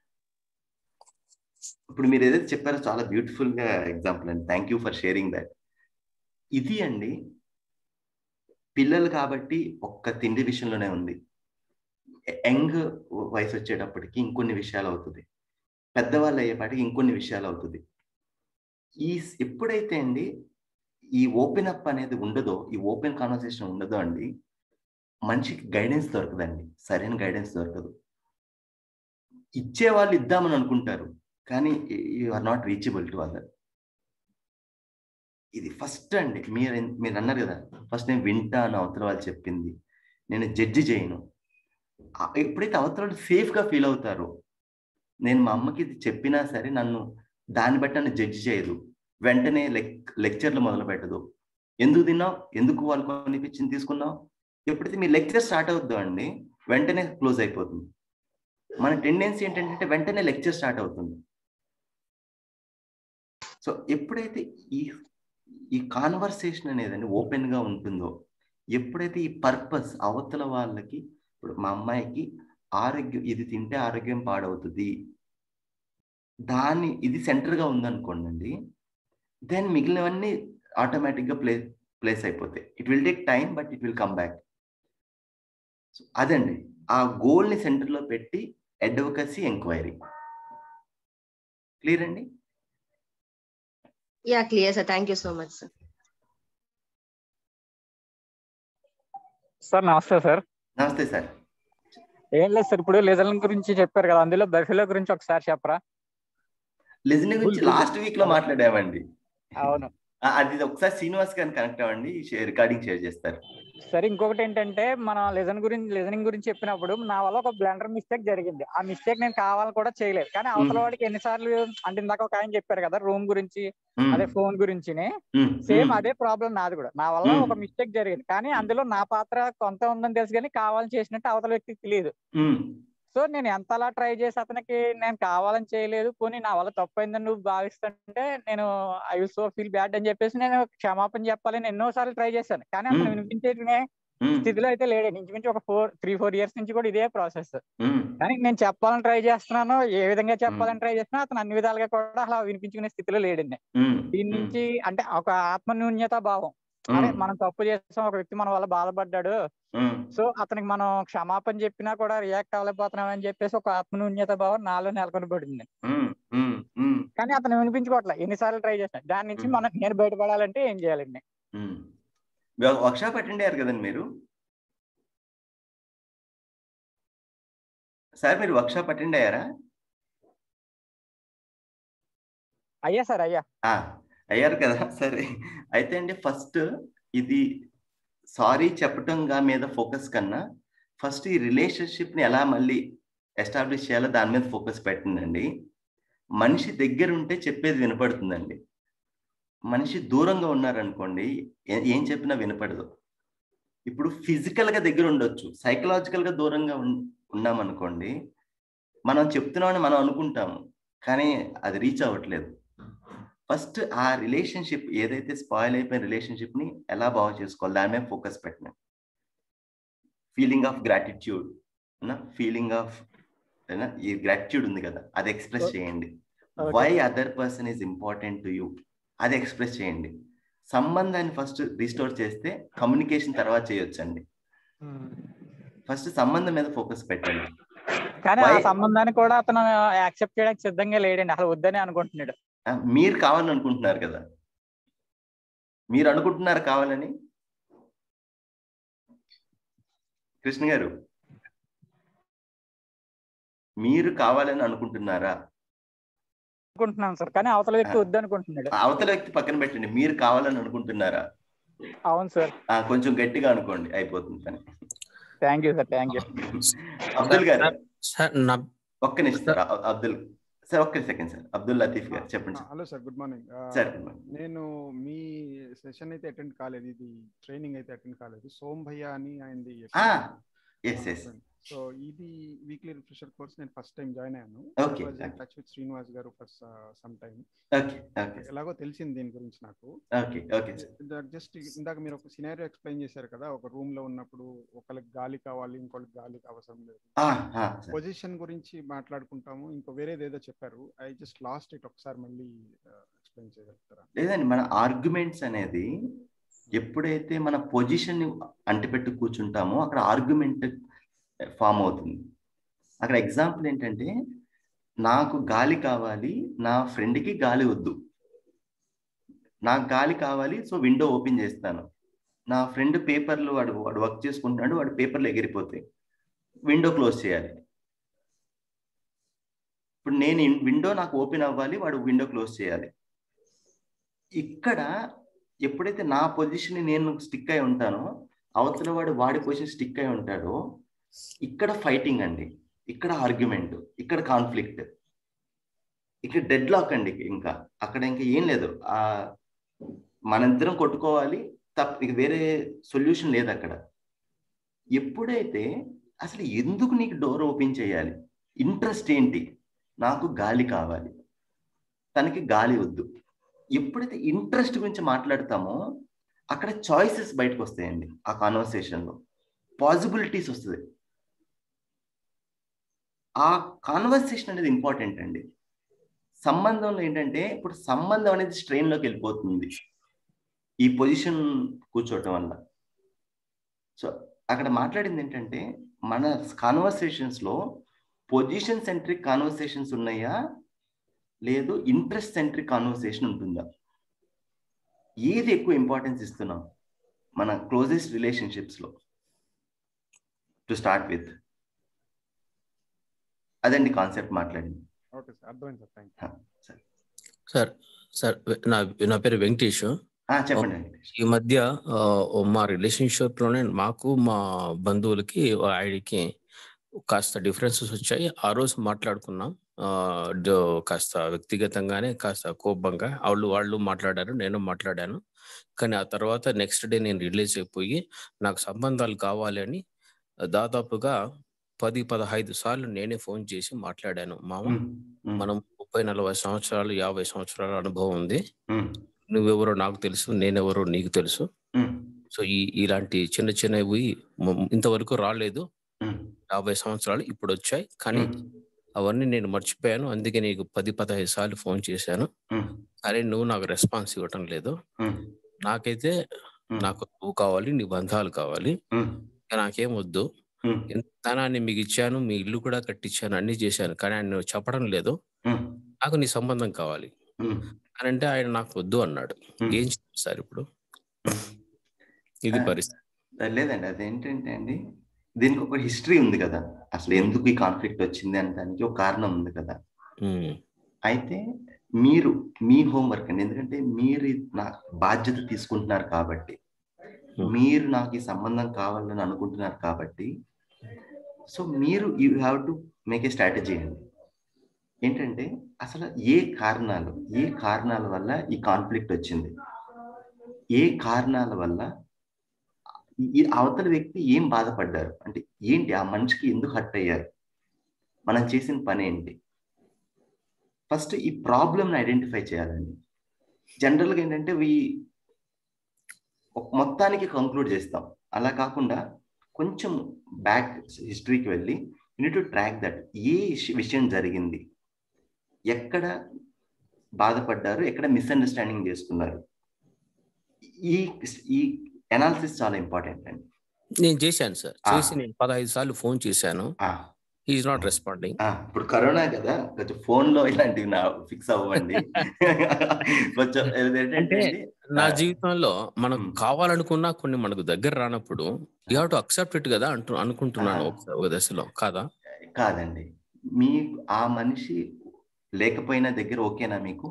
Speaker 4: ఇప్పుడు మీరు ఏదైతే చెప్పారో చాలా బ్యూటిఫుల్ గా ఎగ్జాంపుల్ అండి, thank you for sharing that. ఇది అండి పిల్లలు కాబట్టి ఒక్క తిండి విషయంలోనే ఉంది. యంగ్ వయసు వచ్చేటప్పటికి ఇంకొన్ని విషయాలు అవుతుంది, పెద్దవాళ్ళు అయ్యేపాటికి ఇంకొన్ని విషయాలు అవుతుంది. ఈ ఎప్పుడైతే అండి ఈ ఓపెన్ అప్ అనేది ఉండదో, ఈ ఓపెన్ కాన్వర్సేషన్ ఉండదో అండి, మనిషికి గైడెన్స్ దొరకదండి, సరైన గైడెన్స్ దొరకదు. ఇచ్చేవాళ్ళు ఇద్దామని అనుకుంటారు, కానీ you are not reachable to other. ఇది ఫస్ట్ అండి. మీరు మీరు అన్నారు కదా, ఫస్ట్ నేను వింటాను అవతల వాళ్ళు చెప్పింది, నేను జడ్జి చేయను. ఎప్పుడైతే అవతల వాళ్ళు సేఫ్గా ఫీల్ అవుతారో, నేను మా అమ్మకి ఇది చెప్పినా సరే నన్ను దాన్ని బట్టి నన్ను జడ్జి చేయదు, వెంటనే లెక్ లెక్చర్లు మొదలు పెట్టదు, ఎందుకు తిన్నావు, ఎందుకు వాళ్ళు కొనిపించింది తీసుకున్నావు. ఎప్పుడైతే మీ లెక్చర్ స్టార్ట్ అవుతుందో అండి, వెంటనే క్లోజ్ అయిపోతుంది. మన టెండెన్సీ ఏంటంటే వెంటనే లెక్చర్ స్టార్ట్ అవుతుంది. సో ఎప్పుడైతే ఈ ఈ కాన్వర్సేషన్ అనేది ఓపెన్ గా ఉంటుందో, ఎప్పుడైతే ఈ పర్పస్ అవతల వాళ్ళకి, ఇప్పుడు మా అమ్మాయికి ఆరోగ్యం, ఇది తింటే ఆరోగ్యం పాడవుతుంది, దాన్ని ఇది సెంటర్ గా ఉందనుకోండి, దెన్ మిగిలినవన్నీ ఆటోమేటిక్ గా ప్లే ప్లేస్ అయిపోతాయి. It will take time but it will come back. So అదండి, ఆ గోల్ ని సెంటర్ లో పెట్టి అడ్వకసీ, ఎంక్వైరీ. క్లియర్ అండి?
Speaker 10: Yeah clear sir, thank you so much sir.
Speaker 14: Sir నమస్తే సార్.
Speaker 4: నమస్తే సార్.
Speaker 14: ఏం లేదు సార్, ఇప్పుడు లిజనింగ్ గురించి చెప్పారు కదా, అందులో బఫెలో గురించి ఒకసారి చెప్పరా?
Speaker 4: లిజనింగ్ గురించి లాస్ట్ వీక్ లో మాట్లాడామండి.
Speaker 14: అవును,
Speaker 4: అది ఒకసారి శ్రీనివాస్ గారిని కనెక్ట్ అవ్వండి, రికార్డింగ్ షేర్ చేస్తారు.
Speaker 14: సరే, ఇంకొకటి ఏంటంటే మన లిజన్ గురించి లిజనింగ్ గురించి చెప్పినప్పుడు నా వల్ల ఒక బ్లండర్ మిస్టేక్ జరిగింది. ఆ మిస్టేక్ నేను కావాలని కూడా చేయలేదు, కానీ అవతల వాడికి ఎన్నిసార్లు, అంటే ఇందాక ఒక ఆయన చెప్పారు కదా రూమ్ గురించి, అదే ఫోన్ గురించి, సేమ్ అదే ప్రాబ్లం నాది కూడా. నా వల్ల ఒక మిస్టేక్ జరిగింది, కానీ అందులో నా పాత్ర కొంత ఉందని తెలుసు, కానీ కావాలని చేసినట్టు అవతల వ్యక్తికి తెలియదు. సో నేను ఎంత అలా ట్రై చేసి అతనికి నేను కావాలని చేయలేదు, పోనీ నా వల్ల తప్పైందని నువ్వు భావిస్తుంటే నేను I will so feel bad అని చెప్పేసి నేను క్షమాపణ చెప్పాలని ఎన్నో సార్లు ట్రై చేశాను. కానీ అతను వినిపించే స్థితిలో అయితే లేడే. ఇంచుమించు ఒక ఫోర్ త్రీ ఫోర్ ఇయర్స్ నుంచి కూడా ఇదే ప్రాసెస్. కానీ నేను చెప్పాలని ట్రై చేస్తున్నాను, ఏ విధంగా చెప్పాలని ట్రై చేస్తున్నా అతను అన్ని విధాలుగా కూడా అలా వినిపించుకునే స్థితిలో లేడండి. దీని నుంచి అంటే ఒక ఆత్మన్యూన్యత భావం, అరే మనం తప్పు చేస్తాం, ఒక వ్యక్తి మన వల్ల బాధపడ్డాడు, సో అతనికి మనం క్షమాపణ చెప్పినా కూడా రియాక్ట్ అవ్వలేకపోతున్నాం అని చెప్పేసి ఒక ఆత్మన్యూన్యత భావం నాలో నెలకొని పడింది. కానీ అతను వినిపించుకోవట్లే, ఎన్నిసార్లు ట్రై చేసిన. దాని నుంచి మనం నేను బయటపడాలంటే ఏం చేయాలండి?
Speaker 4: వర్క్షాప్ అటెండ్ అయ్యారు కదండి మీరు సార్? మీరు వర్క్షాప్ అటెండ్ అయ్యారా?
Speaker 14: అయ్యా సార్, అయ్యా
Speaker 4: అయ్యారు కదా. సరే, అయితే అండి ఫస్ట్ ఇది సారీ చెప్పటంగా మీద ఫోకస్ కన్నా ఫస్ట్ ఈ రిలేషన్షిప్ ని ఎలా మళ్ళీ ఎస్టాబ్లిష్ చేయాలో దాని మీద ఫోకస్ పెట్టండి. మనిషి దగ్గర ఉంటే చెప్పేది వినపడుతుందండి. మనిషి దూరంగా ఉన్నారనుకోండి ఏం చెప్పినా వినపడదు. ఇప్పుడు ఫిజికల్ గా దగ్గర ఉండొచ్చు, సైకలాజికల్ గా దూరంగా ఉన్నామనుకోండి మనం చెప్తున్నామని మనం అనుకుంటాము, కానీ అది రీచ్ అవ్వట్లేదు. ఫస్ట్ ఆ రిలేషన్షిప్ ఏదైతే స్పాయిల్ అయిపోయిన రిలేషన్షిప్ ని ఎలా బాగు చేసుకోవాలి దాని మీద ఫోకస్ పెట్టండి. Feeling of gratitude, feeling of ఈ గ్రాటిట్యూడ్ ఉంది కదా, అది ఎక్స్ప్రెస్ చేయండి. Why other person is important to you, అది ఎక్స్ప్రెస్ చేయండి. సంబంధాన్ని ఫస్ట్ రిస్టోర్ చేస్తే కమ్యూనికేషన్ తర్వాత చేయొచ్చండి. ఫస్ట్ సంబంధం మీద ఫోకస్ పెట్టండి.
Speaker 14: కానీ ఆ సంబంధాన్ని కూడా అతను యాక్సెప్ట్ చేయడానికి సిద్ధంగా లేడండి, అసలు వద్దని అనుకుంటున్నాడు.
Speaker 4: మీరు కావాలని అనుకుంటున్నారు కదా, మీరు అనుకుంటున్నారు కావాలని. కృష్ణ గారు, మీరు కావాలని అనుకుంటున్నారా?
Speaker 14: అనుకుంటున్నాను సార్, కానీ అవతల వ్యక్తి వద్దు అనుకుంటున్నాడు.
Speaker 4: అవతల వ్యక్తి పక్కన పెట్టండి, మీరు కావాలని అనుకుంటున్నారా?
Speaker 14: అవును సార్.
Speaker 4: కొంచెం గట్టిగా అనుకోండి, అయిపోతుంది పని.
Speaker 14: Thank you sir, thank you.
Speaker 4: Abdul గారు ఒక్క నిమిషం సార్. అబ్దుల్ సార్ ఒక్క సెకండ్ సార్. అబ్దుల్ లతీఫ్ గారు చెప్పండి.
Speaker 15: Hello sir, good morning
Speaker 4: sir.
Speaker 15: నేను మీ సెషన్ అయితే అటెండ్ కాలేదు, ఇది ట్రైనింగ్ అయితే అటెండ్ కాలేదు. సోమ్ భయ్య అని ఆయనది. సో ఇది వీక్లీ రిఫ్రెషర్ కోర్స్ నేను ఫస్ట్ టైం జాయిన్ అయ్యాను. టచ్ విత్ శ్రీనివాస్ గారు ఫర్ సమ్ టైం. ఎలాగో తెలిసింది దీని గురించి నాకు. జస్ట్ ఇందాక మీరు ఒక సినారియో ఎక్స్ప్లెయిన్ చేశారు కదా, ఒక రూమ్ లో ఉన్నప్పుడు ఒకరికి గాలి కావాలి, ఇంకొకరికి గాలికి అవసరం లేదు. పొజిషన్ గురించి మాట్లాడుకుంటాము, ఇంకో వేరేది ఏదో చెప్పారు. ఐ జస్ట్ లాస్ట్ ఇట్, ఒకసారి మళ్ళీ ఎక్స్ప్లెయిన్ చేయగలుగుతారా?
Speaker 4: లేదండి, మన ఆర్గ్యుమెంట్స్ అనేది ఎప్పుడైతే మన పొజిషన్ అంటిపెట్టు కూర్చుంటామో అక్కడ ఆర్గ్యుమెంట్ ఫామ్ అవుతుంది. అక్కడ ఎగ్జాంపుల్ ఏంటంటే, నాకు గాలి కావాలి, నా ఫ్రెండ్కి గాలి వద్దు. నాకు గాలి కావాలి, సో విండో ఓపెన్ చేస్తాను. నా ఫ్రెండ్ పేపర్లు వాడు వాడు వర్క్ చేసుకుంటున్నాడు, వాడు పేపర్లు ఎగిరిపోతాయి, విండో క్లోజ్ చేయాలి. ఇప్పుడు నేను విండో నాకు ఓపెన్ అవ్వాలి, వాడు విండో క్లోజ్ చేయాలి. ఇక్కడ ఎప్పుడైతే నా పొజిషన్ నేను స్టిక్ అయి ఉంటానో, అవతల వాడు వాడి పొజిషన్ స్టిక్ అయి ఉంటాడో, ఇక్కడ ఫైటింగ్ అండి, ఇక్కడ ఆర్గ్యుమెంట్, ఇక్కడ కాన్ఫ్లిక్ట్, ఇక్కడ డెడ్ లాక్ అండి. ఇంకా అక్కడ ఇంకా ఏం లేదు, ఆ మనిద్దరం కొట్టుకోవాలి తప్ప, ఇక వేరే సొల్యూషన్ లేదు అక్కడ. ఎప్పుడైతే అసలు ఎందుకు నీకు డోర్ ఓపెన్ చేయాలి, ఇంట్రెస్ట్ ఏంటి, నాకు గాలి కావాలి, తనకి గాలి వద్దు. ఎప్పుడైతే ఇంట్రెస్ట్ గురించి మాట్లాడతామో అక్కడ చాయిసెస్ బయటకు వస్తాయండి. ఆ కాన్వర్సేషన్లో పాసిబిలిటీస్ వస్తుంది. ఆ కాన్వర్సేషన్ అనేది ఇంపార్టెంట్ అండి. సంబంధంలో ఏంటంటే, ఇప్పుడు సంబంధం అనేది స్ట్రెయిన్లోకి వెళ్ళిపోతుంది ఈ పొజిషన్ కూర్చోవటం వల్ల. సో అక్కడ మాట్లాడింది ఏంటంటే, మన కాన్వర్సేషన్స్లో పొజిషన్ సెంట్రిక్ కాన్వర్సేషన్స్ ఉన్నాయా, లేదు ఇంట్రెస్ట్ సెంట్రిక్ కాన్వర్సేషన్ ఉంటుందా, ఏది ఎక్కువ ఇంపార్టెన్స్ ఇస్తున్నాం మన క్లోజెస్ట్ రిలేషన్షిప్స్లో టు స్టార్ట్ విత్. అదండి కాన్సెప్ట్ మాట్లాడింది.
Speaker 15: ఓకే సార్, అర్థమైంది sir, thank you
Speaker 16: sir. Sir నా నా పేరు వెంకటేష్.
Speaker 4: చెప్పండి.
Speaker 16: ఈ మధ్య మా రిలేషన్షిప్ లోనే మాకు మా బంధువులకి ఆవిడకి కాస్త డిఫరెన్సెస్ వచ్చాయి. ఆ రోజు మాట్లాడుకున్నాం, కాస్త వ్యక్తిగతంగానే, కాస్త కోపంగా వాళ్ళు వాళ్ళు మాట్లాడారు, నేను మాట్లాడాను. కానీ ఆ తర్వాత నెక్స్ట్ డే నేను రిలీజ్ అయిపోయి నాకు సంబంధాలు కావాలి అని దాదాపుగా పది పదహైదు సార్లు నేనే ఫోన్ చేసి మాట్లాడాను. మామ, మనం ముప్పై నలభై సంవత్సరాలు యాభై సంవత్సరాల అనుభవం ఉంది. నువ్వెవరో నాకు తెలుసు, నేనెవరో నీకు తెలుసు. సో ఈ ఇలాంటి చిన్న చిన్నవి ఇంతవరకు రాలేదు. యాభై సంవత్సరాలు ఇప్పుడు వచ్చాయి, కానీ అవన్నీ నేను మర్చిపోయాను. అందుకే నీకు పది పదహైదు సార్లు ఫోన్ చేశాను. అరే నువ్వు నాకు రెస్పాన్స్ ఇవ్వటం లేదు. నాకైతే నాకు నువ్వు కావాలి, నీ బంధాలు కావాలి, నాకేం వద్దు. ధనాన్ని మీకు ఇచ్చాను, మీ ఇల్లు కూడా కట్టించాను, అన్ని చేశాను, కానీ ఆయన నువ్వు చెప్పడం లేదు. నాకు నీ సంబంధం కావాలి అని అంటే ఆయన నాకు వద్దు అన్నాడు. ఏం చేస్తారు ఇప్పుడు? ఇది పరిస్థితి.
Speaker 4: లేదండి, అదేంటంటే అండి, దీనికి ఒక హిస్టరీ ఉంది కదా, అసలు ఎందుకు ఈ కాన్ఫ్లిక్ట్ వచ్చింది అని దానికి ఒక కారణం ఉంది కదా. అయితే మీరు మీ హోంవర్క్ అండి, ఎందుకంటే మీరు నా బాధ్యత తీసుకుంటున్నారు కాబట్టి, మీరు నాకు ఈ సంబంధం కావాలని అనుకుంటున్నారు కాబట్టి, సో మీరు you have to make a strategy అండి. ఏంటంటే అసలు ఏ కారణాలు ఏ కారణాల వల్ల ఈ కాన్ఫ్లిక్ట్ వచ్చింది, ఏ కారణాల వల్ల ఈ అవతల వ్యక్తి ఏం బాధపడ్డారు, అంటే ఏంటి ఆ మనిషికి ఎందుకు హర్ట్ అయ్యారు, మనం చేసిన పని ఏంటి, ఫస్ట్ ఈ ప్రాబ్లమ్ని ఐడెంటిఫై చేయాలండి. జనరల్గా ఏంటంటే వి మొత్తానికి కంక్లూడ్ చేస్తాం, అలా కాకుండా కొంచెం బ్యాక్ హిస్టరీకి వెళ్ళి యూనిట్ టు ట్రాక్ దట్ ఏ విషయం జరిగింది, ఎక్కడ బాధపడ్డారు, ఎక్కడ మిస్అండర్స్టాండింగ్ చేసుకున్నారు. ఈ ఈ అనాలిసిస్ చాలా ఇంపార్టెంట్ అండి.
Speaker 16: నేను చేశాను సార్, చేసి నేను పదహైదు సార్లు ఫోన్ చేశాను. Is not responding.
Speaker 4: ఇప్పుడు కరోనా కదా, కొంచెం ఫోన్ లో ఇలాంటివి నా ఫిక్స్ అవ్వండి. కొంచెం
Speaker 16: అంటే నా జీవితంలో మనకు కావాలనుకున్నా కొన్ని మనకు దగ్గర రానప్పుడు you have to accept it కదా అంటూ అనుకుంటున్నాను ఒక దశలో. కాదా?
Speaker 4: కాదండి, మీ ఆ మనిషి లేకపోయినా దగ్గర ఓకేనా మీకు?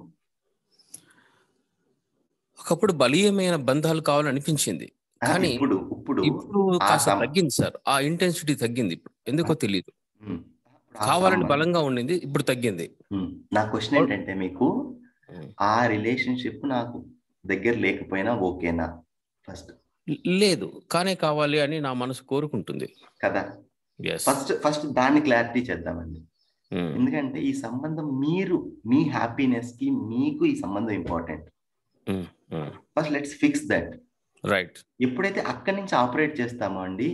Speaker 16: ఒకప్పుడు బలీయమైన బంధాలు కావాలనిపించింది, కానీ
Speaker 4: ఇప్పుడు ఇప్పుడు
Speaker 16: ఇప్పుడు కాస్త తగ్గింది సార్. ఆ ఇంటెన్సిటీ తగ్గింది ఇప్పుడు, ఎందుకో తెలియదు. కావాలని బలంగా ఉండింది, ఇప్పుడు తగ్గింది.
Speaker 4: నా క్వశ్చన్ ఏంటంటే మీకు ఆ రిలేషన్షిప్ నాకు దగ్గర లేకపోయినా ఓకేనా? ఫస్ట్
Speaker 16: లేదు, కానే కావాలి అని నా మనసు కోరుకుంటుంది
Speaker 4: కదా. ఫస్ట్ ఫస్ట్ దాన్ని క్లారిటీ చేద్దామండి. ఎందుకంటే ఈ సంబంధం మీరు మీ హ్యాపీనెస్ కి మీకు ఈ సంబంధం important. First let's fix that.
Speaker 16: Right.
Speaker 4: ఎప్పుడైతే అక్కడి నుంచి ఆపరేట్ చేస్తామో అండి,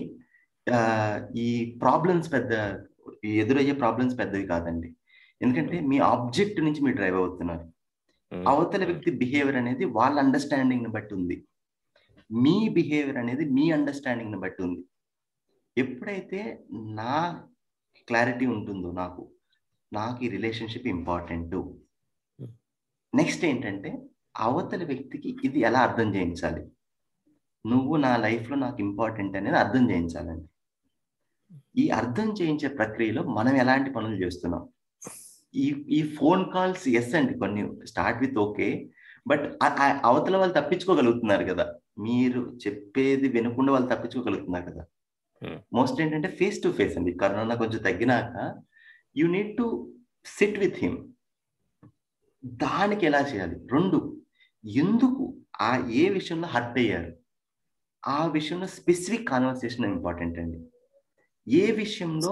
Speaker 4: ఈ ప్రాబ్లమ్స్ పెద్ద ఎదురయ్యే ప్రాబ్లమ్స్ పెద్దవి కాదండి. ఎందుకంటే మీ ఆబ్జెక్ట్ నుంచి మీరు డ్రైవ్ అవుతున్నారు. అవతల వ్యక్తి బిహేవియర్ అనేది వాళ్ళ అండర్స్టాండింగ్ ని బట్టి ఉంది, మీ బిహేవియర్ అనేది మీ అండర్స్టాండింగ్ ని బట్టి ఉంది. ఎప్పుడైతే నా క్లారిటీ ఉంటుందో, నాకు నాకు ఈ రిలేషన్షిప్ ఇంపార్టెంట్, నెక్స్ట్ ఏంటంటే అవతల వ్యక్తికి ఇది ఎలా అర్థం చేయించాలి, నువ్వు నా లైఫ్లో నాకు ఇంపార్టెంట్ అనేది అర్థం చేయించాలండి. ఈ అర్థం చేయించే ప్రక్రియలో మనం ఎలాంటి పనులు చేస్తున్నాం? ఈ ఈ ఫోన్ కాల్స్ ఎస్ అండి, కొన్ని స్టార్ట్ విత్ ఓకే, బట్ అవతల వాళ్ళు తప్పించుకోగలుగుతున్నారు కదా, మీరు చెప్పేది వినకుండా వాళ్ళు తప్పించుకోగలుగుతున్నారు కదా. మోస్ట్ ఏంటంటే ఫేస్ టు ఫేస్ అండి. కరోనా కొంచెం తగ్గినాక you need to sit with him. దానికి ఎలా చేయాలి? రెండు, ఎందుకు ఆ ఏ విషయంలో హర్ట్ అయ్యారు, ఆ విషయంలో స్పెసిఫిక్ కాన్వర్సేషన్ ఇంపార్టెంట్ అండి. ఏ విషయంలో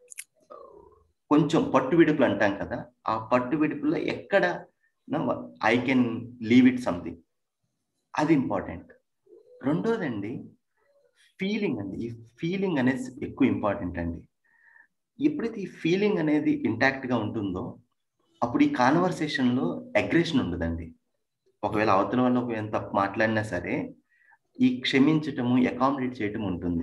Speaker 4: కొంచెం పట్టు విడుపులు అంటాం కదా, ఆ పట్టు విడుపుల్లో ఎక్కడ I can leave it something, అది ఇంపార్టెంట్. రెండోదండి ఫీలింగ్ అండి. ఈ ఫీలింగ్ అనేది ఎక్కువ ఇంపార్టెంట్ అండి. ఎప్పుడైతే ఈ ఫీలింగ్ అనేది ఇంటాక్ట్గా ఉంటుందో అప్పుడు ఈ కాన్వర్సేషన్లో అగ్రెషన్ ఉండదండి. ఒకవేళ అవతల వాళ్ళు ఒక ఎంత మాట్లాడినా సరే ఈ క్షమించటము, అకామిడేట్ చేయటం ఉంటుంది.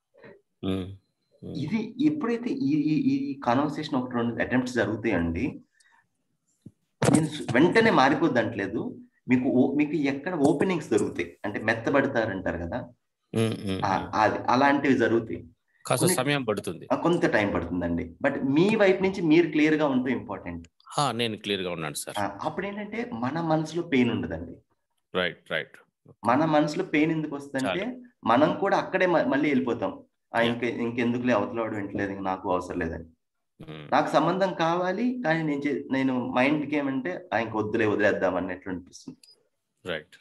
Speaker 4: ఇది ఎప్పుడైతే ఈ ఈ కాన్వర్సేషన్ ఒకటి రెండు అటెంప్ట్స్ జరుగుతాయండి, నేను వెంటనే మారిపోద్ది అంటలేదు, మీకు మీకు ఎక్కడ ఓపెనింగ్స్ దొరుకుతాయి, అంటే మెత్తబడతారంటారు కదా, అది అలాంటివి జరుగుతాయి.
Speaker 16: సమయం పడుతుంది,
Speaker 4: కొంత టైం పడుతుందండి. బట్ మీ వైపు నుంచి మీరు క్లియర్ గా ఉంటే ఇంపార్టెంట్.
Speaker 16: నేను క్లియర్ గా ఉన్నాను సార్.
Speaker 4: అప్పుడు ఏంటంటే మన మనసులో పెయిన్ ఉండదండి.
Speaker 16: Right right.
Speaker 4: మన మనసులో పెయిన్ ఎందుకు వస్తుందంటే మనం కూడా అక్కడే మళ్ళీ వెళ్ళిపోతాం. ఇంక ఇంకెందుకులే అవతలవాడు వింటలేదు, ఇంక నాకు అవసరం లేదని, నాకు సంబంధం కావాలి కానీ నేను నేను మైండ్కి ఏమంటే ఇంక వద్దులే వదిలేద్దాం అన్నట్లు అనిపిస్తుంది.
Speaker 16: రైట్.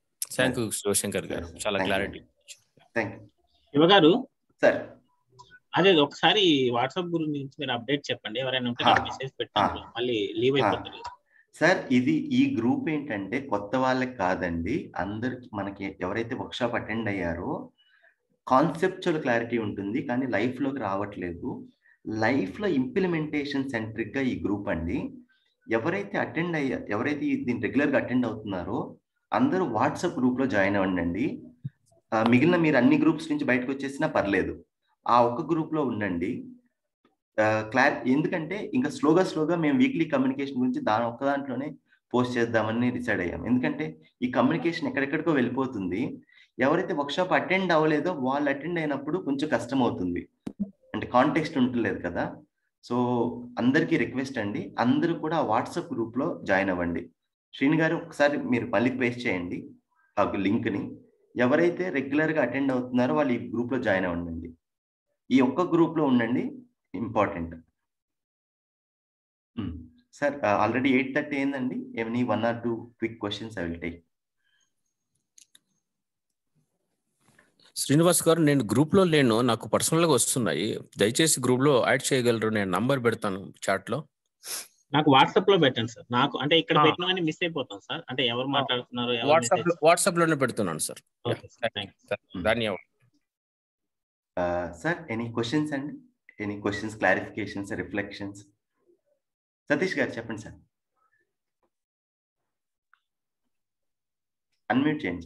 Speaker 16: థ్యాంక్ యూ శివశంకర్ గారు, చాలా క్లారిటీ.
Speaker 4: Thank you.
Speaker 2: శివ గారు
Speaker 4: సార్,
Speaker 2: అదే ఒకసారి వాట్సాప్ గురించి మీరు అప్డేట్ చెప్పండి. ఎవరైనా ఉంటే నాకు మెసేజ్ పెట్టండి, మళ్ళీ లీవ్ అయిపోతారు.
Speaker 4: సార్ ఇది ఈ గ్రూప్ ఏంటంటే కొత్త వాళ్ళకి కాదండి, అందరికి మనకి ఎవరైతే వర్క్షాప్ అటెండ్ అయ్యారో కాన్సెప్చువల్ క్లారిటీ ఉంటుంది కానీ లైఫ్లోకి రావట్లేదు. లైఫ్లో ఇంప్లిమెంటేషన్ సెంట్రిక్గా ఈ గ్రూప్ అండి. ఎవరైతే అటెండ్ అయ్యా ఎవరైతే దీన్ని రెగ్యులర్గా అటెండ్ అవుతున్నారో అందరూ వాట్సాప్ గ్రూప్లో జాయిన్ అవ్వండి. మిగిలిన మీరు అన్ని గ్రూప్స్ నుంచి బయటకు వచ్చేసినా పర్లేదు, ఆ ఒక్క గ్రూప్లో ఉండండి. క్లారి ఎందుకంటే ఇంకా స్లోగా స్లోగా మేము వీక్లీ కమ్యూనికేషన్ గురించి దాని ఒక్క దాంట్లోనే పోస్ట్ చేద్దామని డిసైడ్ అయ్యాం. ఎందుకంటే ఈ కమ్యూనికేషన్ ఎక్కడెక్కడికో వెళ్ళిపోతుంది. ఎవరైతే వర్క్షాప్ అటెండ్ అవ్వలేదో వాళ్ళు అటెండ్ అయినప్పుడు కొంచెం కష్టం అవుతుంది, అంటే కాంటెక్స్ట్ ఉంటలేదు కదా. సో అందరికీ రిక్వెస్ట్ అండి, అందరూ కూడా వాట్సాప్ గ్రూప్లో జాయిన్ అవ్వండి. శ్రీని గారు ఒకసారి మీరు మళ్ళీ పేస్ట్ చేయండి ఆ లింక్ని. ఎవరైతే రెగ్యులర్గా అటెండ్ అవుతున్నారో వాళ్ళు ఈ గ్రూప్లో జాయిన్ అవ్వండి. ఈ ఒక్క గ్రూప్లో ఉండండి, important. Sir already eight thirty అయిందండి. Any one or two quick questions I will take.
Speaker 16: Srinivas గారు, నేను గ్రూప్ లో లేను, నాకు పర్సనల్ గా వస్తున్నాయి, దయచేసి గ్రూప్ లో యాడ్ చేయగలరు? నేను నంబర్ పెడతాను చాట్ లో.
Speaker 2: నాకు వాట్సాప్ లో పెట్టండి సార్. నాకు అంటే ఇక్కడ పెట్టినవన్నీ మిస్ అయిపోతాం సార్, అంటే ఎవరు మాట్లాడుతున్నారు
Speaker 16: వాట్సాప్ లో వాట్సాప్ లోనే పెడుతున్నాను సార్. ధన్యవాదాలు
Speaker 4: సార్. ఎనీ క్వశ్చన్స్ అండి? Any questions, clarifications, reflections? Satish గారు చెప్పండి సార్, అన్మ్యూట్ చేయండి.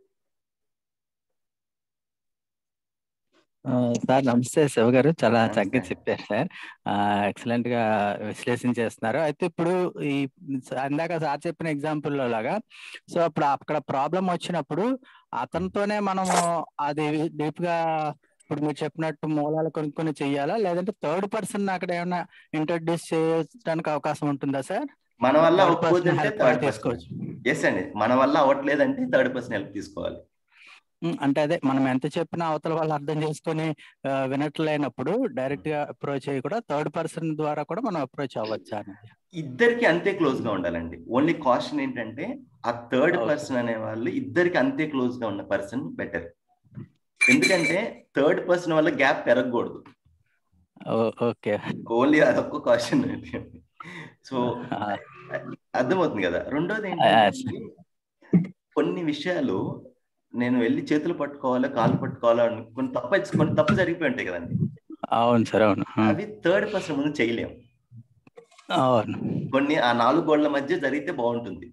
Speaker 17: సార్ నమస్తే శివ గారు, చాలా చక్కగా చెప్పారు సార్. ఎక్సలెంట్ గా విశ్లేషణ చేస్తున్నారు. అయితే ఇప్పుడు ఈ అందాక సార్ చెప్పిన ఎగ్జాంపుల్లో లాగా, సో అప్పుడు అక్కడ ప్రాబ్లం వచ్చినప్పుడు అతనితోనే మనము అది డీప్ గా ఇప్పుడు మీరు చెప్పినట్టు మూలాలు కొనుక్కొని చెయ్యాలా, లేదంటే థర్డ్ పర్సన్ అక్కడ ఏమైనా ఇంట్రడ్యూస్ చేయడానికి అవకాశం ఉంటుందా సార్?
Speaker 4: మన వల్ల అవ్వకపోతే థర్డ్ పర్సన్. ఎస్ అండి, మన వల్ల అవ్వట్లేదంటే థర్డ్ పర్సన్ హెల్ప్ తీసుకోవాలి.
Speaker 17: అంటే అదే మనం ఎంత చెప్పినా అవతల వాళ్ళు అర్థం చేసుకుని వినట్లేనప్పుడు డైరెక్ట్ గా అప్రోచ్ అయ్యి కూడా థర్డ్ పర్సన్ ద్వారా కూడా మనం అప్రోచ్ అవ్వచ్చా అనేది?
Speaker 4: ఇద్దరికి అంతే క్లోజ్ గా ఉండాలండి. ఓన్లీ కాషన్ ఏంటంటే ఆ థర్డ్ పర్సన్ అనే వాళ్ళు ఇద్దరికి అంతే క్లోజ్ గా ఉన్న పర్సన్ బెటర్. ఎందుకంటే థర్డ్ పర్సన్ వల్ల గ్యాప్ పెరగకూడదు.
Speaker 17: ఓకే,
Speaker 4: ఓన్లీ అదొక్క కాషన్. సో అర్థమవుతుంది కదా. రెండోది ఏంటంటే కొన్ని విషయాలు నేను వెళ్ళి చేతులు పట్టుకోవాలా, కాలు పట్టుకోవాలా, కొన్ని తప్ప కొన్ని తప్పు జరిగిపోయి ఉంటాయి కదండి.
Speaker 17: అవును సార్, అవును.
Speaker 4: అవి థర్డ్ పర్సన్ ముందు చేయలేము.
Speaker 17: అవును,
Speaker 4: కొన్ని ఆ నాలుగు గోళ్ల మధ్య జరిగితే బాగుంటుంది.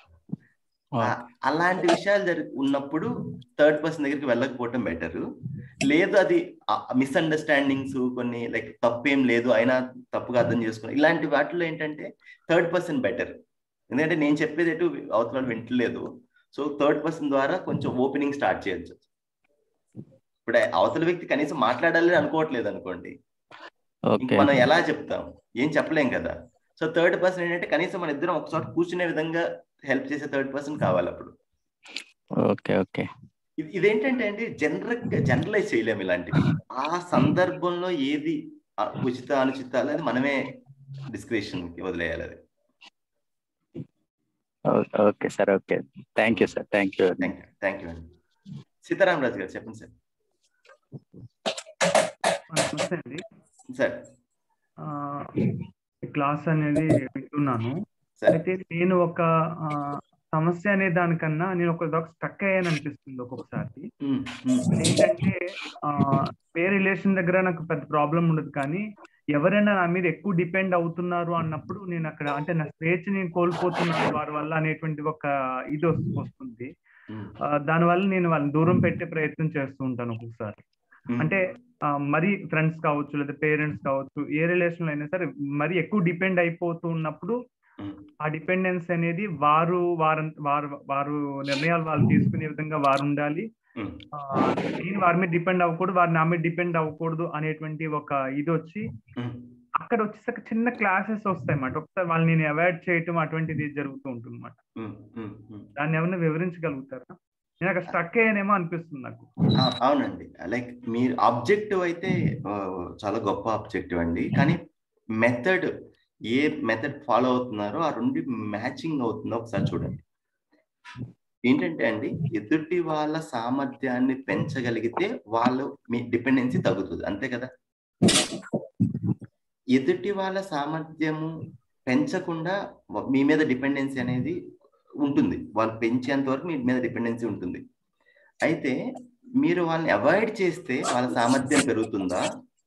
Speaker 4: అలాంటి విషయాలు జరి ఉన్నప్పుడు థర్డ్ పర్సన్ దగ్గరికి వెళ్ళకపోవటం బెటర్. లేదు అది మిస్అండర్స్టాండింగ్స్ కొన్ని లైక్ తప్పేం లేదు అయినా తప్పుగా అర్థం చేసుకుని ఇలాంటి వాటిలో ఏంటంటే థర్డ్ పర్సన్ బెటర్. ఎందుకంటే నేను చెప్పేది ఎటు అవతల వింటలేదు. సో థర్డ్ పర్సన్ ద్వారా కొంచెం ఓపెనింగ్ స్టార్ట్ చేయొచ్చు. ఇప్పుడు అవతల వ్యక్తి కనీసం మాట్లాడాలని అనుకోవట్లేదు అనుకోండి, మనం ఎలా చెప్తాం? ఏం చెప్పలేం కదా. సో థర్డ్ పర్సన్ ఏంటంటే కనీసం మన ఇద్దరం ఒకసారి కూర్చునే విధంగా హెల్ప్ చేసే థర్డ్ పర్సన్ కావాలి అప్పుడు.
Speaker 17: ఓకే ఓకే
Speaker 4: ఇదేంటంటే అండి జనరల్ జనరలైజ్ చేయలేము ఇలాంటివి. ఆ సందర్భంలో ఏది ఉచిత అనుచిత అనేది మనమే డిస్క్రిప్షన్ కి వదిలేయాలి. అది
Speaker 17: okay sir, okay, thank you sir, thank you
Speaker 4: thank you అండి. సీతారాం రాజు గారు చెప్పండి సార్.
Speaker 18: నమస్తే అండి
Speaker 4: సార్.
Speaker 18: క్లాస్ అనేది వింటున్నాను. అయితే నేను ఒక సమస్య అనే దానికన్నా నేను ఒక స్టక్ అయ్యాను అనిపిస్తుంది ఒక్కొక్కసారి. ఏంటంటే పే రిలేషన్ దగ్గర నాకు పెద్ద ప్రాబ్లం ఉండదు, కానీ ఎవరైనా నా మీద ఎక్కువ డిపెండ్ అవుతున్నారు అన్నప్పుడు నేను అక్కడ అంటే నా స్వేచ్ఛ నేను కోల్పోతున్నాను వారి వల్ల అనేటువంటి ఒక ఇది వస్తుంది. దానివల్ల నేను వాళ్ళని దూరం పెట్టే ప్రయత్నం చేస్తూ ఉంటాను ఒక్కొక్కసారి. అంటే మరీ ఫ్రెండ్స్ కావచ్చు లేదా పేరెంట్స్ కావచ్చు, ఏ రిలేషన్ అయినా సరే మరీ ఎక్కువ డిపెండ్ అయిపోతూ ఉన్నప్పుడు ఆ డిపెండెన్స్ అనేది వారు వారు వారు వారు నిర్ణయాలు వాళ్ళు తీసుకునే విధంగా వారు ఉండాలి. నేను వారి మీద డిపెండ్ అవ్వకూడదు, వారు నా మీద డిపెండ్ అవ్వకూడదు అనేటువంటి ఒక ఇది వచ్చి అక్కడ వచ్చేసరికి చిన్న క్లాసెస్ వస్తాయి అన్నమాట. ఒకసారి వాళ్ళని నేను అవాయిడ్ చేయటం అటువంటిది జరుగుతూ ఉంటుంది అన్నమాట. దాన్ని ఏమన్నా వివరించగలుగుతారా? నేను అక్కడ స్టక్ అయ్యానేమో అనిపిస్తుంది నాకు.
Speaker 4: అవునండి, లైక్ మీరు ఆబ్జెక్టివ్ అయితే చాలా గొప్ప ఆబ్జెక్టివ్ అండి, కానీ మెథడ్ ఏ మెథడ్ ఫాలో అవుతున్నారో ఆ రెండు మ్యాచింగ్ అవుతుందో ఒకసారి చూడండి. ఏంటంటే అండి ఎదుటి వాళ్ళ సామర్థ్యాన్ని పెంచగలిగితే వాళ్ళు మీ డిపెండెన్సీ తగ్గుతుంది, అంతే కదా. ఎదుటి వాళ్ళ సామర్థ్యము పెంచకుండా మీ మీద డిపెండెన్సీ అనేది ఉంటుంది. వాళ్ళు పెంచేంత వరకు మీ మీద డిపెండెన్సీ ఉంటుంది. అయితే మీరు వాళ్ళని అవాయిడ్ చేస్తే వాళ్ళ సామర్థ్యం పెరుగుతుందా?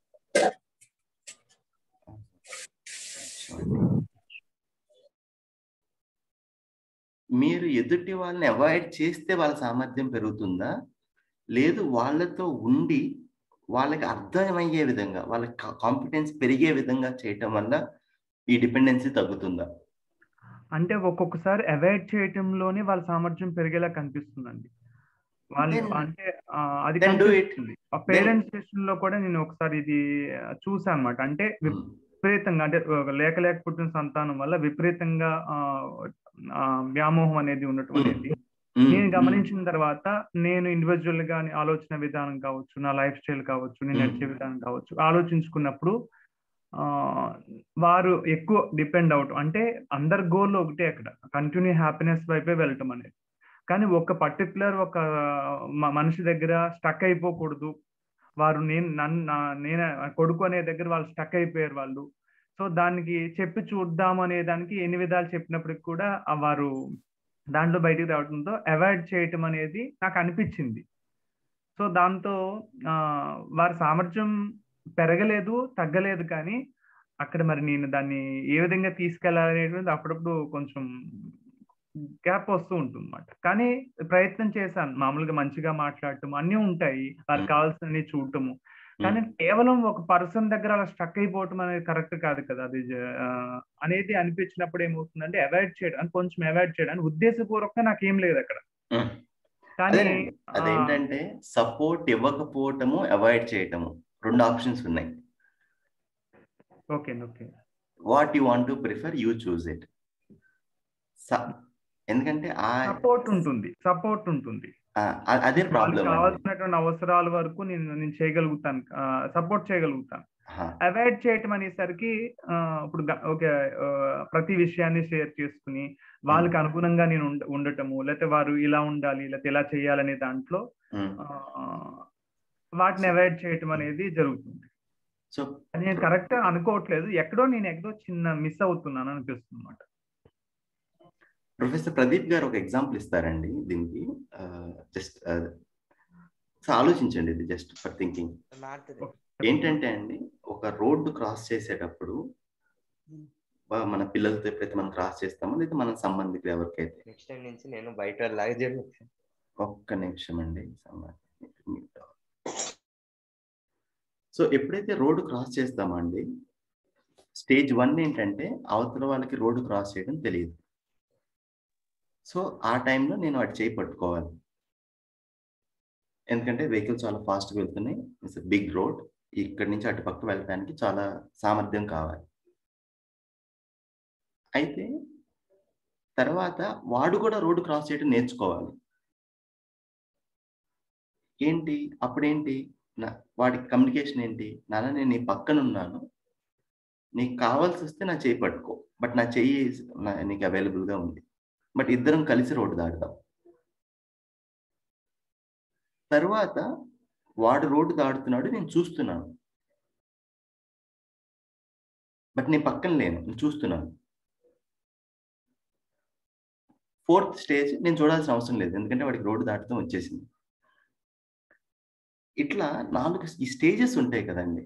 Speaker 4: మీరు ఎదుటి వాళ్ళని అవాయిడ్ చేస్తే వాళ్ళ సామర్థ్యం పెరుగుతుందా, లేదు వాళ్ళతో ఉండి వాళ్ళకి అర్థమయ్యే విధంగా వాళ్ళ కాంపిటెన్స్ పెరిగే విధంగా చేయటం వల్ల ఈ డిపెండెన్సీ తగ్గుతుందా?
Speaker 18: అంటే ఒక్కొక్కసారి అవాయిడ్ చేయటంలోనే వాళ్ళ సామర్థ్యం పెరిగేలా కనిపిస్తుందండి. వాళ్ళు అంటే అది కనిపిస్తుంది. ఆ పేరెంట్స్ సెషన్ లో కూడా నేను ఒకసారి ఇది చూసాను అనమాట. అంటే విపరీతంగా అంటే లేక లేక పుట్టిన సంతానం వల్ల విపరీతంగా ఆ వ్యామోహం అనేది ఉండటం అనేది నేను గమనించిన తర్వాత నేను ఇండివిజువల్ గా ఆలోచన విధానం కావచ్చు, నా లైఫ్ స్టైల్ కావచ్చు, నేను నడిచే విధానం కావచ్చు ఆలోచించుకున్నప్పుడు ఆ వారు ఎక్కువ డిపెండ్ అవటం, అంటే అందరి గోల్ ఒకటే అక్కడ కంటిన్యూ హ్యాపీనెస్ వైపే వెళ్ళటం అనేది. కానీ ఒక పర్టికులర్ ఒక మనిషి దగ్గర స్టక్ అయిపోకూడదు, వారు నేను నన్ను నేను కొడుకు అనే దగ్గర వాళ్ళు స్టక్ అయిపోయారు వాళ్ళు. సో దానికి చెప్పి చూద్దాం అనే దానికి ఎన్ని విధాలు చెప్పినప్పటికి కూడా వారు దాంట్లో బయటికి రావడంతో అవాయిడ్ చేయటం అనేది నాకు అనిపించింది. సో దాంతో ఆ వారి సామర్థ్యం పెరగలేదు, తగ్గలేదు, కానీ అక్కడ మరి నేను దాన్ని ఏ విధంగా తీసుకెళ్లాలనేది అప్పుడప్పుడు కొంచెం గ్యాప్ వస్తూ ఉంటుంది అన్నమాట. కానీ ప్రయత్నం చేశాను, మామూలుగా మంచిగా మాట్లాడటం అన్నీ ఉంటాయి, వాళ్ళకి కావాల్సినవి చూడటము. కానీ కేవలం ఒక పర్సన్ దగ్గర అలా స్టక్ అయిపోవటం అనేది కరెక్ట్ కాదు కదా, అది అనేది అనిపించినప్పుడు ఏమవుతుందంటే అవాయిడ్ చేయడం, కొంచెం అవాయిడ్ చేయడానికి ఉద్దేశపూర్వకంగా నాకేం లేదు అక్కడ. కానీ
Speaker 4: అదేంటంటే సపోర్ట్ ఇవ్వకపోవటము, అవాయిడ్ చేయటము రెండు ఆప్షన్స్ ఉన్నాయి.
Speaker 18: Okay okay
Speaker 4: what you want to prefer, you choose it. ఎందుకంటే ఆ
Speaker 18: సపోర్ట్ ఉంటుంది సపోర్ట్ ఉంటుంది
Speaker 4: అదే ప్రాబ్లం.
Speaker 18: కావాల్సినటువంటి అవసరాల వరకు నేను నేను చేయగలుగుతాను, సపోర్ట్ చేయగలుగుతాను. అవాయిడ్ చేయటం అనేసరికి ఇప్పుడు ఓకే ప్రతి విషయాన్ని షేర్ చేసుకుని వాళ్ళకి అనుగుణంగా నేను ఉండటము, లేకపోతే వారు ఇలా ఉండాలి లేకపోతే ఇలా చేయాలనే దాంట్లో వాటిని అవాయిడ్ చేయటం అనేది జరుగుతుంది.
Speaker 4: సో
Speaker 18: నేను కరెక్ట్ అనుకోవట్లేదు, ఎక్కడో నేను ఎక్కడో చిన్న మిస్ అవుతున్నాను అనిపిస్తుంది అన్నమాట.
Speaker 4: ప్రొఫెసర్ ప్రదీప్ గారు ఒక ఎగ్జాంపుల్ ఇస్తారండి దీనికి, జస్ట్ ఆలోచించండి, ఇది జస్ట్ ఫర్ థింకింగ్. ఏంటంటే అండి, ఒక రోడ్డు క్రాస్ చేసేటప్పుడు మన పిల్లలతో ఎప్పుడైతే మనం క్రాస్ చేస్తామో లేదా మన సంబంధికులు ఎవరికైతే,
Speaker 19: నెక్స్ట్ టైం నుంచి నేను బయట లాగా జరుగుతుంది.
Speaker 4: ఒక్క నిమిషం అండి. సో ఎప్పుడైతే రోడ్డు క్రాస్ చేస్తామో అండి, స్టేజ్ వన్ ఏంటంటే అవతల వాళ్ళకి రోడ్డు క్రాస్ చేయడం తెలియదు. సో ఆ టైంలో నేను అటు చేయి పట్టుకోవాలి, ఎందుకంటే వెహికల్ చాలా ఫాస్ట్గా వెళ్తున్నాయి, ఇట్స్ బిగ్ రోడ్, ఇక్కడి నుంచి అటు పక్క వెళ్ళడానికి చాలా సామర్థ్యం కావాలి. అయితే తర్వాత వాడు కూడా రోడ్డు క్రాస్ చేయడం నేర్చుకోవాలి. ఏంటి అప్పుడేంటి నా వాడికి కమ్యూనికేషన్ ఏంటి, నాన్న నేను నీ పక్కన ఉన్నాను, నీకు కావాల్సి వస్తే నా చేయి పట్టుకో, బట్ నా చెయ్యి నీకు అవైలబుల్గా ఉంది, బట్ ఇద్దరం కలిసి రోడ్డు దాటుదాం. తర్వాత వాడు రోడ్డు దాటుతున్నాడు, నేను చూస్తున్నాను, బట్ నేను పక్కన లేను, నేను చూస్తున్నాను. ఫోర్త్ స్టేజ్ నేను చూడాల్సిన అవసరం లేదు, ఎందుకంటే వాడికి రోడ్డు దాటుతాం వచ్చేసింది. ఇట్లా నాలుగు ఈ స్టేజెస్ ఉంటాయి కదండి.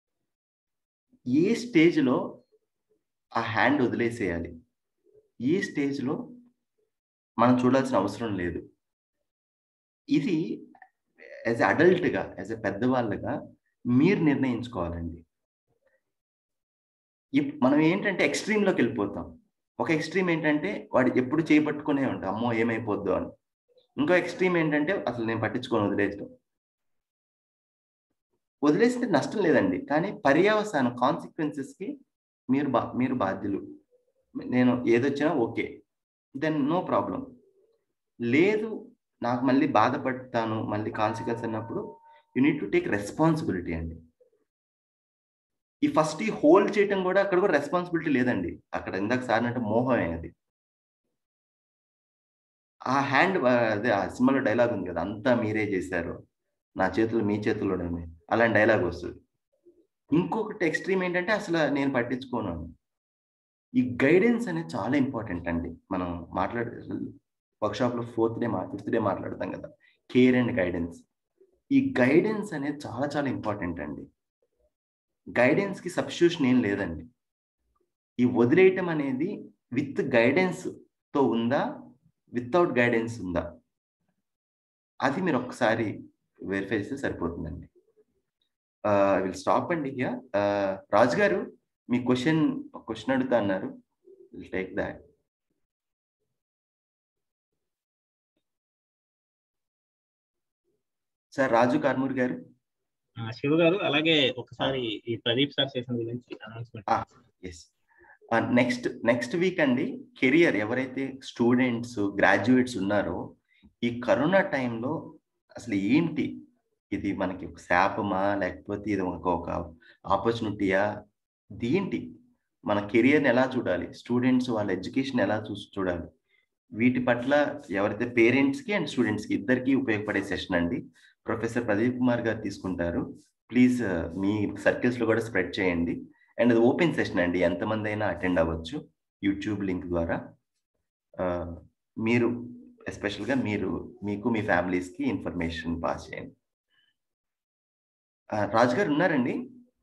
Speaker 4: ఏ స్టేజ్లో ఆ హ్యాండ్ వదిలేసేయాలి, ఏ స్టేజ్లో మనం చూడాల్సిన అవసరం లేదు, ఇది యాజ్ ఎ అడల్ట్గా యాజ్ ఎ పెద్దవాళ్ళగా మీరు నిర్ణయించుకోవాలండి. మనం ఏంటంటే ఎక్స్ట్రీమ్లోకి వెళ్ళిపోతాం. ఒక ఎక్స్ట్రీమ్ ఏంటంటే వాడు ఎప్పుడు చేపట్టుకునే ఉంటాం, అమ్మో ఏమైపోద్దు అని. ఇంకో ఎక్స్ట్రీమ్ ఏంటంటే అసలు నేను పట్టించుకొని వదిలేయడం. వదిలేస్తే నష్టం లేదండి, కానీ పర్యవసానం కాన్సిక్వెన్సెస్కి మీరు బా మీరు బాధ్యులు. నేను ఏదొచ్చినా ఓకే, దెన్ నో ప్రాబ్లం. లేదు నాకు మళ్ళీ బాధపడతాను, మళ్ళీ కాన్సిక్వెన్స్ అన్నప్పుడు you need to take responsibility అండి. ఈ ఫస్ట్ ఈ హోల్డ్ చేయటం కూడా అక్కడ కూడా రెస్పాన్సిబిలిటీ లేదండి, అక్కడ ఇందాక సార్ అంటే మోహమే అది. ఆ హ్యాండ్ అదే ఆ సినిమాలో డైలాగ్ ఉంది కదా, అంతా మీరే చేశారు, నా చేతులు మీ చేతుల్లోనే, అలాంటి డైలాగ్ వస్తుంది. ఇంకొకటి ఎక్స్ట్రీమ్ ఏంటంటే అసలు నేను పట్టించుకోను. ఈ గైడెన్స్ అనేది చాలా ఇంపార్టెంట్ అండి. మనం మాట్లాడే వర్క్షాప్లో ఫోర్త్ డే మా ఫిఫ్త్ డే మాట్లాడతాం కదా, కేర్ అండ్ గైడెన్స్. ఈ గైడెన్స్ అనేది చాలా చాలా ఇంపార్టెంట్ అండి. గైడెన్స్కి సబ్స్టిట్యూషన్ ఏం లేదండి. ఈ వదిలేయటం అనేది విత్ గైడెన్స్తో ఉందా, వితౌట్ గైడెన్స్ ఉందా, అది మీరు ఒక్కసారి వెరిఫై చేస్తే సరిపోతుందండి. విల్ స్టాప్ అండి హియర్. రాజు గారు మీ క్వశ్చన్ క్వశ్చన్ అడుగుతా అన్నారు, will take that. Sir Raju కార్మూర్ గారు.
Speaker 2: శివ గారు అలాగే ఒకసారి ఈ ప్రదీప్ సార్ సెషన్ గురించి announcement.
Speaker 4: Yes, next next week అండి కెరియర్ ఎవరైతే స్టూడెంట్స్ గ్రాడ్యుయేట్స్ ఉన్నారో ఈ కరోనా టైంలో అసలు ఏంటి, ఇది మనకి ఒక శాపమా లేకపోతే ఇది ఒక ఒక ఆపర్చునిటీయా, దేంటి, మన కెరియర్ని ఎలా చూడాలి, స్టూడెంట్స్ వాళ్ళ ఎడ్యుకేషన్ ఎలా చూ చూడాలి వీటి పట్ల ఎవరైతే పేరెంట్స్కి అండ్ స్టూడెంట్స్కి ఇద్దరికి ఉపయోగపడే సెషన్ అండి. ప్రొఫెసర్ ప్రదీప్ కుమార్ గారు తీసుకుంటారు. ప్లీజ్ మీ సర్కిల్స్లో కూడా స్ప్రెడ్ చేయండి. అండ్ అది ఓపెన్ సెషన్ అండి, ఎంతమంది అయినా అటెండ్ అవ్వచ్చు యూట్యూబ్ లింక్ ద్వారా. మీరు ఎస్పెషల్గా మీరు మీకు మీ ఫ్యామిలీస్కి ఇన్ఫర్మేషన్ పాస్ చేయండి. రాజు గారు ఉన్నారండి?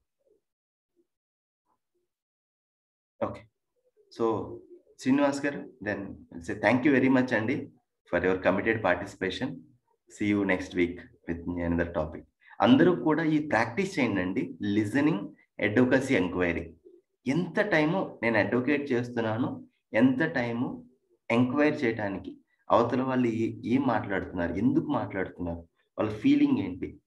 Speaker 4: ఓకే, సో శ్రీనివాస్ గారు, then say thank you very much అండి for your committed participation. See you next week with another topic. అందరూ కూడా ఈ ప్రాక్టీస్ చేయండి అండి, లిజనింగ్, అడ్వకసీ, ఎంక్వైరీ. ఎంత టైము నేను అడ్వకేట్ చేస్తున్నాను, ఎంత టైము ఎంక్వైరీ చేయడానికి, అవతల వాళ్ళు ఏం మాట్లాడుతున్నారు, ఎందుకు మాట్లాడుతున్నారు, వాళ్ళ ఫీలింగ్ ఏంటి,